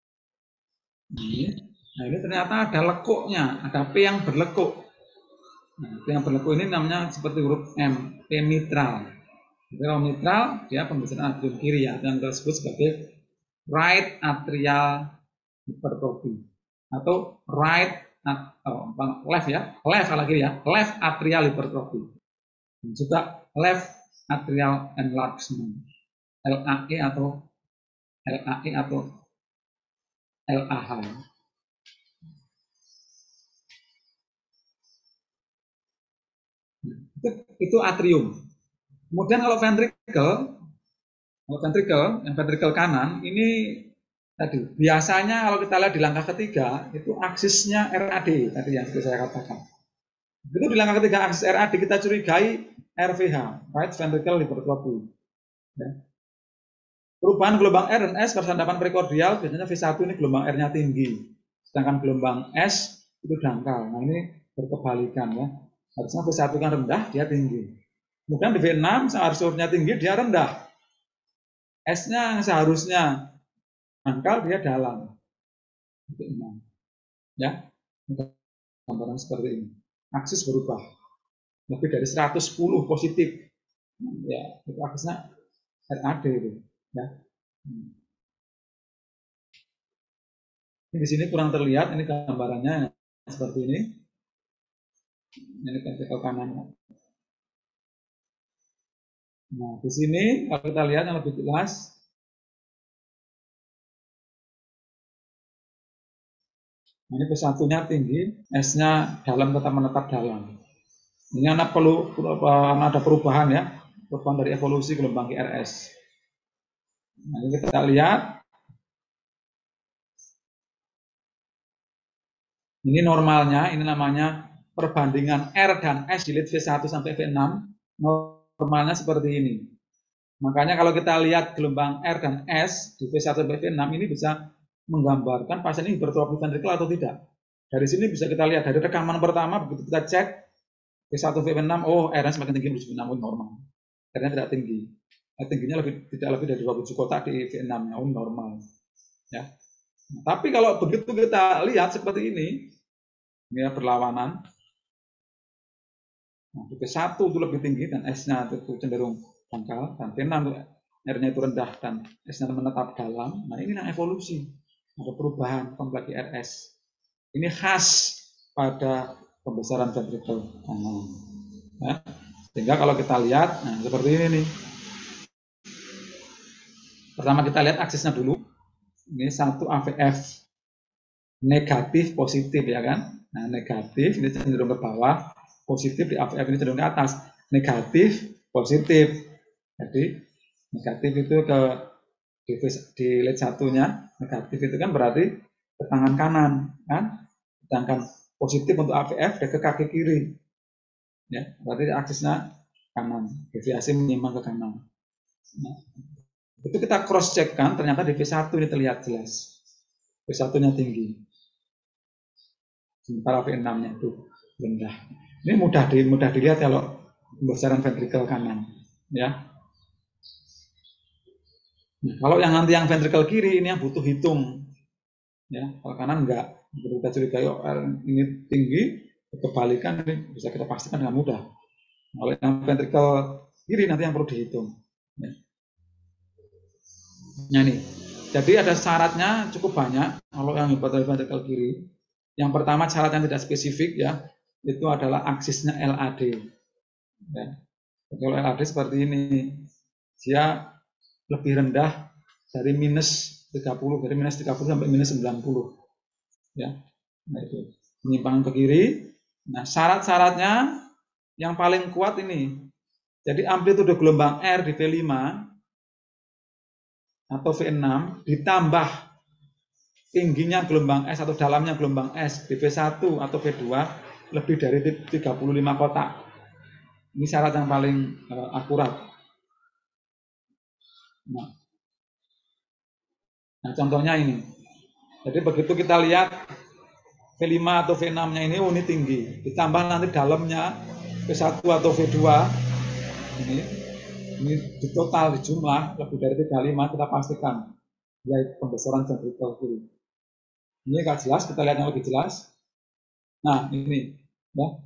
Nah, ini ternyata ada lekuknya, ada P yang berlekuk. Nah, yang berlaku ini namanya seperti huruf M, P mitral. Jadi kalau mitral, dia pembesaran atrium kiri ya, yang tersebut sebagai right atrial hypertrophy atau right oh, left ya, left ala kiri ya, left atrial hypertrophy. Dan juga left atrial enlargement, L A E atau L A E atau L A H. Itu, itu atrium. Kemudian kalau ventricle, kalau ventricle, yang ventricle kanan ini tadi biasanya kalau kita lihat di langkah ketiga itu aksisnya R A D tadi yang sudah saya katakan. Begitu di langkah ketiga aksis R A D kita curigai R V H, right ventricle hypertrophy. Ya. Perubahan gelombang R dan S bersandapan prekordial biasanya V satu ini gelombang R-nya tinggi, sedangkan gelombang S itu dangkal. Nah ini berkebalikan ya. Harusnya V satu kan rendah, dia tinggi. Kemudian di V enam seharusnya tinggi, dia rendah. S-nya seharusnya dangkal, dia dalam. V enam. Ya, gambaran seperti ini. Aksis berubah. Lebih dari seratus sepuluh positif. Ya, itu aksisnya R A D itu. Ya. Ini di sini kurang terlihat, ini gambarannya seperti ini. Ini ventricle kanan. Nah, di sini kalau kita lihat yang lebih jelas, nah, ini V satu-nya tinggi, S-nya dalam tetap menetap dalam. Ini anak perlu ada perubahan ya, perubahan dari evolusi gelombang Q R S. Nah, ini kita lihat. Ini normalnya, ini namanya perbandingan R dan S di lead V satu sampai V enam. Normalnya seperti ini. Makanya kalau kita lihat gelombang R dan S di V satu sampai V enam ini bisa menggambarkan pasien ini hipertrofi ventrikel atau tidak. Dari sini bisa kita lihat dari rekaman pertama begitu kita cek V satu V enam, oh R-nya semakin tinggi menuju V enam, normal. R-nya tidak tinggi. R tingginya lebih tidak lebih dari dua puluh tujuh kotak di V enam, oh normal. Ya. Nah, tapi kalau begitu kita lihat seperti ini, ini ya berlawanan. Nah, V satu itu lebih tinggi dan S-nya itu cenderung dangkal, dan V enam R-nya itu rendah dan S-nya menetap dalam. Nah, ini yang evolusi. Ada perubahan kompleks R S. Ini khas pada pembesaran ventricle kanan. Nah, sehingga kalau kita lihat, nah seperti ini nih. Pertama kita lihat aksisnya dulu. Ini satu A V F negatif positif ya kan. Nah, negatif ini cenderung ke bawah, positif di A V F ini cenderung ke atas. Negatif, positif. Jadi negatif itu ke di, di lead satunya, negatif itu kan berarti ke tangan kanan kan. Sedangkan positif untuk A V F dia ke kaki kiri. Ya, berarti aksisnya kanan, deviasi menyimpang ke kanan. Nah, itu kita cross check kan, ternyata di V satu ini terlihat jelas. V satu-nya tinggi. Sementara V enam-nya itu rendah. Ini mudah di, mudah dilihat kalau pembesaran ventricle kanan, ya. Nah, kalau yang nanti yang ventricle kiri ini yang butuh hitung. Ya, kalau kanan enggak. Kita curigai oh, ini tinggi, kebalikan ini bisa kita pastikan dengan mudah. Kalau yang ventricle kiri nanti yang perlu dihitung. Ya. Nah, nih. Jadi ada syaratnya cukup banyak kalau yang ventricle kiri. Yang pertama syarat yang tidak spesifik ya, itu adalah aksisnya L A D. Ya. Kalau L A D seperti ini, dia lebih rendah dari minus tiga puluh, dari minus tiga puluh sampai minus sembilan puluh. Ya. Nah, itu penyimpangan ke kiri. Nah, syarat-syaratnya yang paling kuat ini. Jadi amplitude gelombang R di V lima atau V enam ditambah tingginya gelombang S atau dalamnya gelombang S di V satu atau V dua lebih dari tiga puluh lima kotak. Ini syarat yang paling uh, akurat. Nah. nah, contohnya ini. Jadi begitu kita lihat V lima atau V enam-nya ini, oh ini tinggi. Ditambah nanti dalamnya V satu atau V dua, ini, ini di total, di jumlah, lebih dari tiga puluh lima, kita pastikan. Yaitu pembesaran ventricle kiri. Ini agak jelas, kita lihat yang lebih jelas. Nah, ini. Ya.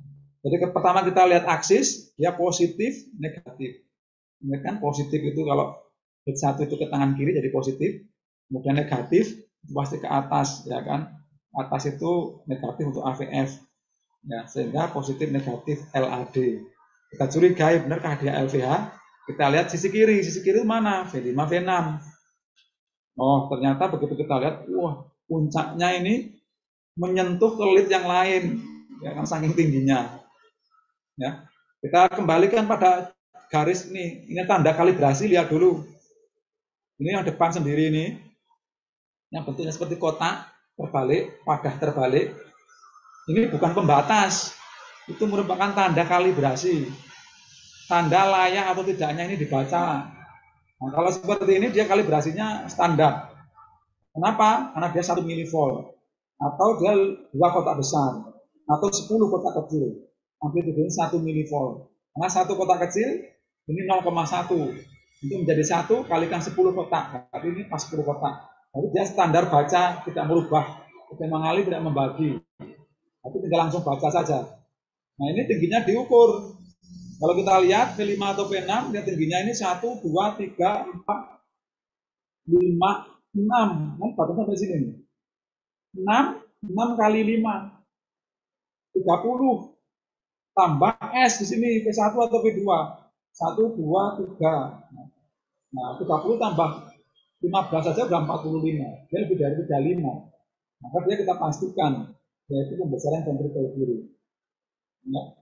Jadi ke, pertama kita lihat aksis, dia positif, negatif. Ini kan positif itu kalau beat satu itu ke tangan kiri jadi positif, kemudian negatif itu pasti ke atas, ya kan? Atas itu negatif untuk A V F, ya, sehingga positif negatif L A D. Kita curigai benarkah dia L V H? Kita lihat sisi kiri, sisi kiri mana? V lima, V enam. Oh, ternyata begitu kita lihat, wah, puncaknya ini menyentuh ke lead yang lain, ya kan, saking tingginya. Ya, kita kembalikan pada garis ini, ini tanda kalibrasi, lihat dulu. Ini yang depan sendiri ini, yang bentuknya seperti kotak terbalik, padah terbalik. Ini bukan pembatas, itu merupakan tanda kalibrasi, tanda layak atau tidaknya ini dibaca. Nah, kalau seperti ini dia kalibrasinya standar. Kenapa? Karena dia satu milivolt, atau dia dua kotak besar, atau sepuluh kotak kecil. Amplitudenya satu milivolt. Karena satu kotak kecil ini nol koma satu. Itu menjadi satu kalikan sepuluh kotak. Berarti ini pas sepuluh kotak. Jadi dia standar baca, tidak merubah. Tidak mengalih, tidak membagi. Tapi tinggal langsung baca saja. Nah, ini tingginya diukur. Kalau kita lihat V lima atau V enam, dia tingginya ini satu, dua, tiga, empat, lima, enam. Kan batasnya sampai sini. enam, enam kali lima. tiga puluh. Tambah S di sini, V satu atau V dua. satu, dua, tiga. Nah, tiga puluh tambah lima belas saja sudah empat puluh lima. Dia lebih dari tiga puluh lima. Maka dia kita pastikan, yaitu pembesaran ventrikel kiri. Ya.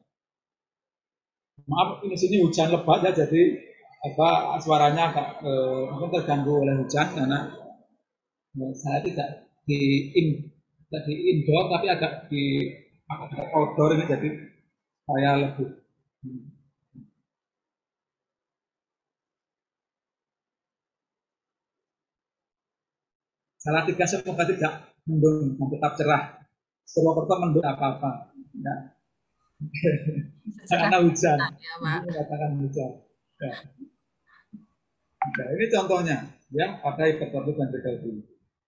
Maaf, ini sini hujan lebat ya, jadi apa suaranya agak eh, mungkin terganggu oleh hujan karena ya, saya tidak di in, tidak di indoor tapi agak di agak outdoor ini, jadi saya lebih hmm. Salah tiga semoga tidak mendung dan tetap cerah. Purwokerto mendung apa-apa. Ya. Karena hujan. Ya, Pak. Ini mengatakan hujan. Ya. Nah, ini contohnya yang pada hipertrofi ventrikel kiri.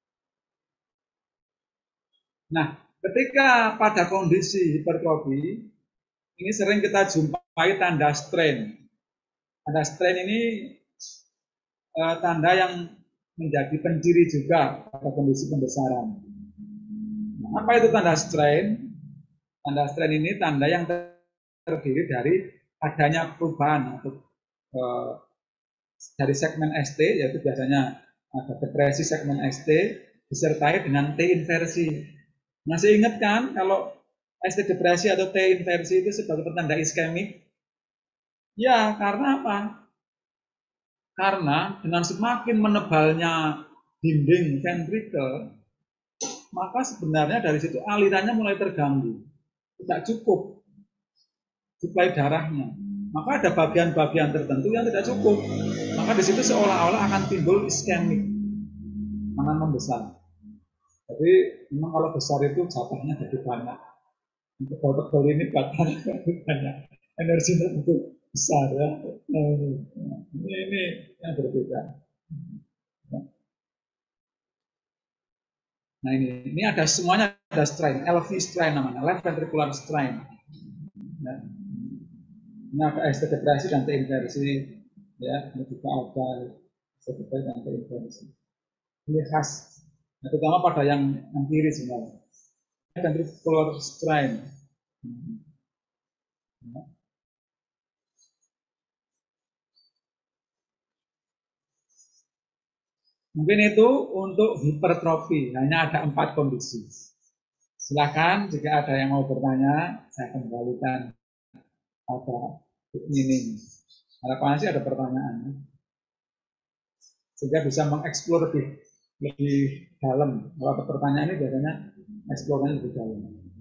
Nah, ketika pada kondisi hipertrofi ini sering kita jumpai tanda strain. Tanda strain ini eh, tanda yang menjadi penciri juga pada kondisi pembesaran. Nah, apa itu tanda strain? Tanda strain ini tanda yang terdiri dari adanya perubahan atau eh, dari segmen S T, yaitu biasanya ada depresi segmen S T disertai dengan T inversi. Masih ingat kan kalau S T depresi atau T inversi itu sebagai petanda iskemik? Ya, karena apa? Karena dengan semakin menebalnya dinding ventrikel, maka sebenarnya dari situ alirannya mulai terganggu, tidak cukup suplai darahnya. Maka ada bagian-bagian tertentu yang tidak cukup. Maka di situ seolah-olah akan timbul iskemik, mana membesar. Jadi memang kalau besar itu jatahnya jadi banyak. Untuk tebal ini badan banyak, energinya itu besar ya. Ini, ini yang berbeda. Nah ini, ini ada semuanya ada strain, L V strain namanya, left ventricular strain. Ya. Ini ada S T depresi dan T inversi, ya. Ini juga ada S T depresi dan T inversi. Ini khas, nah, terutama pada yang, yang kiri sebenarnya. Ventricular strain. Ya. Mungkin itu untuk hipertrofi, hanya ada empat kondisi. Silakan jika ada yang mau bertanya, saya kembalikan pada ini. Harapannya sih ada pertanyaan, sehingga bisa mengeksplor lebih lebih dalam. Kalau ada pertanyaan ini biasanya eksplornya lebih dalam.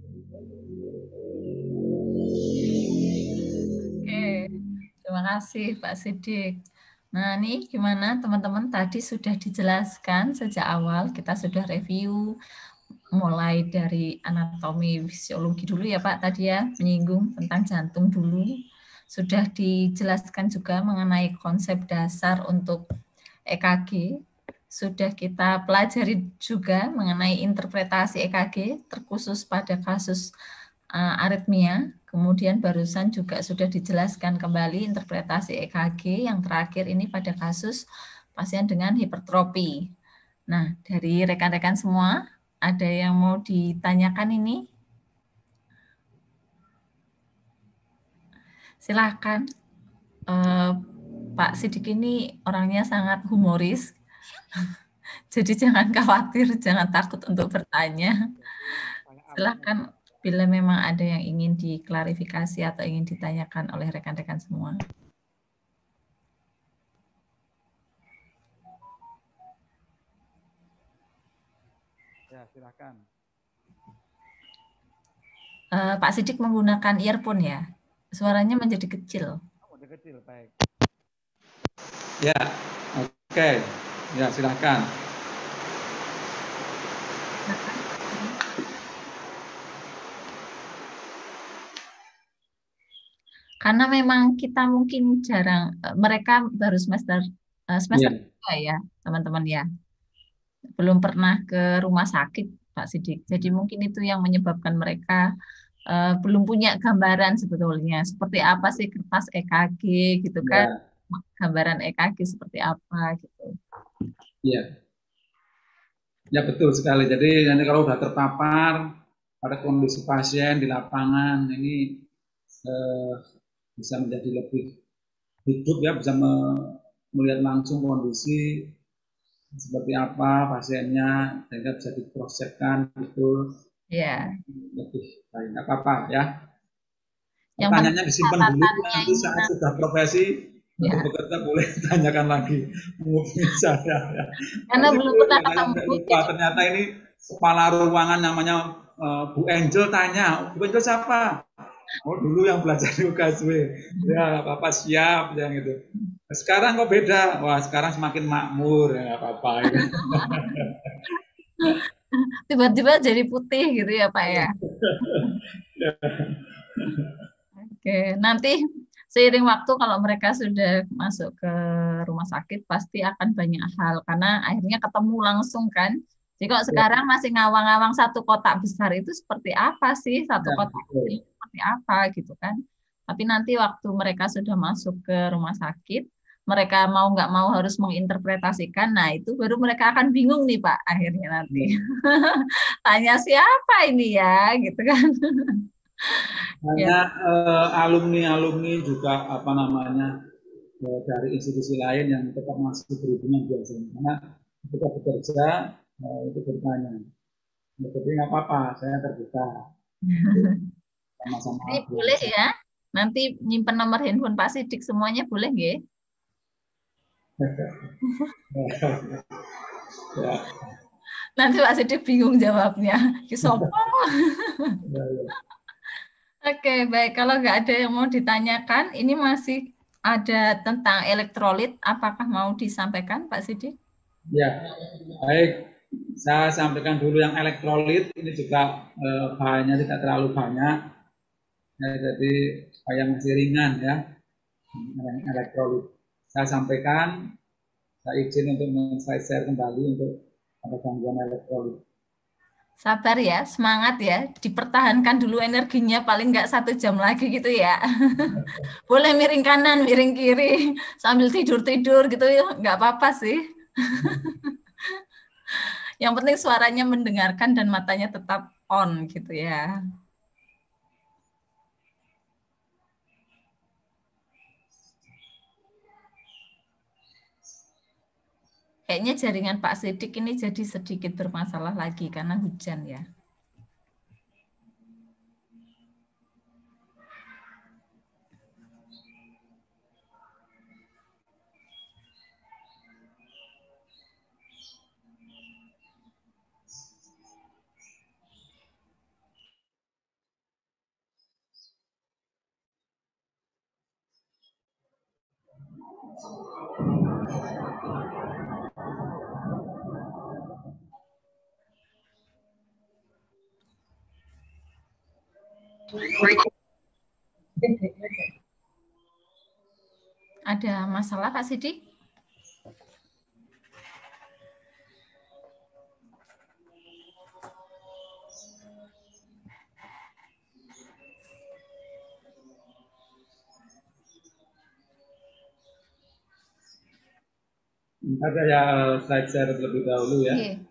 Oke, terima kasih Pak Sidik. Nah, ini gimana teman-teman, tadi sudah dijelaskan sejak awal, kita sudah review mulai dari anatomi fisiologi dulu ya Pak, tadi ya, menyinggung tentang jantung dulu. Sudah dijelaskan juga mengenai konsep dasar untuk E K G. Sudah kita pelajari juga mengenai interpretasi E K G, terkhusus pada kasus uh, aritmia, kemudian barusan juga sudah dijelaskan kembali interpretasi E K G, yang terakhir ini pada kasus pasien dengan hipertrofi. Nah, dari rekan-rekan semua, ada yang mau ditanyakan ini? Silakan. Uh, Pak Sidik ini orangnya sangat humoris, jadi jangan khawatir, jangan takut untuk bertanya. Silakan bila memang ada yang ingin diklarifikasi atau ingin ditanyakan oleh rekan-rekan semua. Ya, silakan. Uh, Pak Sidik menggunakan earphone ya? Suaranya menjadi kecil. Oh, menjadi kecil, baik. Ya, oke. Okay. Ya, silakan. Karena memang kita mungkin jarang, mereka baru semester semester yeah. dua ya, teman-teman ya. Belum pernah ke rumah sakit, Pak Sidik. Jadi mungkin itu yang menyebabkan mereka uh, belum punya gambaran sebetulnya. Seperti apa sih kertas E K G gitu kan. Yeah. Gambaran E K G seperti apa gitu. Iya. Yeah. Ya betul sekali. Jadi nanti kalau sudah terpapar pada kondisi pasien di lapangan ini eh, bisa menjadi lebih hidup ya, bisa me melihat langsung kondisi seperti apa pasiennya sehingga bisa diproseskan gitu. Ya. Lebih baik, nggak apa-apa ya. Yang pertanyaannya disimpan dulu, nanti saat nanti. Sudah profesi ya. Untuk bekerja boleh tanyakan lagi. Mungkin saya ya. Karena belum pernah ketemu. Lupa ternyata ini kepala ruangan namanya uh, Bu Angel tanya, Bu Angel siapa? Oh dulu yang belajar di U K S W. Ya apa-apa siap yang itu. Sekarang kok beda? Wah sekarang semakin makmur ya apa-apa. Ya. Tiba-tiba jadi putih gitu ya Pak ya. Oke, nanti seiring waktu kalau mereka sudah masuk ke rumah sakit pasti akan banyak hal karena akhirnya ketemu langsung kan. Jadi kalau sekarang masih ngawang-ngawang satu kotak besar itu seperti apa sih, satu kotak kecil seperti apa gitu kan. Tapi nanti waktu mereka sudah masuk ke rumah sakit, mereka mau nggak mau harus menginterpretasikan, nah itu baru mereka akan bingung nih Pak akhirnya nanti. Tanya siapa ini ya gitu kan. Banyak alumni-alumni ya. uh, juga apa namanya uh, dari institusi lain yang tetap masih berhubungan biasanya karena ketika bekerja uh, itu bertanya jadi nggak apa-apa saya terbuka sama-sama. Jadi boleh ya nanti nyimpen nomor handphone Pak Sidik semuanya boleh nggih? Ya. Nanti Pak Sidik bingung jawabnya. Sopo? Ya, ya. Oke, baik. Kalau nggak ada yang mau ditanyakan, ini masih ada tentang elektrolit. Apakah mau disampaikan, Pak Sidik? Ya, baik. Saya sampaikan dulu yang elektrolit. Ini juga eh, bahannya tidak terlalu banyak. Ya, jadi supaya masih ringan ya. Elektrolit. Saya sampaikan. Saya izin untuk men-share kembali untuk ada gangguan elektrolit. Sabar ya, semangat ya, dipertahankan dulu energinya paling nggak satu jam lagi gitu ya. Boleh miring kanan, miring kiri, sambil tidur-tidur gitu ya, nggak apa-apa sih. Yang penting suaranya mendengarkan dan matanya tetap on gitu ya. Kayaknya jaringan Pak Sidik ini jadi sedikit bermasalah lagi karena hujan ya. Ada masalah Pak Sidik? Ada ya slide share terlebih dahulu ya. Iya.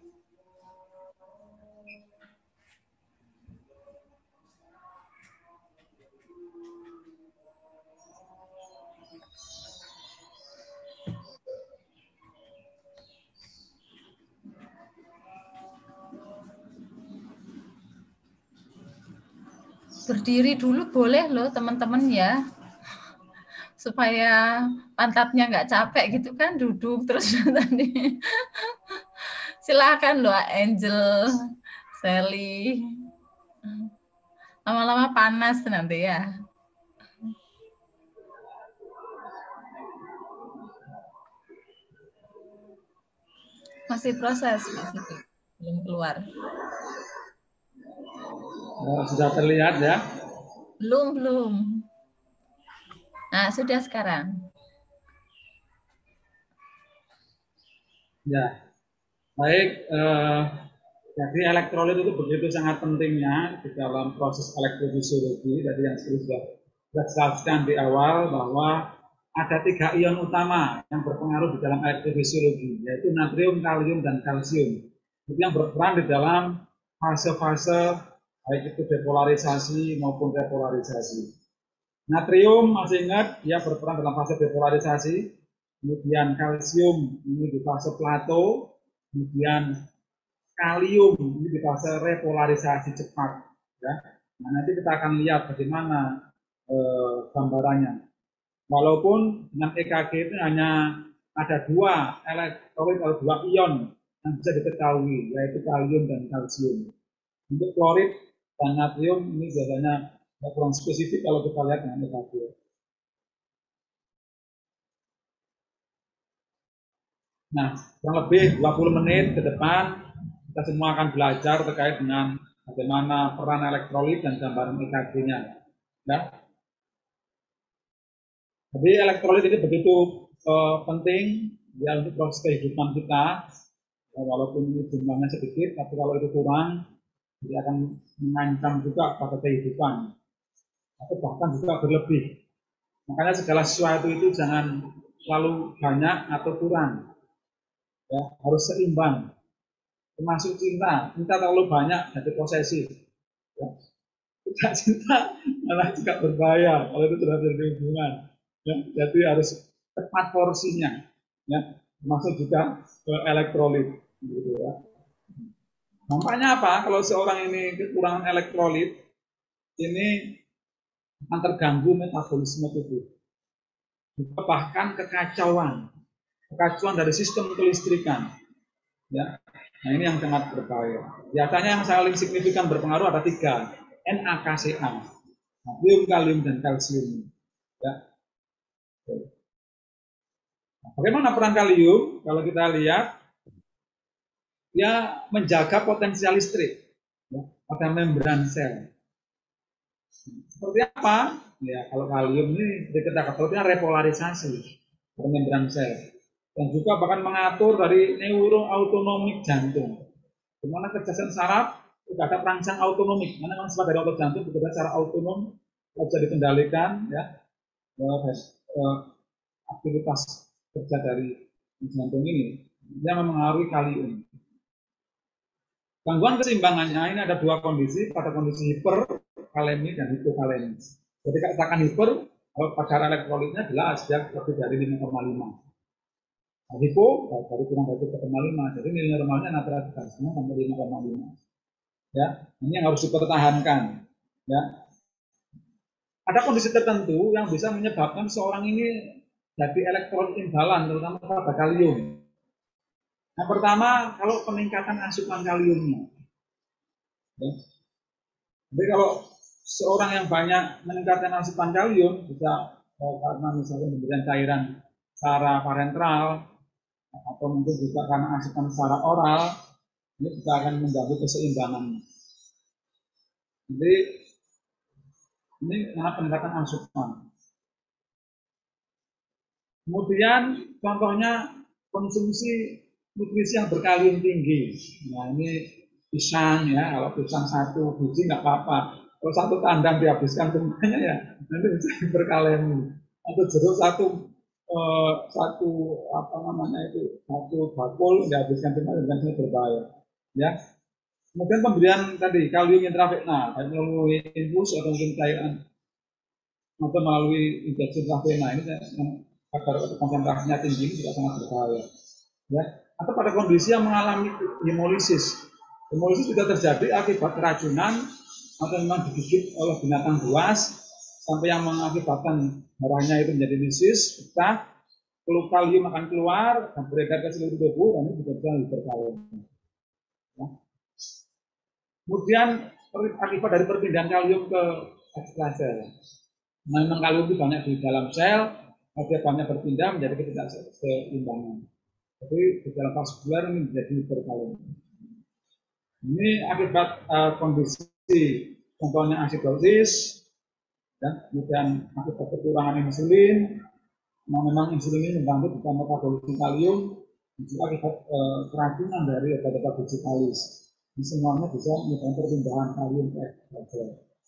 Berdiri dulu boleh loh teman-teman ya, supaya pantatnya nggak capek gitu kan, duduk terus tadi. Silakan loh Angel, Sally. Lama-lama panas nanti ya. Masih proses, Pak Siti, belum keluar. Nah, sudah terlihat ya? Belum, belum. Nah, sudah sekarang. Ya, baik. Eh, jadi elektrolit itu begitu sangat pentingnya di dalam proses elektrofisiologi. Jadi yang sudah sudah jelaskan di awal bahwa ada tiga ion utama yang berpengaruh di dalam elektrofisiologi, yaitu natrium, kalium, dan kalsium. Itu yang berperan di dalam fase-fase baik itu depolarisasi maupun repolarisasi. Natrium masih ingat dia berperan dalam fase depolarisasi, kemudian kalsium ini di fase plato, kemudian kalium ini di fase repolarisasi cepat. Ya. Nah, nanti kita akan lihat bagaimana eh, gambarannya. Walaupun dengan E K G itu hanya ada dua elektrolit atau dua ion yang bisa diketahui, yaitu kalium dan kalsium. Untuk klorid dan natrium ini biasanya kurang spesifik kalau kita lihat dengan E K G. Nah, kurang lebih dua puluh menit ke depan kita semua akan belajar terkait dengan bagaimana peran elektrolit dan gambaran E K G-nya. Ya. Jadi elektrolit ini begitu uh, penting ya untuk proses kehidupan kita. Ya, walaupun ini jumlahnya sedikit, tapi kalau itu kurang, dia akan mengancam juga pada kehidupan, atau bahkan juga berlebih. Makanya segala sesuatu itu jangan selalu banyak atau kurang, ya, harus seimbang. Termasuk cinta, cinta terlalu banyak jadi posesif. Ya. Tidak cinta malah juga berbahaya kalau itu sudah terjadi hubungan. Ya, jadi harus tepat porsinya, ya, termasuk juga ke elektrolit. Gitu ya. Nampaknya apa? Kalau seorang ini kekurangan elektrolit, ini akan terganggu metabolisme tubuh. Bahkan kekacauan, kekacauan dari sistem kelistrikan. Ya. Nah ini yang sangat berbahaya. Biasanya yang saling signifikan berpengaruh ada tiga, N A K C A, natrium, kalium, dan kalsium. Ya. Nah, bagaimana peran kalium? Kalau kita lihat, dia menjaga potensial listrik ya, pada membran sel. Seperti apa? Ya, kalau kalium ini kita katakan repolarisasi pada membran sel, dan juga bahkan mengatur dari neuroautonomik jantung. Di mana kerjasama saraf tidak ada perangsang autonomik, mana memang sifat dari otot jantung bekerja secara autonom, bisa dikendalikan, ya, eh, aktivitas kerja dari jantung ini, dia mempengaruhi kalium. Gangguan keseimbangannya ini ada dua kondisi, pada kondisi hiperkalemi dan hipokalemi. Ketika katakan hiper, kalau kadar elektrolitnya jelas dia lebih dari lima koma lima. Nah, hipo dari kurang dari tiga koma lima, jadi nilai normalnya antara tiga koma lima sampai lima koma lima. Ya, ini yang harus dipertahankan. Ya, ada kondisi tertentu yang bisa menyebabkan seorang ini jadi elektrolit imbalan, terutama pada kalium. Yang pertama, kalau peningkatan asupan kaliumnya. Ya. Jadi kalau seorang yang banyak meningkatkan asupan kalium, bisa eh, karena misalnya memberikan cairan secara parentral, atau mungkin juga karena asupan secara oral, ini juga akan mengganggu keseimbangan. Jadi ini karena peningkatan asupan. Kemudian contohnya konsumsi nutrisi yang berkalium tinggi. Nah ini pisang ya, kalau pisang satu biji nggak apa-apa. Kalau satu kandang dihabiskan semuanya ya nanti bisa berkalium. Atau jeruk satu eh, satu apa namanya itu satu bakul dihabiskan cuma dengan sangat berbahaya. Ya. Kemudian pemberian tadi kalium intravena, baik melalui infus atau mungkin cairan atau melalui injeksi intravena ini agar konsentrasinya tinggi ini juga sangat berbahaya. Ya. Atau pada kondisi yang mengalami hemolisis, hemolisis juga terjadi akibat keracunan atau memang digigit oleh binatang buas sampai yang mengakibatkan darahnya itu menjadi lisis, pecah, kalium akan keluar dan beredar ke seluruh tubuh dan ini juga bisa hiperkalium. Ya. Kemudian akibat dari perpindahan kalium ke ekstrasel. Nah, memang kalium itu banyak di dalam sel, dia banyak berpindah menjadi ketidakseimbangan. Jadi di dalam vaskular ini menjadi hiperkalium. Ini akibat uh, kondisi contohnya asidosis, dan kemudian akibat kekurangan insulin. Nah, memang insulin ini membantu dalam metabolisme kalium, juga akibat uh, keracunan dari obat-obat digitalis. Ini semuanya bisa menyebabkan perpindahan kalium ke ekstrasel.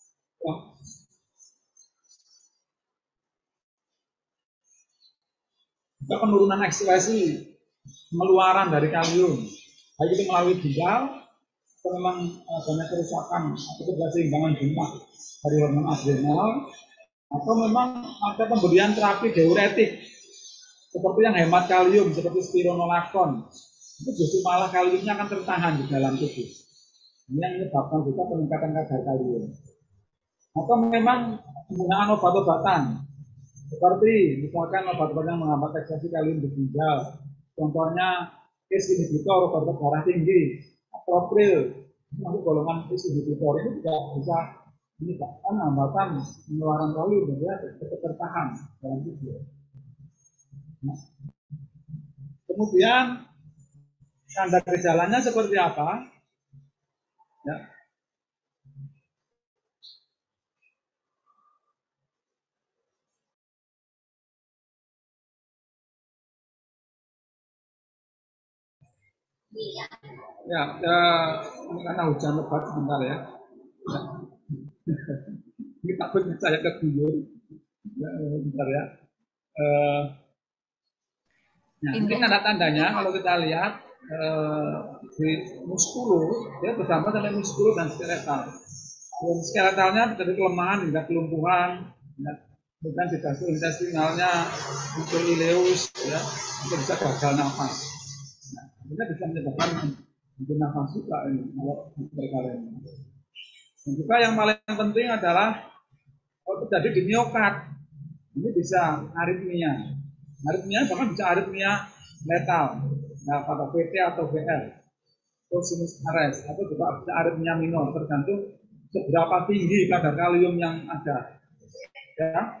Juga penurunan ekskresi, pengeluaran dari kalium, baik itu melalui ginjal, atau memang uh, banyak kerusakan atau keseimbangan jumlah dari hormon adrenal, atau memang ada pemberian terapi diuretik seperti yang hemat kalium seperti spironolakton, itu justru malah kaliumnya akan tertahan di dalam tubuh. Ini yang menyebabkan juga peningkatan kadar kalium. Atau memang penggunaan obat-obatan seperti misalkan obat-obat yang menghambat ekspresi kalium di ginjal, contohnya A C E inhibitor, obat-obat darah tinggi, atropril, masuk golongan A C E inhibitor ini juga bisa menyebabkan hambatan pengeluaran kalium dan dia tetap tertahan dalam tubuh. Nah, kemudian tanda gejalanya seperti apa? Ya. Ya, ya, karena hujan lebat sebentar ya. Ini takut saya keguyur. Ya, bentar ya. Uh, nah, ini tanda-tandanya kalau kita lihat uh, di muskulu, dia bersama dengan muskulu dan skeletal. Dan skeletalnya dari kelemahan hingga kelumpuhan, ya. Kemudian di gastrointestinalnya muncul ileus, ya, itu bisa gagal nafas. Nah, ini bisa menyebabkan mungkin nafas juga ini kalau berkalian. Dan juga yang paling penting adalah kalau terjadi di miokard, ini bisa aritmia. Aritmia bahkan bisa aritmia letal, nah, pada V T atau V L, atau sinus arrest, atau juga bisa aritmia minor, tergantung seberapa tinggi kadar kalium yang ada. Ya.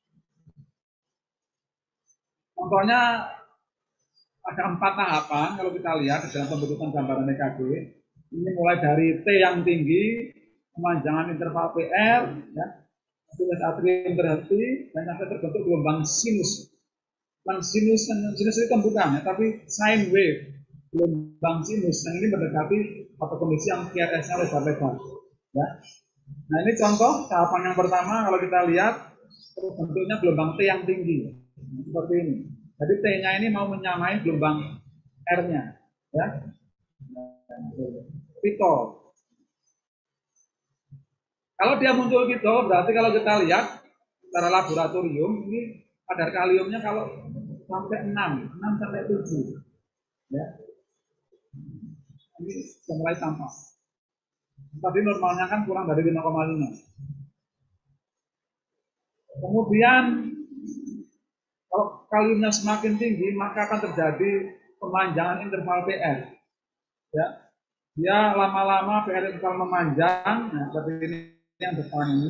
Contohnya ada empat tahapan kalau kita lihat dalam pembentukan gambaran E K G. Ini mulai dari T yang tinggi, pemanjangan interval P R, ya, sinus atrium terhenti, dan sampai terbentuk gelombang sinus. Gelombang sinus, sinus itu bukan, ya, tapi sine wave, gelombang sinus. Yang ini mendekati atau kondisi yang Q R S-nya lebar-lebar. Ya. Nah, ini contoh tahapan yang pertama kalau kita lihat bentuknya gelombang T yang tinggi, seperti ini. Jadi T-nya ini mau menyamai gelombang R-nya, ya. Pitol. Kalau dia muncul pitol, berarti kalau kita lihat secara laboratorium ini kadar kaliumnya kalau sampai enam, enam sampai tujuh, ya. Ini sudah mulai tampak. Tapi normalnya kan kurang dari lima koma lima. Kemudian kalau kaliumnya semakin tinggi, maka akan terjadi pemanjangan interval P R. Ya, dia lama-lama P R interval memanjang. Nah, seperti ini yang depan ini.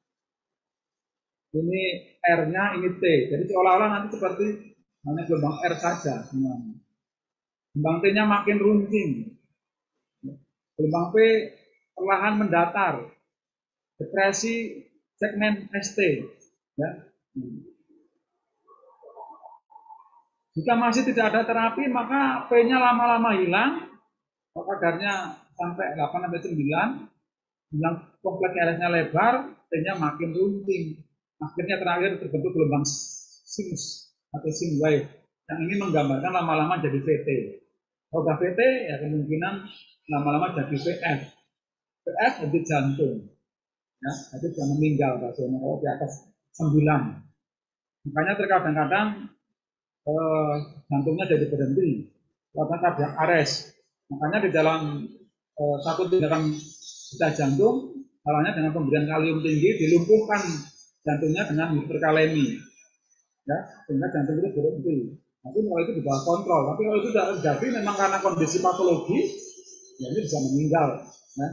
Ini R-nya, ini T. Jadi seolah-olah nanti seperti hanya gelombang R saja semuanya. Gelombang T-nya makin runcing. Gelombang P perlahan mendatar, depresi segmen S T. Ya. Jika masih tidak ada terapi, maka P-nya lama-lama hilang, kadarnya sampai delapan sampai sembilan, hilang kompleks R S-nya lebar, T-nya makin runcing. Akhirnya terakhir terbentuk gelombang sinus. atau sim wave yang ini menggambarkan lama-lama jadi V T. Kalau udah V T ya kemungkinan lama-lama jadi V F. V F jadi jantung, ya, jadi sudah meninggal bahasanya kalau di atas sembilan. Makanya terkadang-kadang eh, jantungnya jadi berhenti, karena kardiak arrest. Makanya di dalam eh, satu tindakan bedah jantung, halnya dengan pemberian kalium tinggi dilumpuhkan jantungnya dengan hiperkalemi, ya, sehingga jantung itu berhenti. Tapi kalau itu di bawah kontrol, tapi kalau itu tidak terjadi memang karena kondisi patologi, ya ini bisa meninggal. Ya.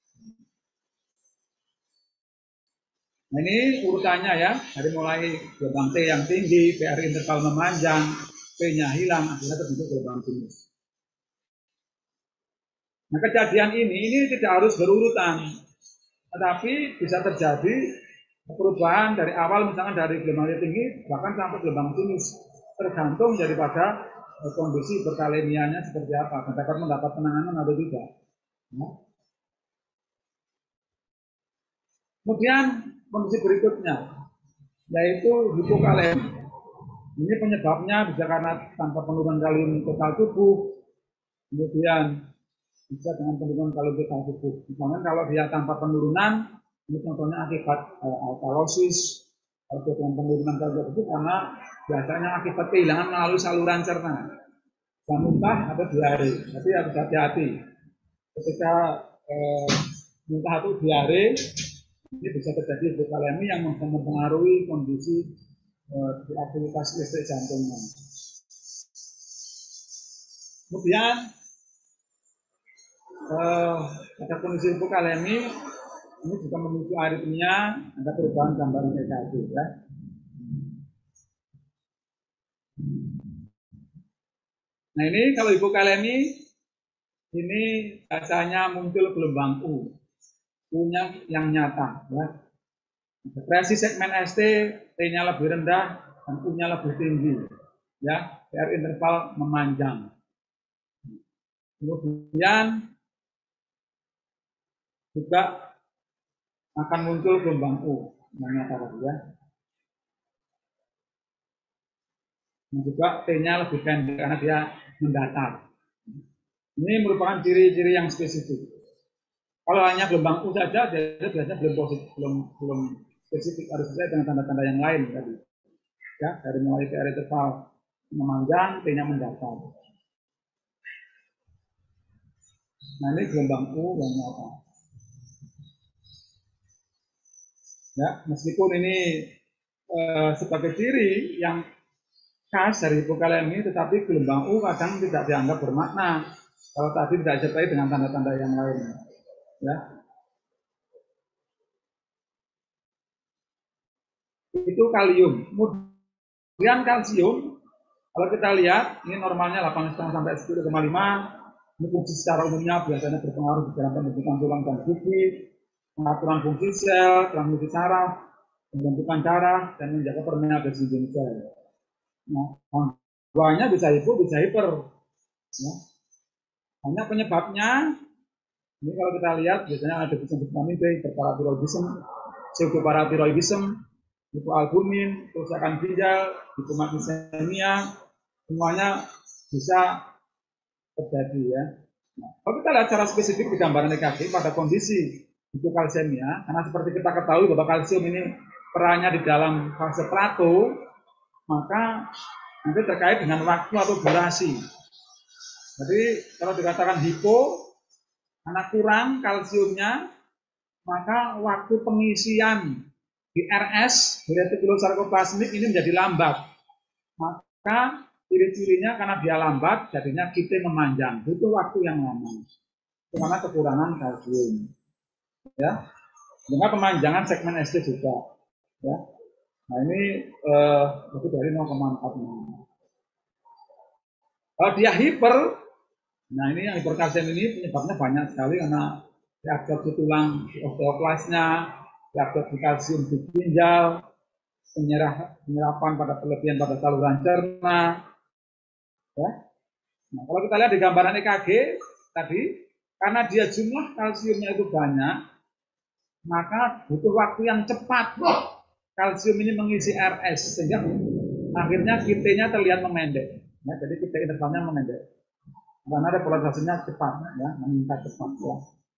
Nah ini urutannya ya, dari mulai gelombang T yang tinggi, P R interval memanjang, P-nya hilang, akhirnya terbentuk gelombang sinus. Nah kejadian ini, ini tidak harus berurutan, tetapi bisa terjadi perubahan dari awal misalkan dari gelombang tinggi bahkan sampai gelombang sinus, tergantung daripada kondisi hiperkalemianya seperti apa, dan dapat mendapat penanganan atau tidak. Nah. Kemudian kondisi berikutnya yaitu hipokalemi. Ini penyebabnya bisa karena tanpa penurunan kalium total tubuh, kemudian bisa dengan penurunan kalium total tubuh. Misalnya kalau dia tanpa penurunan, ini contohnya akibat uh, alkalosis, atau dengan penurunan kalium tubuh karena biasanya akibat kehilangan melalui saluran cerna, bisa muntah atau diare. Tapi harus hati-hati ketika eh, muntah atau diare. Ini bisa terjadi hipokalemi yang mempengaruhi kondisi eh, aktivitas listrik jantungnya. Kemudian eh, pada kondisi hipokalemi ini juga memicu aritmia, ada perubahan gambaran E K G ya. Nah ini kalau hipokalemi ini biasanya muncul gelombang U. U-nya yang nyata, ya. Depresi segmen S T, T-nya lebih rendah dan U-nya lebih tinggi, ya. P R interval memanjang. Kemudian juga akan muncul gelombang U yang nyata tadi, ya. Dan juga T-nya lebih pendek karena dia mendatar. Ini merupakan ciri-ciri yang spesifik. Kalau hanya gelombang U saja, jadi biasanya belum positif, belum belum spesifik, harus sesuai dengan tanda-tanda yang lain tadi. Ya, dari mulai P R interval memanjang, T-nya mendatar. Nah ini gelombang U yang nyata. Ya, meskipun ini eh, sebagai ciri yang khas dari hipokalemi, tetapi gelombang U kadang tidak dianggap bermakna kalau tadi tidak disertai dengan tanda-tanda yang lain. Ya. Itu kalium. Kemudian kalsium, kalau kita lihat ini normalnya delapan koma lima sampai sepuluh koma lima. Ini fungsi secara umumnya biasanya berpengaruh dalam pembentukan tulang dan gigi, pengaturan fungsi sel, transmisi saraf, pembentukan darah, dan menjaga permeabilitas sel. Nah, buahnya bisa hipo, bisa hiper. Ya. Hanya penyebabnya ini kalau kita lihat biasanya ada vitamin B, hiperparatiroidism, pseudoparatiroidism, hipoalbumin, kerusakan ginjal, hipomagnesemia, semuanya bisa terjadi ya. Nah, kalau kita lihat secara spesifik di gambaran E K G pada kondisi hipokalsemia, karena seperti kita ketahui bahwa kalsium ini perannya di dalam fase plato, maka itu terkait dengan waktu atau durasi. Jadi kalau dikatakan hipo, karena kurang kalsiumnya, maka waktu pengisian di R S, retikulosarkoplasmik ini menjadi lambat. Maka ciri-cirinya karena dia lambat, jadinya kita memanjang. Butuh waktu yang lama. Karena kekurangan kalsium. Ya, dengan pemanjangan segmen S T juga. Ya, nah ini eh, lebih dari nol koma empat. Kalau dia hiper, nah ini yang hiperkalsium ini penyebabnya banyak sekali karena reabsorpsi tulang di osteoklasnya, reabsorpsi kalsium di ginjal, penyerah, penyerapan pada berlebihan pada saluran cerna. Ya. Nah, kalau kita lihat di gambaran E K G tadi, karena dia jumlah kalsiumnya itu banyak, maka butuh waktu yang cepat kalsium ini mengisi R S, sehingga akhirnya Q T-nya terlihat memendek. Ya, jadi Q T intervalnya memendek. Karena repolarisasinya cepat, ya, meningkat cepat. Ya.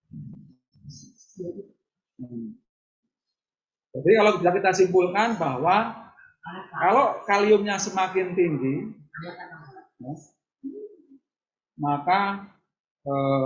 Hmm. Jadi kalau bisa kita simpulkan bahwa kalau kaliumnya semakin tinggi, ya, maka eh,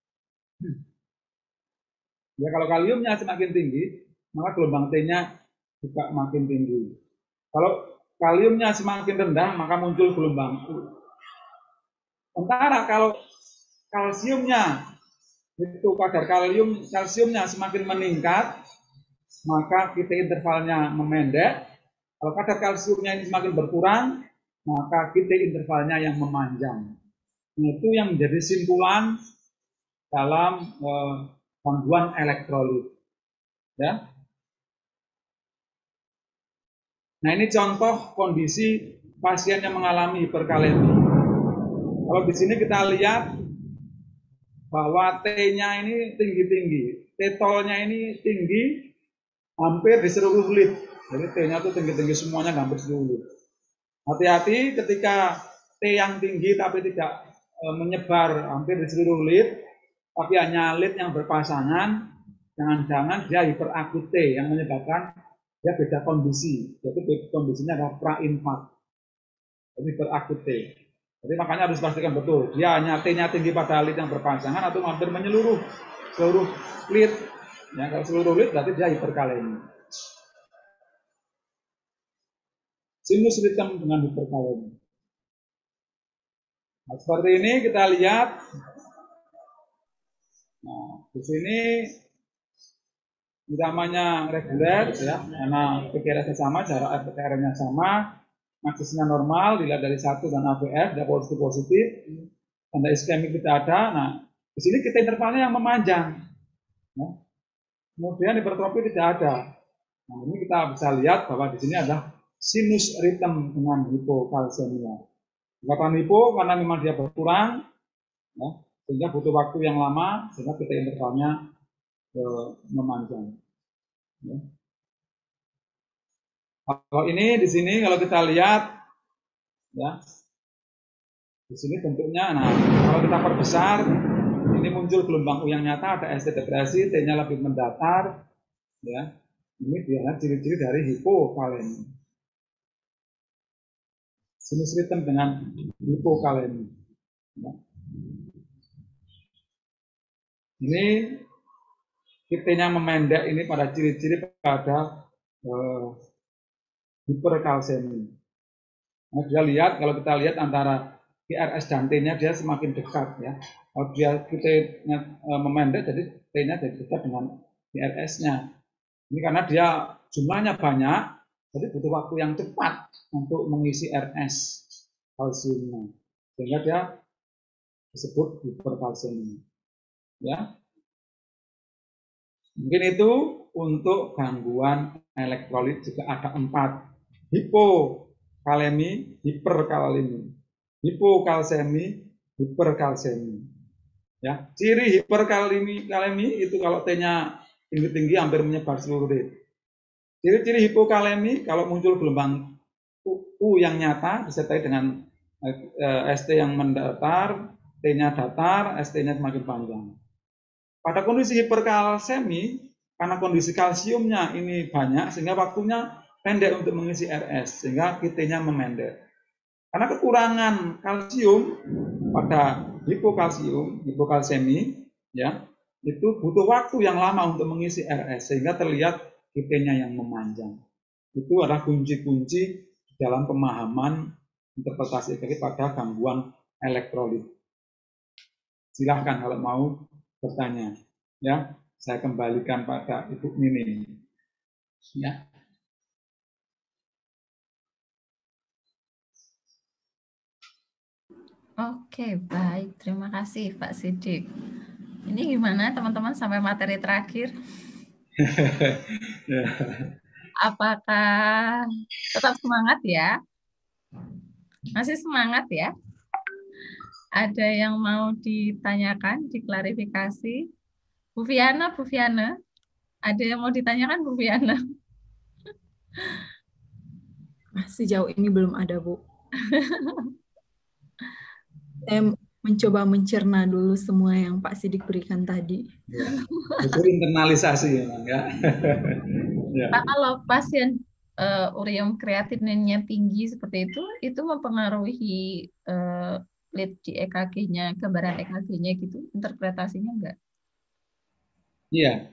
ya kalau kaliumnya semakin tinggi, maka gelombang T-nya juga makin tinggi. Kalau kaliumnya semakin rendah, maka muncul gelombang U. Sementara kalau kalsiumnya itu kadar kalium kalsiumnya semakin meningkat, maka Q T intervalnya memendek. Kalau kadar kalsiumnya ini semakin berkurang, maka Q T intervalnya yang memanjang. Nah, itu yang menjadi simpulan dalam eh, gangguan elektrolit. Ya. Nah, ini contoh kondisi pasien yang mengalami hiperkalemi. Kalau di sini kita lihat bahwa T-nya ini tinggi-tinggi, T-tolnya ini tinggi hampir di seluruh lid. Jadi T-nya itu tinggi-tinggi semuanya hampir seluruh lid. Hati-hati ketika T yang tinggi tapi tidak e, menyebar hampir di seluruh lid, tapi hanya lid yang berpasangan, jangan-jangan dia hiperakut T yang menyebabkan dia beda kondisi. Jadi kondisinya adalah pra-infark. Jadi hiperakut T. Jadi makanya harus pastikan betul, dia hanya T-nya tinggi pada lid yang berpasangan atau hampir menyeluruh seluruh lid. Ya, kalau seluruh lid berarti dia hiperkalemi. Sinus ritem dengan hiperkalemi. Nah, seperti ini kita lihat. Nah, di sini namanya reguler, ya, karena P K R-nya sama, jarak P K R-nya sama. Aksesnya normal, dilihat dari satu dan A B F, dia positif-positif, tanda iskemik tidak ada. Nah, di sini kita intervalnya yang memanjang. Ya. Kemudian hipertrofi tidak ada. Nah, ini kita bisa lihat bahwa di sini ada sinus ritem dengan hipokalsemia. Bukan hipo karena memang dia berkurang, ya, sehingga butuh waktu yang lama, sehingga kita intervalnya eh, memanjang. Ya. Kalau ini di sini kalau kita lihat, ya, di sini bentuknya, nah kalau kita perbesar, ini muncul gelombang U yang nyata, ada S T depresi, T-nya lebih mendatar, ya. Ini dia ciri-ciri dari hipokalemi. Sinus ritem dengan hipokalemi. Ya. Ini Q-nya memendek ini pada ciri-ciri pada eh, hiperkalsemi. Nah, dia lihat, kalau kita lihat antara Q R S dan T-nya dia semakin dekat, ya. Kalau dia Q-nya e, memendek, jadi T-nya jadi dekat dengan Q R S-nya. Ini karena dia jumlahnya banyak, jadi butuh waktu yang cepat untuk mengisi R S kalsiumnya, sehingga dia disebut hiperkalsemi. Ya, mungkin itu untuk gangguan elektrolit juga ada empat: hipokalemi, hiperkalemi, hipokalsemi, hiperkalsemi. Ya, ciri hiperkalemi kalemi itu kalau T-nya tinggi-tinggi hampir menyebar seluruh lid. Ciri-ciri hipokalemi kalau muncul gelombang U yang nyata disertai dengan S T yang mendatar, T-nya datar, S T-nya semakin panjang. Pada kondisi hiperkalsemi, karena kondisi kalsiumnya ini banyak, sehingga waktunya pendek untuk mengisi R S, sehingga Q T-nya memendek. Karena kekurangan kalsium pada hipokalsium, hipokalsemi, ya, itu butuh waktu yang lama untuk mengisi R S, sehingga terlihat Q T-nya yang memanjang. Itu adalah kunci-kunci dalam pemahaman interpretasi E K G pada gangguan elektrolit. Silahkan kalau mau bertanya, ya, saya kembalikan pada Ibu Nini, ya. Oke, baik, terima kasih Pak Sidik. Ini gimana teman-teman sampai materi terakhir? Apakah tetap semangat ya? Masih semangat ya? Ada yang mau ditanyakan, diklarifikasi? Bu Viana, Bu Viana, ada yang mau ditanyakan Bu Viana? Sejauh ini belum ada, Bu. Saya mencoba mencerna dulu semua yang Pak Sidik berikan tadi. Ya. Itu internalisasi memang ya. Ya. Pak, kalau pasien uh, ureum kreatininnya tinggi seperti itu, itu mempengaruhi uh, lead di E K G-nya, gambaran E K G-nya gitu, interpretasinya enggak? Iya.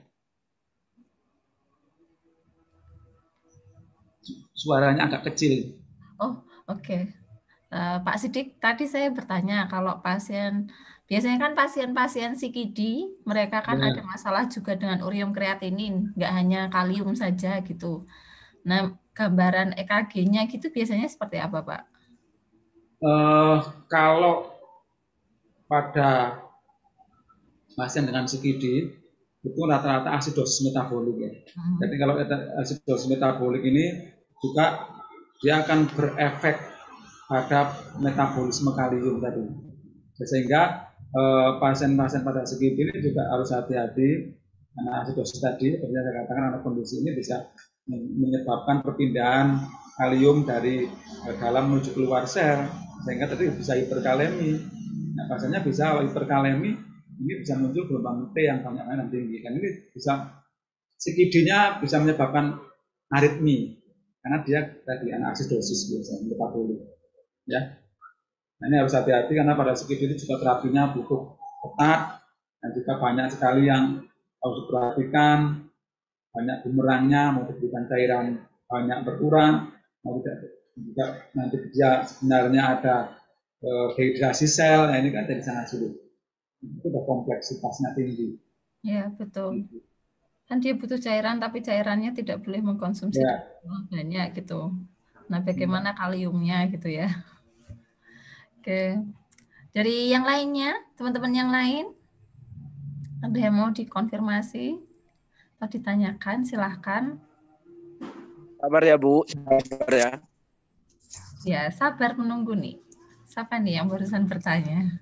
Suaranya agak kecil. Oh, oke. Okay. Uh, Pak Sidik, tadi saya bertanya kalau pasien, biasanya kan pasien-pasien C K D, mereka kan Ya. ada masalah juga dengan ureum kreatinin, nggak hanya kalium saja gitu. Nah, gambaran E K G-nya gitu biasanya seperti apa, Pak? Uh, kalau pada pasien dengan C K D, itu rata-rata asidosis metabolik ya. Hmm. Jadi kalau asidosis metabolik ini juga dia akan berefek pada metabolisme kalium tadi. Sehingga pasien-pasien eh, pada C K D ini juga harus hati-hati karena asidosis tadi, seperti yang saya katakan, karena kondisi ini bisa menyebabkan perpindahan kalium dari dalam menuju keluar sel, sehingga tadi bisa hiperkalemi. Nah, pasiennya bisa hiperkalemi, ini bisa muncul gelombang T yang banyak dan tinggi. Dan ini bisa C K D-nya bisa menyebabkan aritmi karena dia tadi asidosis biasanya metabolik. Ya, nah, ini harus hati-hati karena pada C K D itu juga terapinya butuh ketat dan juga banyak sekali yang harus diperhatikan, banyak bumerangnya, mau diberikan cairan banyak berkurang, mau tidak juga nanti dia sebenarnya ada eh, dehidrasi sel, nah ini kan jadi sangat sulit. Itu udah kompleksitasnya tinggi. Ya, betul. Kan dia butuh cairan, tapi cairannya tidak boleh mengkonsumsi ya. banyak gitu. Nah, bagaimana kaliumnya gitu ya? Oke. Dari yang lainnya, teman-teman yang lain, ada yang mau dikonfirmasi atau ditanyakan, silahkan. Sabar ya, Bu. Sabar ya. Ya, sabar menunggu nih. Siapa nih yang barusan bertanya?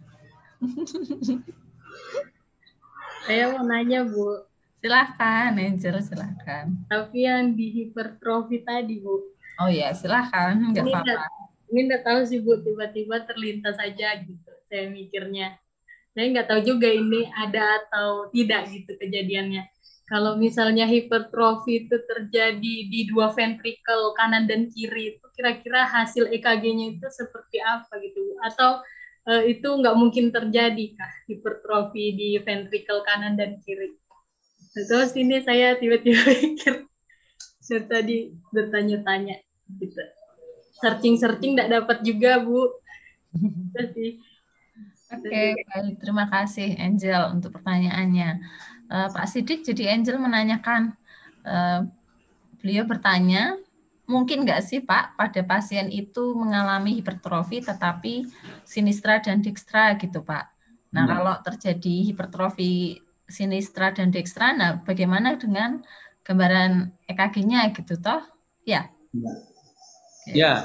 Saya mau nanya, Bu. Silahkan, Angel, silahkan. Tapi yang di hipertrofi tadi, Bu. Oh ya, silahkan, nggak apa-apa. Ini nggak tahu sih, Bu, tiba-tiba terlintas aja gitu. Saya mikirnya. Saya nggak tahu juga ini ada atau tidak gitu kejadiannya. Kalau misalnya hipertrofi itu terjadi di dua ventrikel kanan dan kiri, itu kira-kira hasil E K G-nya itu seperti apa gitu? Atau uh, itu nggak mungkin terjadi kah hipertrofi di ventrikel kanan dan kiri? Terus ini saya tiba-tiba pikir, saya tadi bertanya-tanya gitu. Searching-searching nggak dapat juga, Bu. Oke, okay, baik. Terima kasih Angel untuk pertanyaannya. Uh, Pak Sidik, jadi Angel menanyakan, uh, beliau bertanya, mungkin nggak sih Pak pada pasien itu mengalami hipertrofi tetapi sinistra dan dekstra gitu Pak. Nah, ya. Kalau terjadi hipertrofi sinistra dan dekstra, nah bagaimana dengan gambaran E K G-nya gitu toh? Ya. Ya. Okay. Ya.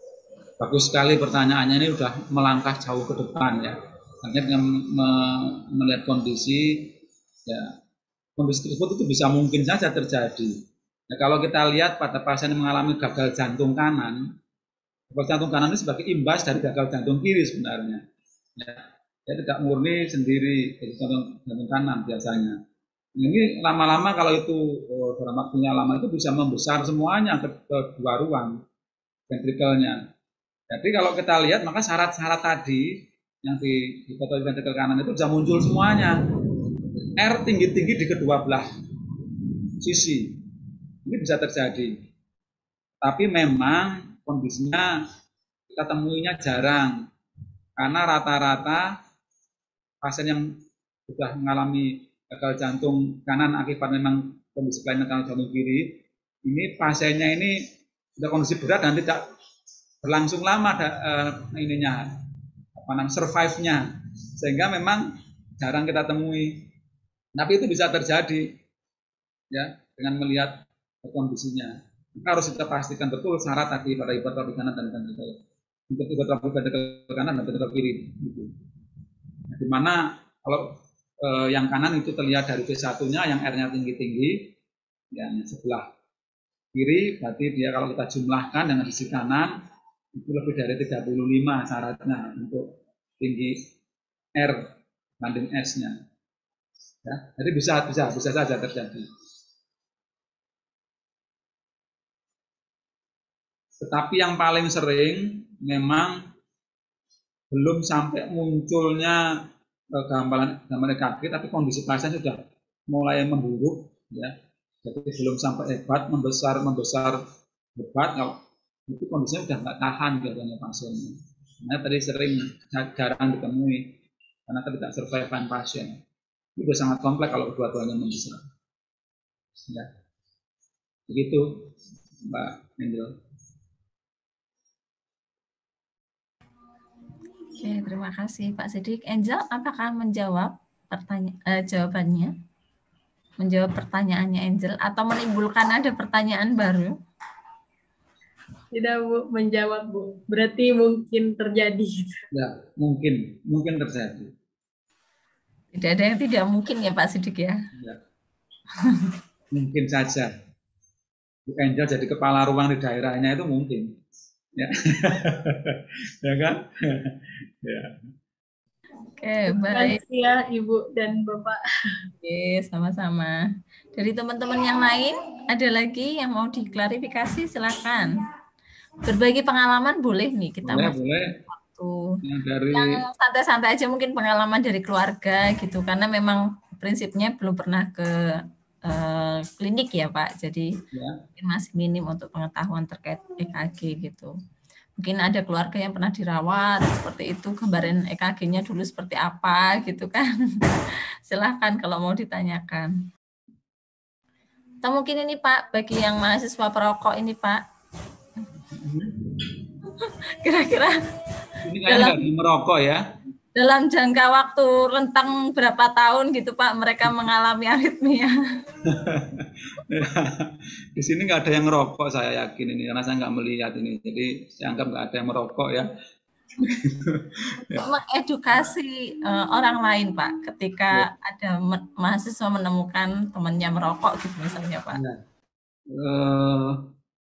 Bagus sekali pertanyaannya, ini udah melangkah jauh ke depan ya. Artinya dengan melihat kondisi ya, kondisi tersebut itu bisa mungkin saja terjadi. Nah, kalau kita lihat pada pasien yang mengalami gagal jantung kanan, gagal jantung kanan ini sebagai imbas dari gagal jantung kiri sebenarnya. Ya, dia tidak murni sendiri dari jantung, jantung kanan biasanya. Nah, ini lama-lama kalau itu oh, dalam waktunya lama itu bisa membesar semuanya ke, ke dua ruang ventrikelnya. Jadi kalau kita lihat maka syarat-syarat tadi yang di hipertrofi ventrikel kanan itu bisa muncul semuanya. R tinggi-tinggi di kedua belah sisi. Ini bisa terjadi. Tapi memang kondisinya kita temuinya jarang. Karena rata-rata pasien yang sudah mengalami gagal jantung kanan akibat memang kondisi kelainan gagal jantung kiri, ini pasiennya ini sudah kondisi berat dan tidak berlangsung lama da, uh, ininya apa namanya survive-nya, sehingga memang jarang kita temui. Tapi itu bisa terjadi ya dengan melihat kondisinya. Maka harus kita pastikan betul syarat tadi pada hipertrofi kanan dan ventrikel, untuk hipertrofi ventrikel kanan dan ventrikel kiri gitu. Nah, dimana kalau uh, yang kanan itu terlihat dari V satu-nya yang R-nya tinggi-tinggi, yang sebelah kiri, berarti dia kalau kita jumlahkan dengan sisi kanan itu lebih dari tiga puluh lima syaratnya untuk tinggi R banding S-nya. Ya, jadi bisa bisa bisa saja terjadi. Tetapi yang paling sering memang belum sampai munculnya gambaran gambaran E K G, tapi kondisi pasien sudah mulai memburuk, ya. Jadi belum sampai hebat, membesar membesar hebat, kalau itu kondisinya sudah nggak tahan biasanya pasiennya. Nah, tadi sering jarang ditemui karena ketidaksurvivan pasien. Itu sudah sangat kompleks kalau dua-duanya membesar. Ya, begitu, Mbak Angel. Oke, terima kasih Pak Sidik. Angel, apakah menjawab pertanyaan eh, jawabannya? Menjawab pertanyaannya Angel atau menimbulkan ada pertanyaan baru? Tidak, Bu, menjawab, Bu. Berarti mungkin terjadi. Ya, mungkin, mungkin terjadi. Tidak ada yang tidak mungkin ya Pak Sidik ya? Ya. Mungkin saja. Bu Angel jadi kepala ruang di daerahnya itu mungkin. Ya, ya kan? Ya. Oke, baik. Terima kasih ya Ibu dan Bapak. Oke, sama-sama. Dari teman-teman yang lain, ada lagi yang mau diklarifikasi, silakan. Berbagi pengalaman boleh nih, kita boleh, masih boleh. waktu. Yang dari yang santai-santai aja, mungkin pengalaman dari keluarga gitu, karena memang prinsipnya belum pernah ke uh, klinik ya Pak, jadi ya. masih minim untuk pengetahuan terkait E K G gitu. Mungkin ada keluarga yang pernah dirawat seperti itu, gambaran E K G-nya dulu seperti apa gitu kan. Silahkan kalau mau ditanyakan. Atau mungkin ini Pak, bagi yang mahasiswa perokok ini Pak, kira-kira ini kayaknya nggak merokok ya? Dalam jangka waktu rentang berapa tahun gitu Pak mereka mengalami aritmia? Di sini nggak ada yang merokok, saya yakin ini, karena saya nggak melihat ini, jadi saya anggap nggak ada yang merokok ya. Ya. Mengedukasi uh, orang lain Pak, ketika ya. ada mahasiswa menemukan temannya merokok gitu misalnya Pak. Ya. Uh,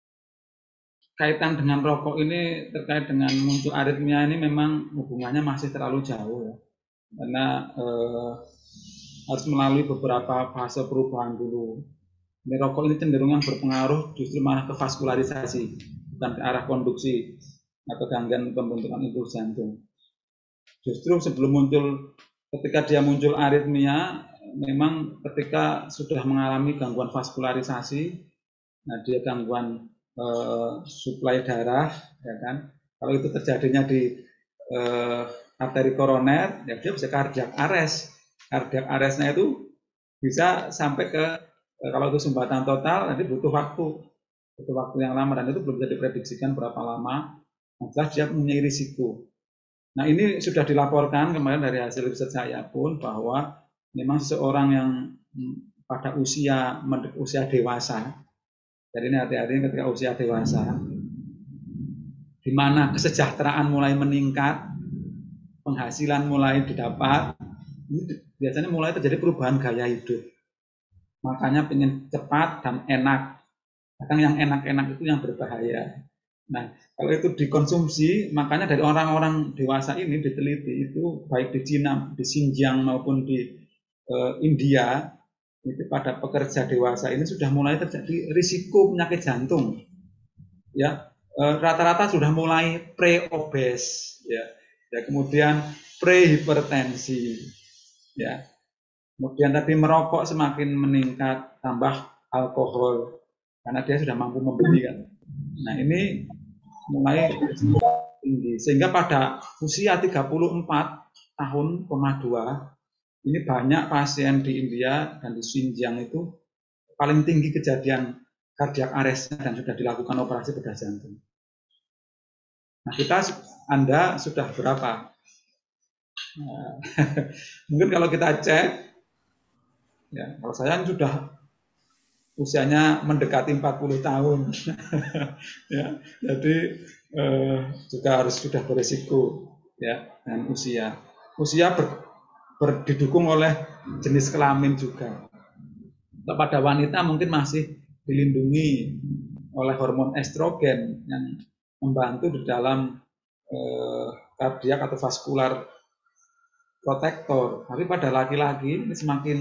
kaitan dengan rokok ini terkait dengan muncul aritmia ini memang hubungannya masih terlalu jauh ya, karena eh, harus melalui beberapa fase perubahan dulu. Ini rokok ini cenderung yang berpengaruh justru malah ke vaskularisasi, bukan ke arah konduksi atau gangguan pembentukan impuls jantung. Justru sebelum muncul, ketika dia muncul aritmia, memang ketika sudah mengalami gangguan vaskularisasi, nah dia gangguan Uh, suplai darah, ya kan? Kalau itu terjadinya di uh, arteri koroner, ya dia bisa cardiac arrest. Cardiac arrestnya itu bisa sampai ke uh, kalau itu sumbatan total, nanti butuh waktu, butuh waktu yang lama, dan itu belum bisa diprediksikan berapa lama. Nah, dia punya risiko. Nah, ini sudah dilaporkan kemarin dari hasil riset saya pun bahwa memang seseorang yang pada usia usia dewasa. Jadi ini hati-hati ketika usia dewasa, di mana kesejahteraan mulai meningkat, penghasilan mulai didapat, ini biasanya mulai terjadi perubahan gaya hidup. Makanya pengen cepat dan enak. Kadang yang enak-enak itu yang berbahaya. Nah, kalau itu dikonsumsi, makanya dari orang-orang dewasa ini diteliti itu baik di Cina, di Xinjiang maupun di uh, India, itu pada pekerja dewasa ini sudah mulai terjadi risiko penyakit jantung, ya rata-rata sudah mulai pre-obes, ya, ya kemudian pre-hipertensi, ya, kemudian tadi merokok semakin meningkat, tambah alkohol karena dia sudah mampu membeli kan. Nah ini mulai tinggi sehingga pada usia tiga puluh empat tahun koma dua ini banyak pasien di India dan di Xinjiang itu paling tinggi kejadian cardiac arrest dan sudah dilakukan operasi bedah jantung. Nah kita, Anda sudah berapa? Nah, mungkin kalau kita cek, ya kalau saya sudah usianya mendekati empat puluh tahun, ya, jadi eh, juga harus sudah berisiko ya dengan usia. Usia ber Ber, didukung oleh jenis kelamin juga. Pada wanita mungkin masih dilindungi oleh hormon estrogen yang membantu di dalam eh, kardiak atau vaskular protektor. Tapi pada laki-laki ini semakin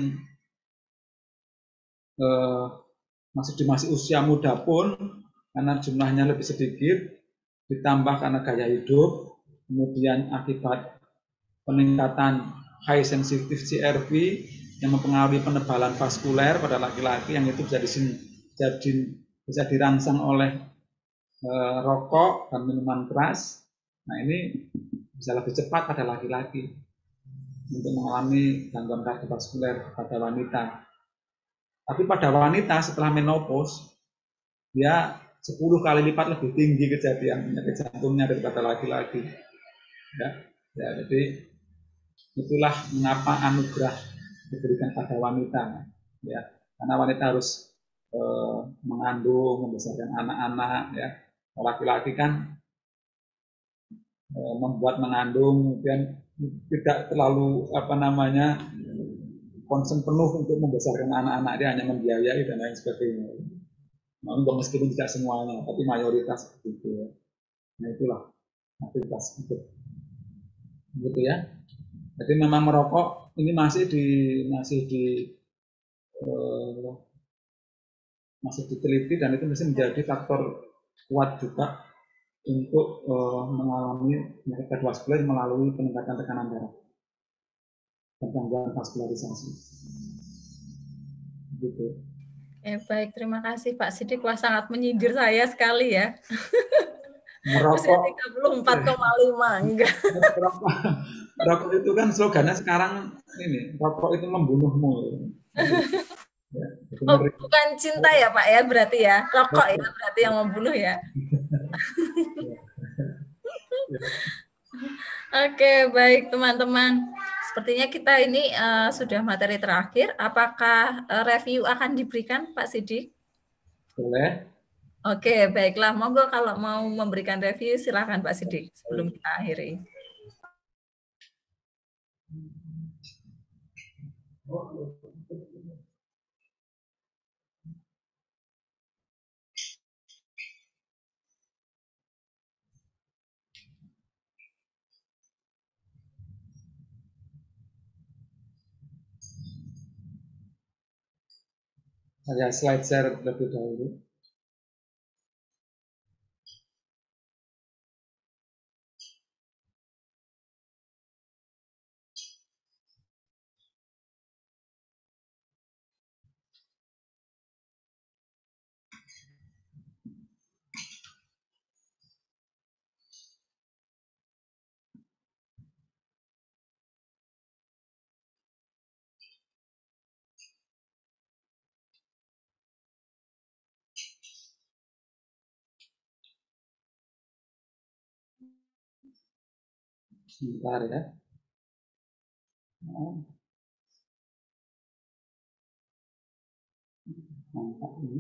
eh, masih di masih usia muda pun, karena jumlahnya lebih sedikit, ditambah karena gaya hidup, kemudian akibat peningkatan high sensitive C R V yang mempengaruhi penebalan vaskuler pada laki-laki, yang itu bisa, disin, jadi, bisa dirangsang oleh e, rokok dan minuman keras. Nah, ini bisa lebih cepat pada laki-laki untuk mengalami gangguan kardiovaskuler pada wanita. Tapi pada wanita setelah menopause, dia sepuluh kali lipat lebih tinggi kejadian penyakit jantungnya daripada laki-laki. Ya, ya, jadi itulah mengapa anugerah diberikan pada wanita, ya, karena wanita harus e, mengandung, membesarkan anak-anak, ya. Laki-laki kan e, membuat mengandung, kemudian tidak terlalu apa namanya konsen penuh untuk membesarkan anak-anak, dia hanya membiayai dan lain sebagainya. Nah, meskipun tidak semuanya, tapi mayoritas begitu, ya. Nah, itulah aktivitas hidup, gitu ya. Jadi memang merokok ini masih di masih di eh, masih diteliti, dan itu mesti menjadi faktor kuat juga untuk eh, mengalami penyakit kardiovaskuler melalui peningkatan tekanan darah dan gangguan vaskularisasi. Gitu. Eh, baik, terima kasih Pak Sidik. Wah, sangat menyindir saya sekali ya. Merokok tiga puluh empat koma lima enggak. Merokok, merokok itu kan slogannya sekarang ini, rokok itu membunuhmu. Ya, oh, bukan cinta ya Pak ya, berarti ya, rokok ya berarti yang membunuh ya. Oke, baik teman-teman. Sepertinya kita ini uh, sudah materi terakhir. Apakah uh, review akan diberikan Pak Sidik? Boleh. Oke, baiklah. Monggo kalau mau memberikan review silakan Pak Sidik sebelum kita akhiri. Saya slide share lebih dahulu. Sebentar ya. Oh. Mantap ini.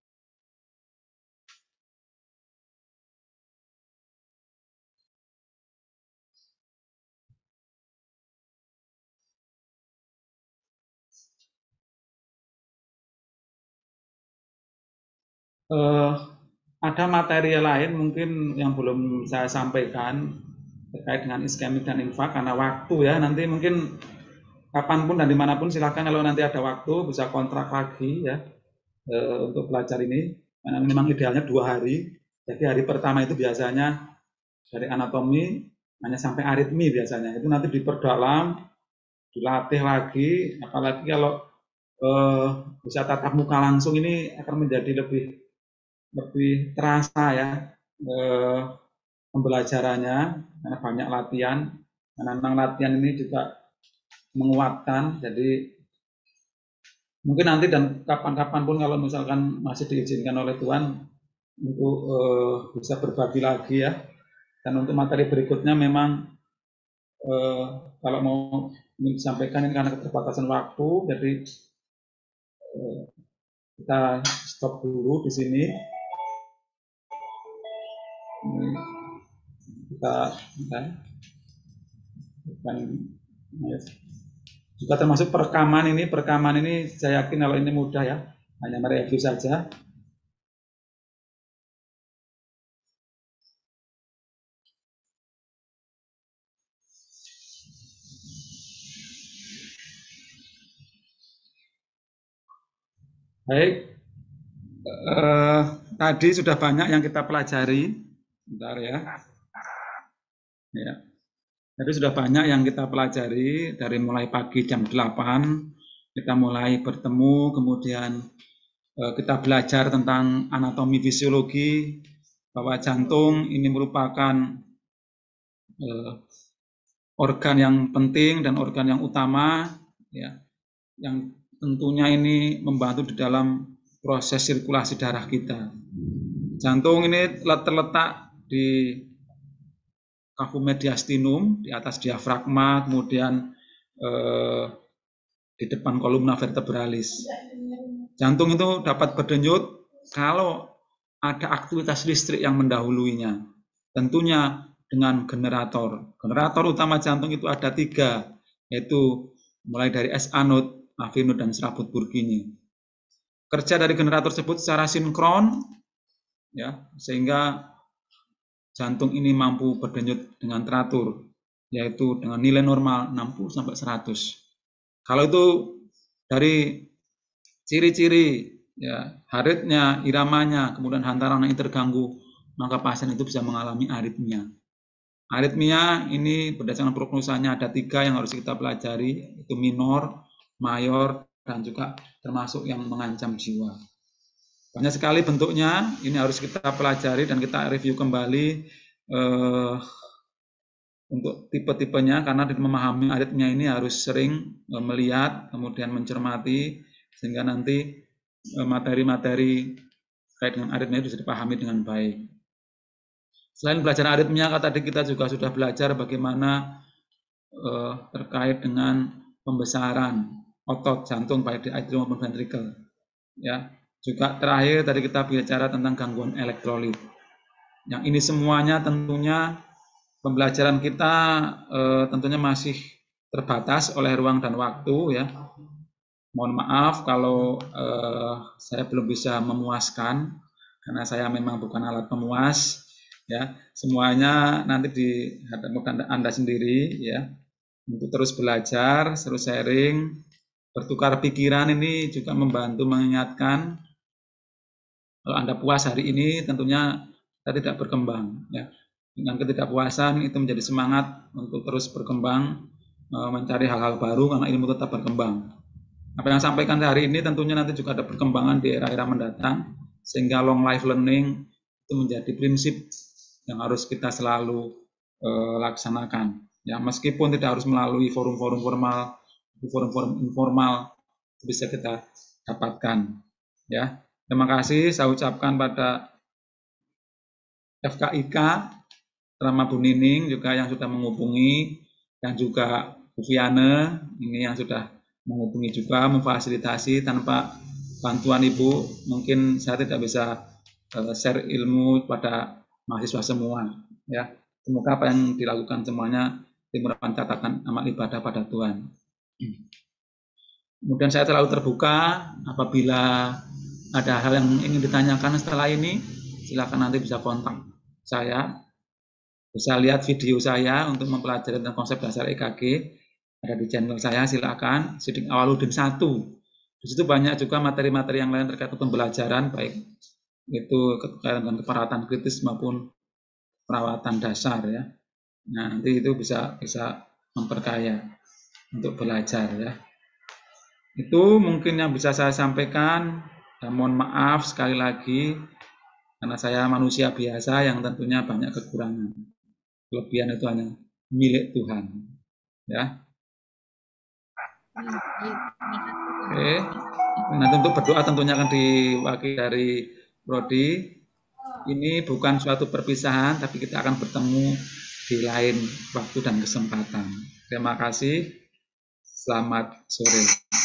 Uh, ada materi lain mungkin yang belum saya sampaikan terkait dengan iskemik dan infak karena waktu ya, nanti mungkin kapanpun dan dimanapun silakan kalau nanti ada waktu bisa kontrak lagi ya e, untuk belajar ini, karena memang idealnya dua hari. Jadi hari pertama itu biasanya dari anatomi hanya sampai aritmi biasanya, itu nanti diperdalam, dilatih lagi, apalagi kalau e, bisa tatap muka langsung ini akan menjadi lebih lebih terasa ya e, pembelajarannya, karena banyak latihan, karena memang latihan ini juga menguatkan. Jadi mungkin nanti dan kapan-kapan pun kalau misalkan masih diizinkan oleh Tuhan untuk uh, bisa berbagi lagi ya. Dan untuk materi berikutnya memang uh, kalau mau disampaikan ini karena keterbatasan waktu, jadi uh, kita stop dulu di sini. Ini kita ya, dan ya, juga termasuk perekaman ini, perekaman ini saya yakin kalau ini mudah ya, hanya mereview saja. Baik, eh, tadi sudah banyak yang kita pelajari. Bentar ya. Ya. Jadi sudah banyak yang kita pelajari dari mulai pagi jam delapan kita mulai bertemu, kemudian eh, kita belajar tentang anatomi fisiologi, bahwa jantung ini merupakan eh, organ yang penting dan organ yang utama, ya, yang tentunya ini membantu di dalam proses sirkulasi darah kita. Jantung ini terletak di cavum mediastinum, di atas diafragma, kemudian eh, di depan kolumna vertebralis. Jantung itu dapat berdenyut kalau ada aktivitas listrik yang mendahuluinya. Tentunya dengan generator. Generator utama jantung itu ada tiga, yaitu mulai dari S anode, A V node, dan serabut Purkinje. Kerja dari generator tersebut secara sinkron, ya, sehingga jantung ini mampu berdenyut dengan teratur, yaitu dengan nilai normal enam puluh sampai seratus. Kalau itu dari ciri-ciri, ya, heart rate-nya, iramanya, kemudian hantaran yang terganggu, maka pasien itu bisa mengalami aritmia. Aritmia ini berdasarkan prognosanya ada tiga yang harus kita pelajari, itu minor, mayor, dan juga termasuk yang mengancam jiwa. Banyak sekali bentuknya, ini harus kita pelajari dan kita review kembali eh, untuk tipe-tipenya, karena memahami aritmia ini harus sering eh, melihat, kemudian mencermati, sehingga nanti materi-materi terkait dengan aritmia bisa dipahami dengan baik. Selain belajar aritmia, tadi kita juga sudah belajar bagaimana eh, terkait dengan pembesaran otot jantung baik di atrium maupun ventricle. Ya, juga terakhir tadi kita bicara tentang gangguan elektrolit. Yang ini semuanya tentunya pembelajaran kita eh, tentunya masih terbatas oleh ruang dan waktu, ya. Mohon maaf kalau eh, saya belum bisa memuaskan, karena saya memang bukan alat pemuas, ya. Semuanya nanti dihadapkan Anda sendiri, ya, untuk terus belajar, terus sharing, bertukar pikiran. Ini juga membantu mengingatkan kalau Anda puas hari ini, tentunya kita tidak berkembang, ya. Dengan ketidakpuasan itu menjadi semangat untuk terus berkembang, mencari hal-hal baru, karena ilmu tetap berkembang. Apa yang saya sampaikan hari ini tentunya nanti juga ada perkembangan di era-era mendatang, sehingga long life learning itu menjadi prinsip yang harus kita selalu eh, laksanakan. Ya, meskipun tidak harus melalui forum-forum formal, forum-forum informal bisa kita dapatkan. Ya, terima kasih saya ucapkan pada F K I K, terutama Bu Nining juga yang sudah menghubungi, dan juga Bu Viane ini yang sudah menghubungi juga, memfasilitasi. Tanpa bantuan Ibu mungkin saya tidak bisa uh, share ilmu pada mahasiswa semua, ya. Semoga apa yang dilakukan semuanya merupakan catatan amal ibadah pada Tuhan. Kemudian saya selalu terbuka apabila ada hal yang ingin ditanyakan setelah ini, silakan nanti bisa kontak saya, bisa lihat video saya untuk mempelajari tentang konsep dasar E K G. Ada di channel saya, silakan. Siddiq Awaludin satu. Di situ banyak juga materi-materi yang lain terkait pembelajaran, baik itu terkait dengan keperawatan kritis maupun perawatan dasar, ya. Nah, nanti itu bisa bisa memperkaya untuk belajar, ya. Itu mungkin yang bisa saya sampaikan. Dan mohon maaf sekali lagi karena saya manusia biasa yang tentunya banyak kekurangan. Kelebihan itu hanya milik Tuhan, ya. Oke, nanti untuk berdoa tentunya akan diwakili dari Prodi. Ini bukan suatu perpisahan, tapi kita akan bertemu di lain waktu dan kesempatan. Terima kasih. Selamat sore.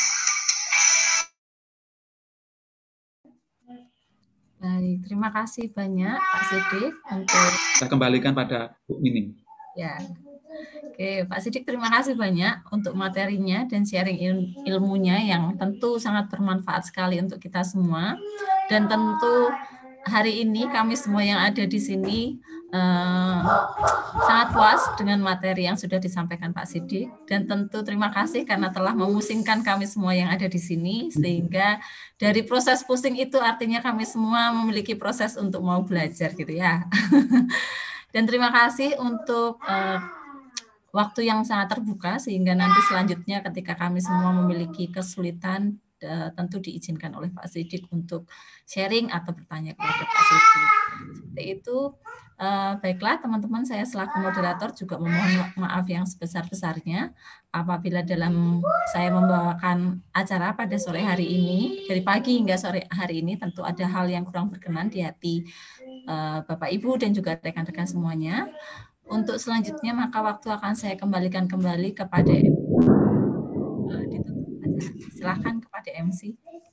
Baik, terima kasih banyak Pak Siddiq untuk. Saya kembalikan pada Bu Nining. Ya. Oke, Pak Siddiq, terima kasih banyak untuk materinya dan sharing il ilmunya yang tentu sangat bermanfaat sekali untuk kita semua. Dan tentu hari ini kami semua yang ada di sini eh, sangat puas dengan materi yang sudah disampaikan Pak Sidik, dan tentu terima kasih karena telah memusingkan kami semua yang ada di sini, sehingga dari proses pusing itu artinya kami semua memiliki proses untuk mau belajar gitu ya. Dan terima kasih untuk eh, waktu yang sangat terbuka, sehingga nanti selanjutnya ketika kami semua memiliki kesulitan, uh, tentu diizinkan oleh Pak Sidik untuk sharing atau bertanya kepada Pak Sidik. Seperti itu, uh, baiklah teman-teman, saya selaku moderator juga memohon maaf yang sebesar-besarnya apabila dalam saya membawakan acara pada sore hari ini, dari pagi hingga sore hari ini, tentu ada hal yang kurang berkenan di hati uh, Bapak Ibu dan juga rekan-rekan semuanya. Untuk selanjutnya maka waktu akan saya kembalikan kembali kepada uh, ditutup acara. Silakan kepada M C.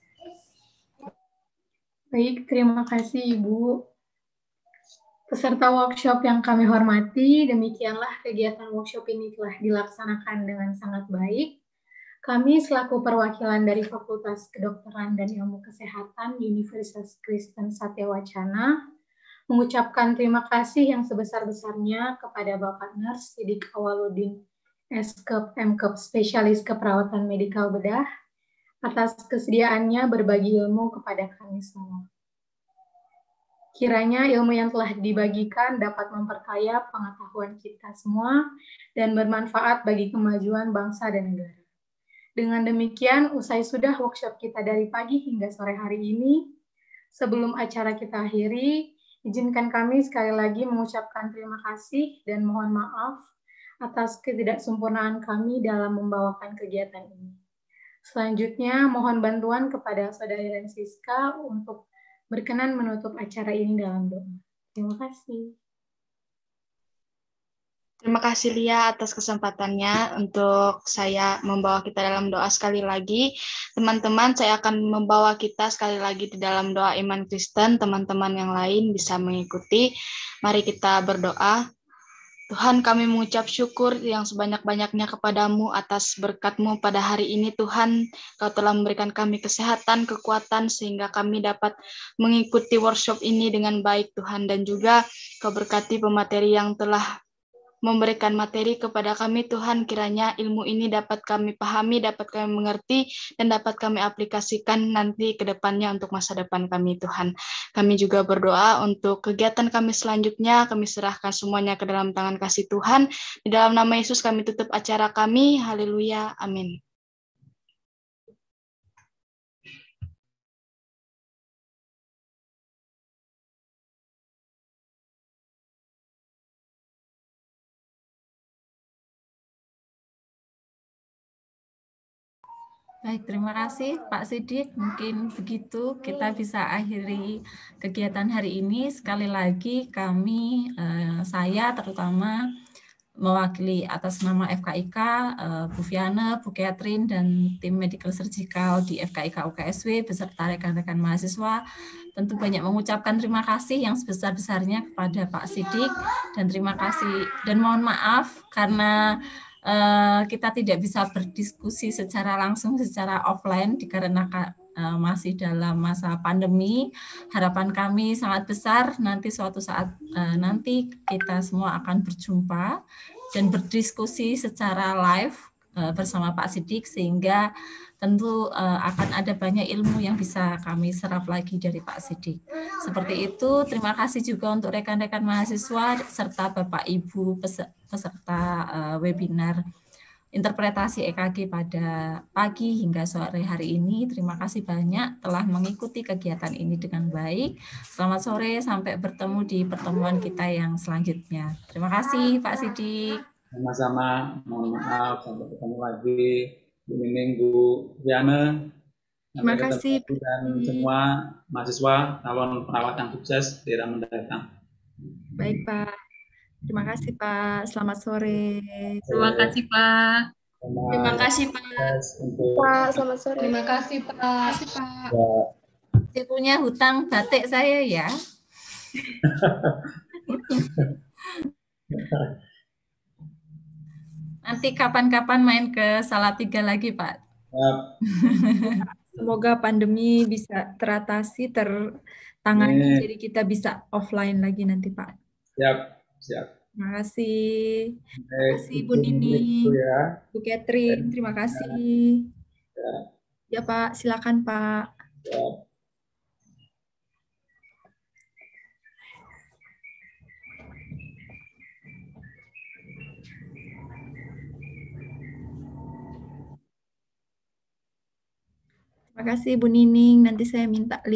Baik, terima kasih Ibu. Peserta workshop yang kami hormati, demikianlah kegiatan workshop ini telah dilaksanakan dengan sangat baik. Kami selaku perwakilan dari Fakultas Kedokteran dan Ilmu Kesehatan Universitas Kristen Satya Wacana mengucapkan terima kasih yang sebesar-besarnya kepada Bapak Nurs Sidik Awaludin, S K E P M K E P Spesialis Keperawatan Medikal Bedah, atas kesediaannya berbagi ilmu kepada kami semua. Kiranya ilmu yang telah dibagikan dapat memperkaya pengetahuan kita semua dan bermanfaat bagi kemajuan bangsa dan negara. Dengan demikian, usai sudah workshop kita dari pagi hingga sore hari ini, sebelum acara kita akhiri, izinkan kami sekali lagi mengucapkan terima kasih dan mohon maaf atas ketidaksempurnaan kami dalam membawakan kegiatan ini. Selanjutnya, mohon bantuan kepada Saudari Rensiska untuk berkenan menutup acara ini dalam doa. Terima kasih. Terima kasih Lia atas kesempatannya untuk saya membawa kita dalam doa sekali lagi. Teman-teman, saya akan membawa kita sekali lagi di dalam doa iman Kristen. Teman-teman yang lain bisa mengikuti. Mari kita berdoa. Tuhan, kami mengucap syukur yang sebanyak-banyaknya kepadamu atas berkat-Mu pada hari ini. Tuhan, Kau telah memberikan kami kesehatan, kekuatan, sehingga kami dapat mengikuti workshop ini dengan baik, Tuhan. Dan juga Kau berkati pemateri yang telah memberikan materi kepada kami, Tuhan. Kiranya ilmu ini dapat kami pahami, dapat kami mengerti, dan dapat kami aplikasikan nanti ke depannya untuk masa depan kami, Tuhan. Kami juga berdoa untuk kegiatan kami selanjutnya, kami serahkan semuanya ke dalam tangan kasih Tuhan. Di dalam nama Yesus kami tutup acara kami. Haleluya. Amin. Baik, terima kasih Pak Sidik. Mungkin begitu kita bisa akhiri kegiatan hari ini. Sekali lagi kami, eh, saya terutama mewakili atas nama F K I K, eh, Bu Viana, Bu Catherine, dan tim Medical Surgical di F K I K U K S W, beserta rekan-rekan mahasiswa, tentu banyak mengucapkan terima kasih yang sebesar-besarnya kepada Pak Sidik, dan terima kasih, dan mohon maaf karena Uh, kita tidak bisa berdiskusi secara langsung, secara offline, dikarenakan uh, masih dalam masa pandemi. Harapan kami sangat besar nanti suatu saat uh, nanti kita semua akan berjumpa dan berdiskusi secara live uh, bersama Pak Sidik, sehingga tentu uh, akan ada banyak ilmu yang bisa kami serap lagi dari Pak Sidik. Seperti itu, terima kasih juga untuk rekan-rekan mahasiswa serta Bapak Ibu peserta uh, webinar interpretasi E K G pada pagi hingga sore hari ini. Terima kasih banyak telah mengikuti kegiatan ini dengan baik. Selamat sore, sampai bertemu di pertemuan kita yang selanjutnya. Terima kasih Pak Sidik. Sama-sama, mohon maaf, sampai ketemu lagi. Bu Nining, Bu Viana, terima kasih dan semua mahasiswa calon perawat yang sukses di era mendatang. Baik Pak, terima kasih Pak. Selamat sore. Terima kasih Pak. Terima kasih Pak. Pak, selamat sore. Terima kasih Pak. Terima kasih Pak. Saya punya hutang batik saya ya. Nanti kapan-kapan main ke Salatiga lagi, Pak. Yep. Semoga pandemi bisa teratasi, tertangani, jadi kita bisa offline lagi nanti, Pak. Siap, siap. Terima kasih. Terima Baik, kasih Bu izin Nining, itu ya. Bu Catherine, terima kasih. Ya, Ya Pak, silakan Pak. ya. Terima kasih Bu Nining, nanti saya minta